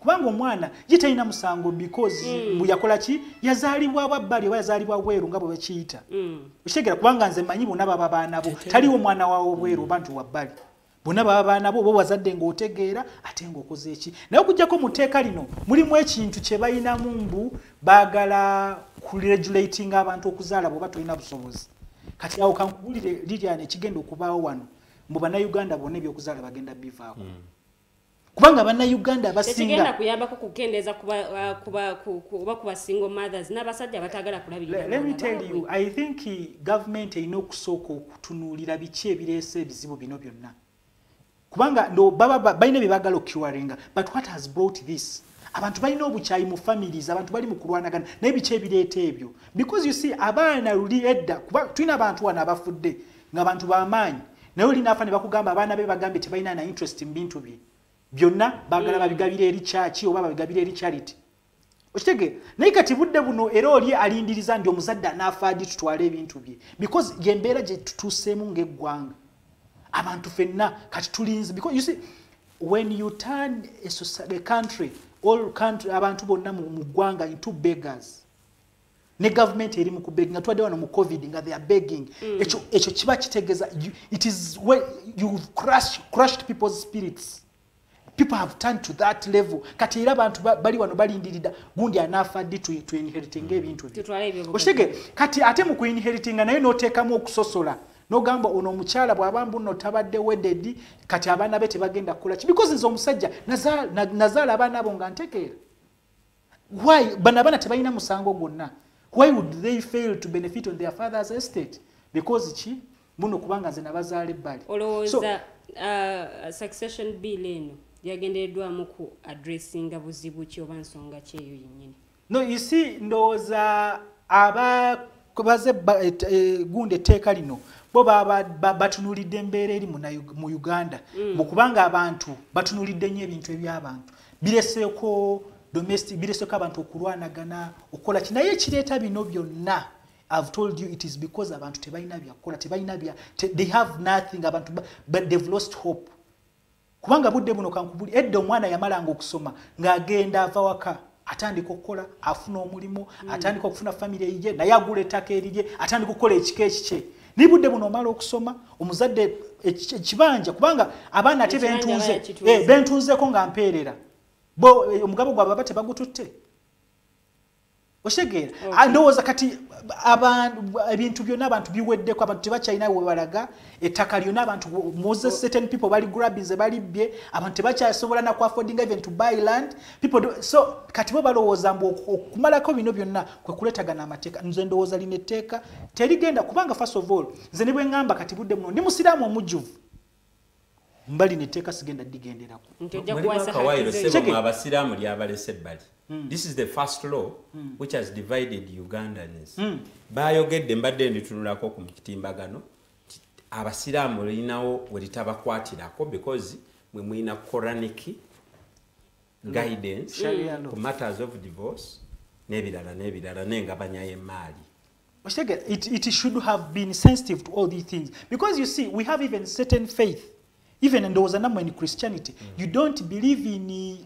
kubanga omwana ye talina musango because yakola ki yazaalibwa wabbali oba yazaalibwa bweru nga bwe bakiyita okitegera kubanga nze manyi bonna baba baana bo taliwo omwana waawo bweru oba nti wabbali bonna baba baana bo oba wazadde ng'otegeera ate ng'okoze eki naye okuggyako mu tteeka lino mulimu ekintu kye balinamu mbu baagala kuregulatinga abantu okuzaala bw'oba tolina busobozi kati awo kankubulire Lilian ekigenda okubaawo wano mu bannayuganda bonna ebyokuzaala bagenda bivaako kubanga bannayuganda abasinga
tekigenda kuyambako kukendeeza kuba kuba single mothers n'abasajja batagala kulabirira.
Let me tell you, I think government erina okusooka okutunuulira biki ebireese ebizibu bino byonna kubanga balina bye baagala okucuringa but what has brought this abantu balina obukyayi mu families abantu bali mu kulwanagana naye biki ebireeta ebyo because you see abaana luli edda kuba tulina abantu wano abafudde ng'abantu b'amaanyi naye olina afa ne bakugamba abaana be bagambye tebalina na interest mu bintu bye byonna baagala babigabire eri kyaki oba babigabire eri charity okitegeera naye kati budde buno era oli alindiriza ndi omuzadde anaafaadi tutwale ebintu bye because yembeera gye tutuuseemu ng'eggwanga abantu fenna kati tulinze because you see when you turn a country abantu bonna mu ggwanga into beggars ne government eri mu kubeg nga twadde wano mu covid nga they are begging ekyo kiba kitegeeza it is where you've crushed people's spirits. People have turned to that level. Kati era abantu bali wano balindirida gundi anafa ddi to inheriting ebintu bye. Oshege kati ate mu inheriting naye noteekamu okusosola. Nogamba ono omukyala bw'abambu nno tabadde wedded kati abaana be tebagenda kukola ki because nze omusajja nazaala abaana abo nga ntegeera. Why bana tebalina musango gwonna? Why would they fail to benefit on their father's estate? Because ki muno kubanga nze nabazaala ebbali.
Olowooza succession bill eno yagendeddwamu ku addressinga buzibu ki oba nsonga ki eyo yennyini? No,
you see ndowooza abakobaze gundi etteeka lino bo batunulidde embeera eri mu Uganda mu kubanga abantu batunulidde nnyo ebintu eby'abantu bireseeko domestic bireseeko abantu okulwanagana okukola ki naye ekireeta bino byonna I've told you it is because abantu tebalina byakola tebalina they have nothing abantu but they've lost hope kubanga budde buno kankubuli edda omwana yamalanga okusoma ng'agenda ava waka atandika okukola afuna omulimu atandika okufuna family ye naye agula ettaka erirye atandika okukola ekika ekikye ni budde buno omala okusoma omuzadde ekibanja kubanga abaana ate bentunzeko nga mpeerera bo omugabo gwabwe aba tebagututte oshegeera ndowooza kati ebintu byonna abantu biweddeko abantu tebakyalina we balaga ettaka lyonna abantu Moses certain people bali grabbing balibbye abantu tebakyasobola na ku affording even to buy land so kati bo balowooza mbu okumalako bino byonna kwe kuleetagana amateeka nze ndowooza lino etteeka terigenda kubanga first of all nze ne bwe ngamba kati budde muno ndi musiraamu omujjuvu mbali netteeka sigenda digenderako
abasiraamu lyabalese ebbali. This is the first law which has divided Ugandans. Bayogedde mbadde nditunulako ku kitimbagano abasiraamu linawo welitabakwatirako because mwe mwina Quranic guidance ku matters of divorce n'ebirala n'engabanya y'emmaali.
It should have been sensitive to all these things because you see we have even certain faith even and there was a number in Christianity you don't believe in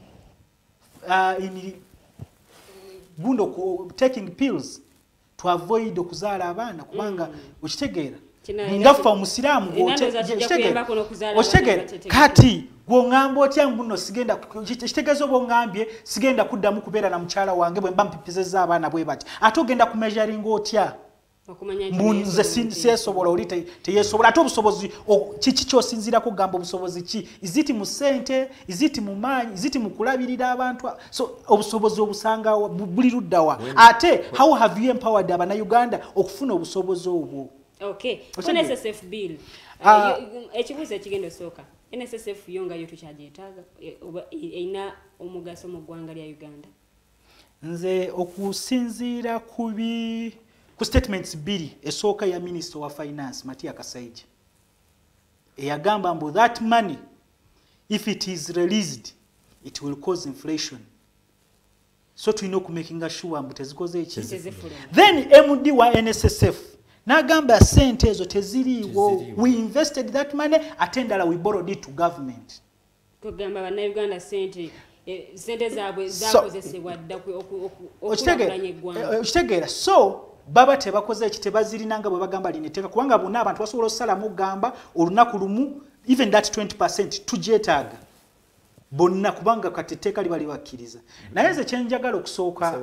gundo taking pills to avoid okuzaala abaana kubanga okitegeera ngafa omusiraamu okitegeera kati gwongamba otya mbuno sigenda kitegeeza oba ongambye sigenda kuddamu kubeera na mukyala wange bwe mba mpipizezza abaana bwe bati ate ogenda ku measuring otya munze siyesobola oli teyesobola ate obusobozi kiki kyosinziirako kugamba obusobozi ki iziti mu ssente iziti mu maanyi iziti mu kulabirira abantu so obusobozi obusanga buli luddawa ate how have you empowered abannayuganda okufuna obusobozi obwo?
Okay, NSSF bill ekibuuzo ekigenda osooka NSSF yo nga yo tukyagyetaaga erina omugaso mu ggwanga lya Uganda?
Nze okusinziira ku statements biri esooka ya Minister wa Finance Matia Kasaija eyagamba mbu that money if it is released it will cause inflation so tulina okumakinga sure mbu tezikoze eki then MD wa NSSF nagamba sente ezo teziriiwo we invested that money ate endala we borrowed it to government
kugamba bannayuganda sente sente zaabwe zakozesebwa dda okukulaakulanya eggwanga.
Okitegeera so baba tebakoze ekitebazirina nga bwe bagamba lineteeka kubanga bonna abantu basobola okusalamu ogamba olunaku lumu even that 20% tugyetaaga bonna kubanga kateteeka liba libakkiriza naye nze kyenjagala okusooka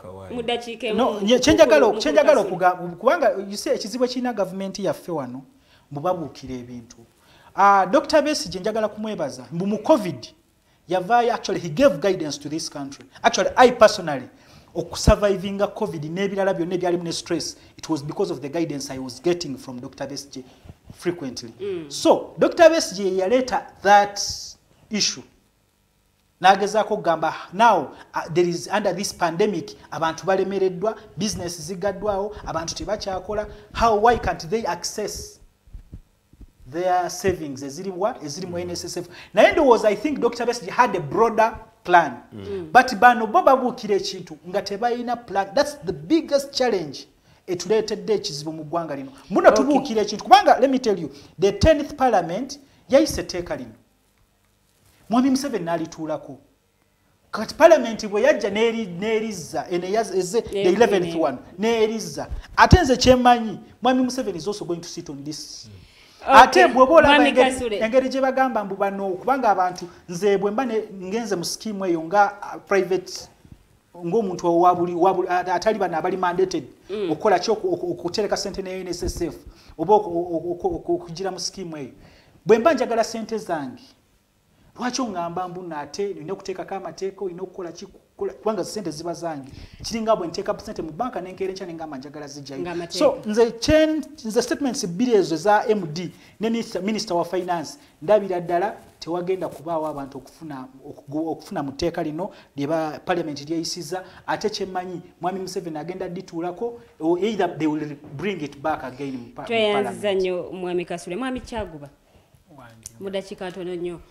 kyenjagala okugamba kubanga ekizibu ekirina gavumenti yaffe wano mubabuukira ebintu Dr. Besigye njagala kumwebaza mu COVID yavaayo actually he gave guidance to this country actually I personally okusurvivinga COVID n'ebirala byonna ebyalimu ne stress it was because of the guidance I was getting from Dr. Besigye frequently so Dr. Besigye yaleeta that issue nagezaako kugamba now there is under this pandemic abantu balemereddwa business zigaddwawo abantu tebakyakola why can't they access their savings ezirimu NSSF naye ndowooza I think Dr. Besigye had a broader plan but bano bo babuukira ekintu nga tebalina plan that's the biggest challenge etuleetedde ekizibu mu ggwanga lino muno tubuukira ekintu kubanga let me tell you the 10th parliament yayise etteeka lino Mwami Museveni n'alituulako kati parliament bwe yajja n'erizza the 11th one n'erizza ate nze kyemanyi Mwami Museveni is also going to sit on this ate bw'oba olaba engeri gye bagamba mbu bano kubanga abantu nze bwe mba ngenze mu scheme eyo nga private ng'omuntu atali bano abali mandated okukola ki okutereka ssente ne NSSF oba okugira mu scheme eyo bwe mba njagala ssente zange lwaki ongamba mbu nate nina okuteekako amateeka olina okukola ki kubanga ssente ziba zange kiringa bwe nteeka ssente mu banka nenkeera enkya nengamba njagala zijjayo so nze statements bbiri ezo za MD ne minister wa finance ndabira ddala tewagenda kubaawo abantu okufuna mu tteeka lino lyeba parliament lyeyisiza ate kyemmanyi Mwami Museveni agenda dituulako either they will bring it back again mu parliament.
Tweyanziza nnyo Mwami Kasule. Mwami Kyaguba mu dakiika ntono nnyo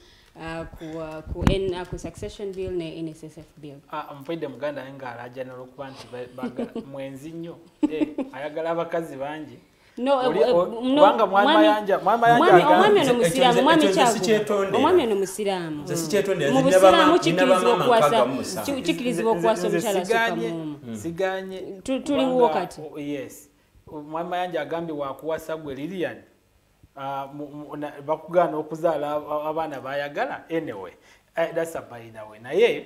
ku succession bill ne NSSF bill.
Mpwidde muganda naye ng'alaja n'olwokuba nti mwenzi nnyo ayagala abakazi bangi. Kubanga
omwami ono musiraamu omwami ono musiraamu mu busiraamu kikirizibwa okuwasa omukyala asukka mumu
siganye
tuliwo kati
yes Mwami Mayanja agambye wakuwasa gwe Lilian bakugaana okuzaala abaana bayagala anyway that's a by the way naye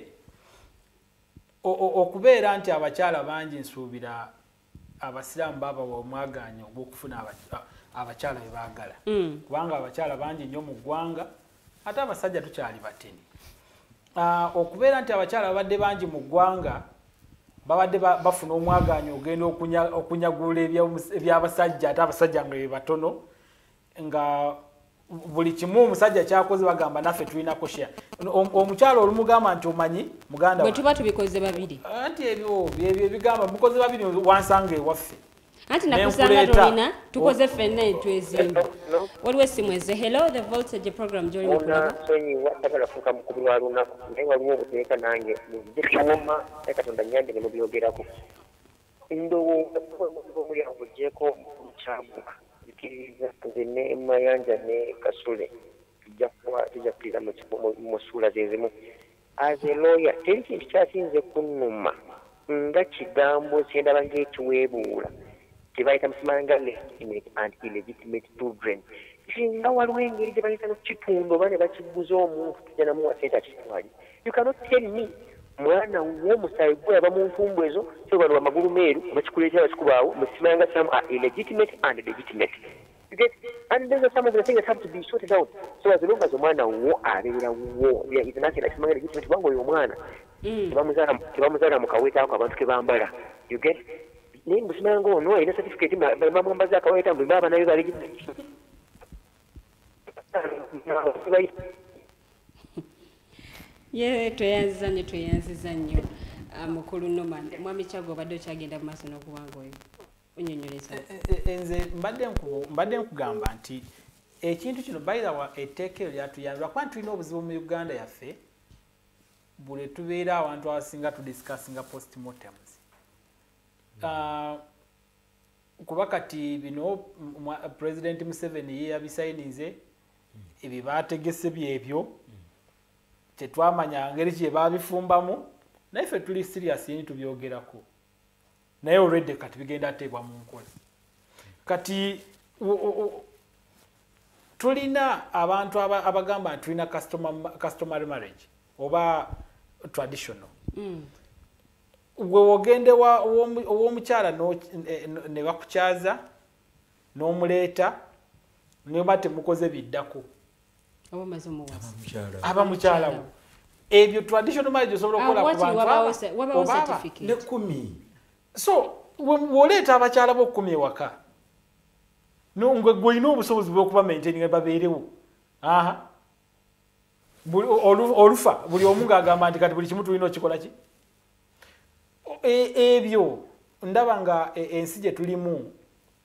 okubeera nti abakyala bangi nsuubira abasiraamu baba omwaganya ogw'okufuna abakyala be baagala kubanga abakyala bangi nnyo mu ggwanga ate abasajja tukyali bateni okubeera nti abakyala babadde bangi mu ggwanga babadde bafuna omwaganya ogenda okunyagula ebyabasajja ate abasajja nga be batono nga buli kimu omusajja kyakoze bagamba naffe tulinako share omukyalo olumugamba nti omanyi muganda
bwe tuba tubikoze babiri
anti ebyo bigamba mukoze babiri wansanga ewaffe
anti nakusanga tolina tukoze ffenna twezimba waliwo essimu eze hello the voltage program gyoli mukulaba
sonyiwa tagala fuuka mukubirwa lunaku naye waliwo obuteeka nange nzikiwoma naye katonda nyambe ne mubyogerako ndowooza omulyango gyeko mukyaguka nze ne Mayanja ne Kasule tujja kukkiriza mu ssuula zezimu as a lawyer teri kintu kyasinze kunnuma nga kigambo kyendaba ng'ekiweebuula kyebayita musimanga legitimate and illegitimate children singa waliwo engeri gye bayita nokitundu oba ne bakiguza omuntu tujja namuwa sente akitwali you cannot tell me mwana w'omusayi gwe aba mu ntumbu ezo so bano bamagulu meeru bakikuleetera bakikubaawo musimanga some are illegitimate and legitimate. You get, and there's some of the things that have to be sorted out. So as long as omwana wo abeera wo is nothing like simanga legitimate kubanga oyo omwana tebamuzala mu kaweeta ako abantu ke bambala. You get, naye musimanga ono alina certificate bamwambaza akaweeta mbu baba nayo ba legitimate.
Ye tweyanziza nnyo mukulu Norman Mwami Kyaguba obadde okyagenda mu maaso n'okuwanga oyo onyonyoleza
nze mbadde nkugamba nti ekintu kino bayirawa etteeka eryo lyatuyambira kuba tulina obuzibu mu Uganda yaffe buli tubeera abantu abasinga tudiscussinga postmortems kuba kati bino President Museveni ye yabisayinize ebyo baategese byebyo tetwamanya ngeri ki babifumbamu naye ffe tuli serious yini tubyogerako naye already kati bigenda ateebwa mu nkola kati tulina abantu abagamba tulina customary marriage oba traditional gwe wogende ow'omukyala ne bakukyaza n'omuleeta niba temukoze biddako aba mukyalawo ebyo traditional marriage osobola okukola ku bantu obaba
ne 10
so woleeta abakyala bo 10 ewaka ngwe gwolina obusobozi bw'okuba maintaining babeerewo olufa buli omu ng'agamba nti kati buli kimu tulina okikola ki ebyo ndaba nga ensi gye tulimu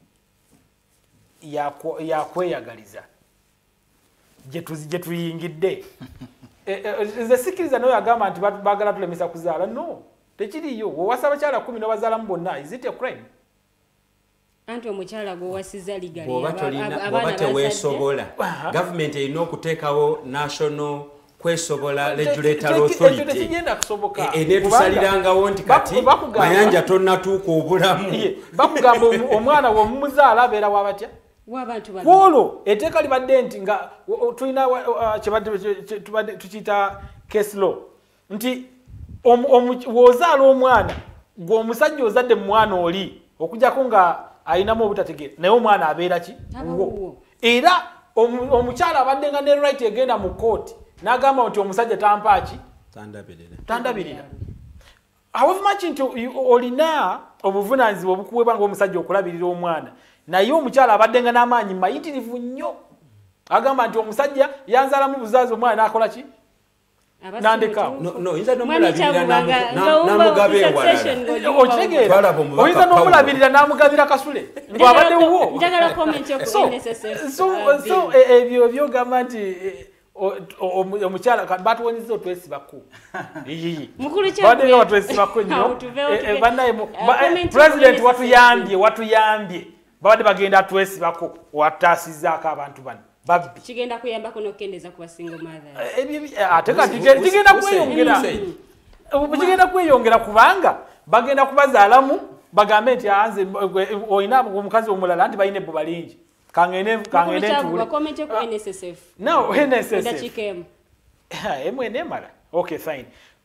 yakweyagaliza gye tuyingidde nze sikiriza nayo agamba nti baagala tulemesa kuzaala no tekiriyo wowasa abakyala 10 n'obazaalamu bonna is it a crime
anti omukyala gwowasiza ligali
oba teweesobola gavumenti erina okuteekawo national kwesobola regulatory authority eneetusalirangawo nti kati mayanja tonnatuuka obulamu
bakugamba omwana womumuzaala abeera wabatya kwolwo etteeka libadde nti nga tulina tukiyita case law nti woozaala omwana gweomusajja ozadde mu mwana oli okujjako nga ayinamu obutategeera naye omwana abeera ki era omukyala abadde nga ne right egenda mu kooti n'agamba nti omusajja tampaaki tandabirira awavumaki nti olina obuvunaanyizibwa obukuweebwa ng'omusajja okulabirira omwana naye omukyala abadde nga n'amaanyi mayitirivu nnyo agamba nti omusajja yanzaalamu buzaazi omwana n'akola ki
oyinza
n'omulabirira n'amugabira kasule ng'abaddewo so ebyo byogamba nti omukyala batuwonyeza otwesibako badenga batwesibako nnyo bannaye president watuyambye babadde bagenda atwesibako wataasizaako abantu bano babbi
kigenda kuyambako n'okukendeza ku basingle mothers
ate kati kigenda kweyongera kubanga bagenda kubazaalamu bagambe nti anze olina omukazi omulala nti balina ebbo balingi kangene emala okay fine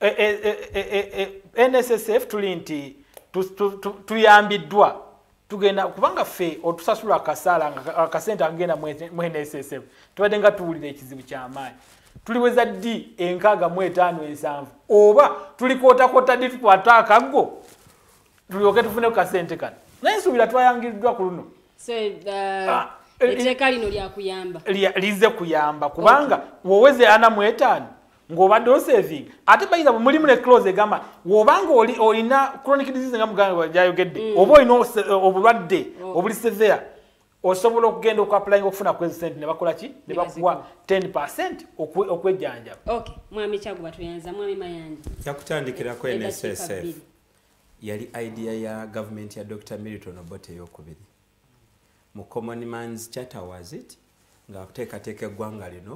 NSSF tuli nti tuyambiddwa tugenda kubanga ffe otusasula akasaala akasente akagenda mu NSSF tubadde nga tuwulira ekizibu ky'amaanyi tuliweza ddi 65 oba tulikootakota ddi tukwata akaggo tulyoke tufune ku kasente kano naye nsuubira twayangiddwa ku luno
etteeka lino lyakuyamba
lize kuyamba kubanga woweze 45 ng'obadde osaving ate bayiza mulimu ne clause egamba wobanga olina chronic disease nga muganga gyayogedde oba olina obulwadde obuli severe osobola okugenda okuapplying okufuna kwezi sente ne bakola ki ne bakuwa 10% okwejjanjaba
okay mwami Kyaguba tuyanza mwami Mayanja
yakutandikirako NSSF yali idea ya government ya Dr. Milton Obote eyokubiri mu common man's charter was it nga kuteekateeka eggwanga lino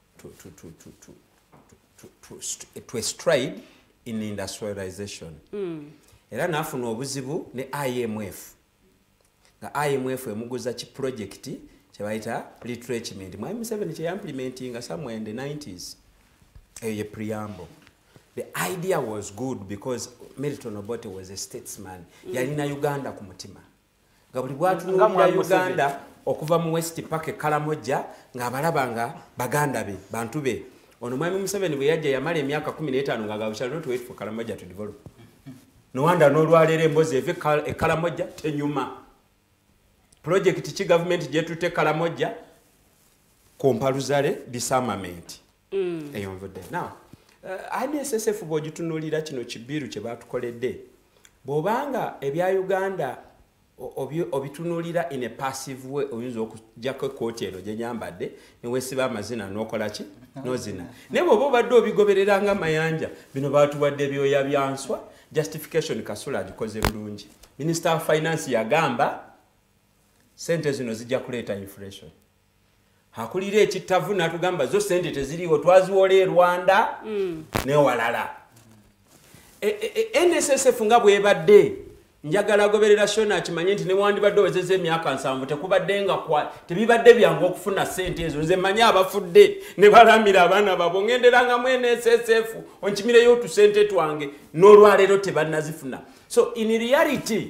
to stride in industrialization era naafuna obuzibu ne IMF nga IMF emuguza ki project kyebayita retrenchment mwami Museveni kye implementing somewhere in the 90s a preamble. The idea was good because Milton Obote was a statesman yalina Uganda ku mutima nga buli bwatunuulira Uganda okuva mu West Park Kalamoja ng'abalaba nga baganda be bantu be ono mwami Museveni bwe yajja yamala emyaka 15 nga shall not wait for Kalamoja to develop no wonder n'olwaleero emboozi eve Kalamoja tenyuma project ki government gyetute Kalamoja kompaluzale disarmament eyonvodde now NSSF bw'ogitunuulira kino kibiru kye baatukoledde bw'obanga ebya Uganda obitunuulira in a passive way oyinza okujjako ekkooti eno gye nyambadde ne weesiba amazina n'okola ki n'ozina naye bw'oba obadde obigoberera nga mayanja bino baatuwadde ebyoya byanswa justification Kasula agikoze bulungi Minister of Finance yagamba sente zino zijja kuleeta inflation akulira ekittavu n'atugamba zo sente teziriwo twaziwola e Rwanda ne walala. NSSF nga bwebadde njagala goberera shona kimanye nti ne wandibadde owezezza emyaka 7 tekubadde nga tebibadde byangu okufuna sente ezo. Nze manye abafudde ne balamira abaana babo ngenderanga mu NSSF onkimireyo otusente twange n'olwaleero tebannazifuna. So in reality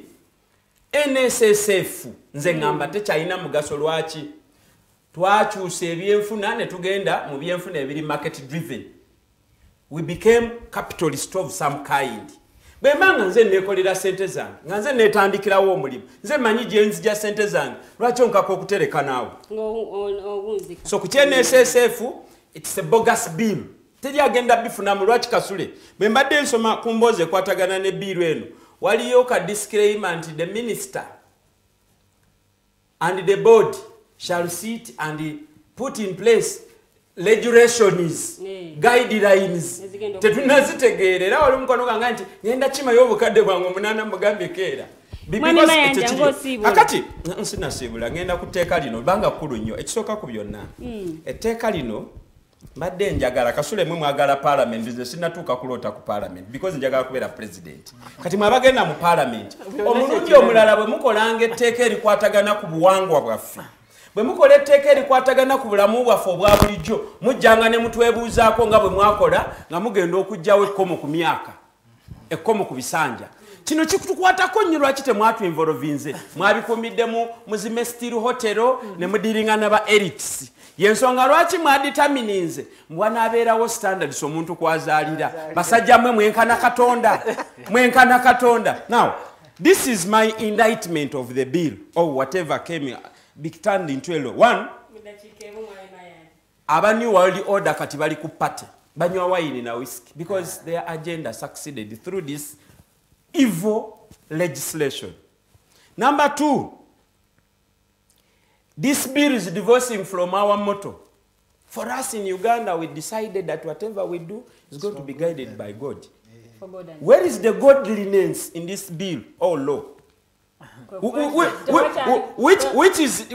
NSSF nze ngamba tekyalina mugaso. Lwaki twakyusa ebyenfuna ne tugenda mu byenfuna ebiri market driven. We became capitalist of some kind. Bwembanga nze nekolera sente zange nga nze netandikirawo omulimu nze manyi gye nzija sente zange lwaki onkako okutereka naawe. So ku NSSF it's a bogus bill. Teri agenda bifunamu. Lwaki Kasule bwe mbadde nsoma ku mboozi ekwatagana ne bill eno waliyo ka disclaimer nti the minister and the board shall sit and put in place regulations, guidelines. Tetunazitegeera era wali mukono ganga nti ngenda kima y'obukadde bwange omunana mugambe keera. Akati nsinasiibula ngenda ku tteeka lino banga kkulu nnyo ekisooka ku byonna. Etteeka lino mbadde njagala Kasule mwe mwagala parliament nze sinatuuka kuloota ku parliament because njagala kubeera president. Kati mwabagenda mu parliament omulundi omulala bwe mukolanga etteeka erikwatagana ku buwangwa bwaffe bwe mukola etteeka erikwatagana ku bulamu bwaffe obwa bulijjo mujjanga ne mutwebuuzaako nga bwe mwakola nga mugenda okugjawo ekkomo ku myaka ekkomo ku bisanja. Kino kikutukwatako nnyo lwaki temwatwinvolvinze mwabikuumidde mu zimestil hotero ne mudiringa n'aba elites. Yensonga lwaki mwaditamininze mwanaabeerawo standards omuntu kwazaalira basajja mwe mwenkana Katonda. Now this is my indictment of the bill or whatever came be turned into a law. One, aba New World Order kati bali ku party banywa wine na whiskey because their agenda succeeded through this evil legislation. Number 2, this bill is divorcing from our motto. For us in Uganda, we decided that whatever we do is going to be guided by God. Where is the godliness in this bill or law? Which is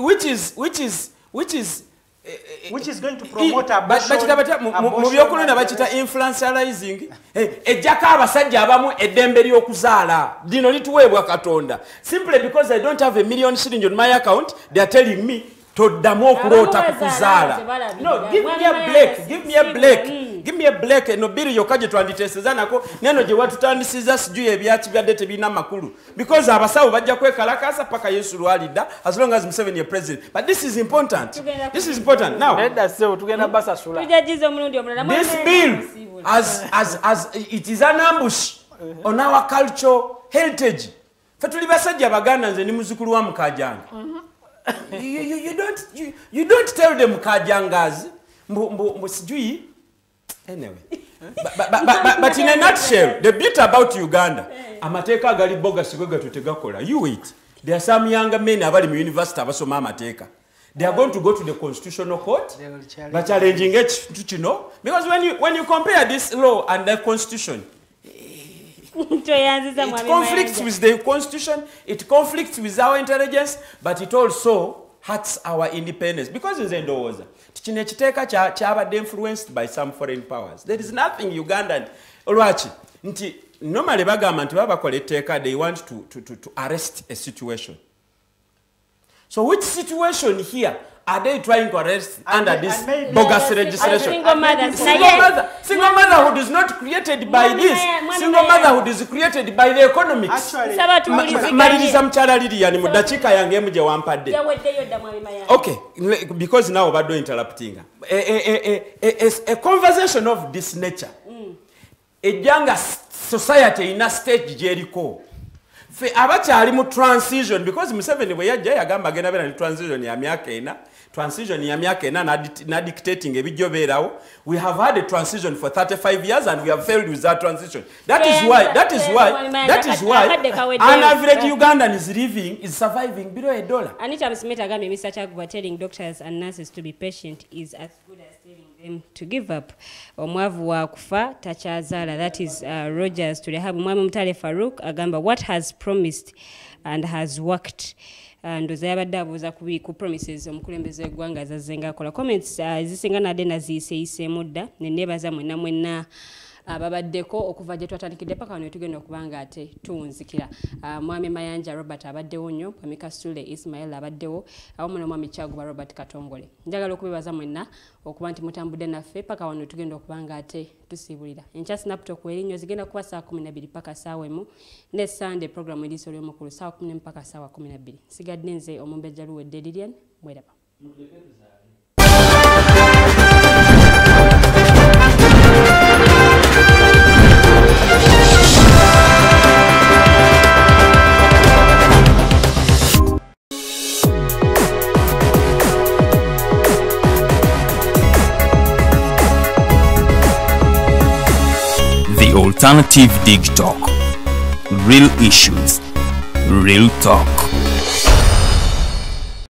going to promote abortion.
Mu byokulonda bakita influentializing. Ejjako abasajja abamu eddembe ly'okuzaala lino lituweebwa Katonda. Simply because I don't have $1 million on my account, they are telling me toddamu okuloota kukuzaala. No, give me a break. No biri yokka gye twanditeeseza nako neno gye watutandisiza sijui ebyakibadde tebirina makulu. Because abasawo bajja kwekalakaasa paka Yesu lwalidda as long as Museveni is president. But this is important. Now, this bill as it is an ambush on our cultural heritage. Fe tuli basajja Baganda nze ni muzukulu wa Mukajanga. You don't tell them Kajangas mbu sijui. Anyway, but in a nutshell, the bit about Uganda, amateka gali bogus kwega tutegakola. You wait. There are some younger men abali mu university abasoma amateka. They are going to go to the constitutional court. But challenging it, because when you compare this law and the constitution, it conflicts with the constitution, it conflicts with our intelligence, but it also hurts our independence. Because in Zendoza, Chinechiteka chabade influenced by some foreign powers. There is nothing Ugandan. Olwachi, normally bagama nti they want to arrest a situation. So which situation here are they trying to arrest under this bogus legislation? Single motherhood is not created by this. Single motherhood is created by the economics. Okay, because now we're interrupting. A conversation of this nature. A younger society in a stage Jericho. Fe abakyali mu transition because Museveni bwe yajja yagamba agenda bera ni transition ya myaka ena na dictating ebijjo beerawo. We have had a transition for 35 years and we have failed with that transition. That is why an average Ugandan is surviving below $1.
Anita Msmith agambye Mr. Chagwa telling doctors and nurses to be patient is as good as telling them to give up. Omwavu wa kufa tachazala. That is Rogers to the hub. Mwami Mutale Farouk agamba what has promised and has worked ndoza yabadde abuuza ku promises omukulembeze w'eggwanga azazzenga akola. Comments zisinga nadde naziyiseeyiseemu dda ne neebaza mwenna ababaddeko okuva gye twatandikidde paka wano tugenda okuba nga ate tuwunzikira. Mwami Mayanja Robert abaddewo nnyo, Mwami Kasule Ismail abaddewo, awamu n'Omwami Kyaguba Robert Katongole. Njagala okubebaza mwenna okuba nti mutambudde naffe paka wano tugenda okuba nga ate tusiibulira. Enkya Snaptalk erinyo zigenda kuba saa 12 paka saawa emu, ne Sunday program eriiso ly'omukulu saa 10 paka saawa 12. Sigadde nze Omumbejja Luwedde Lilian, mweraba.
The Alternative Dig Talk. Real issues, real talk.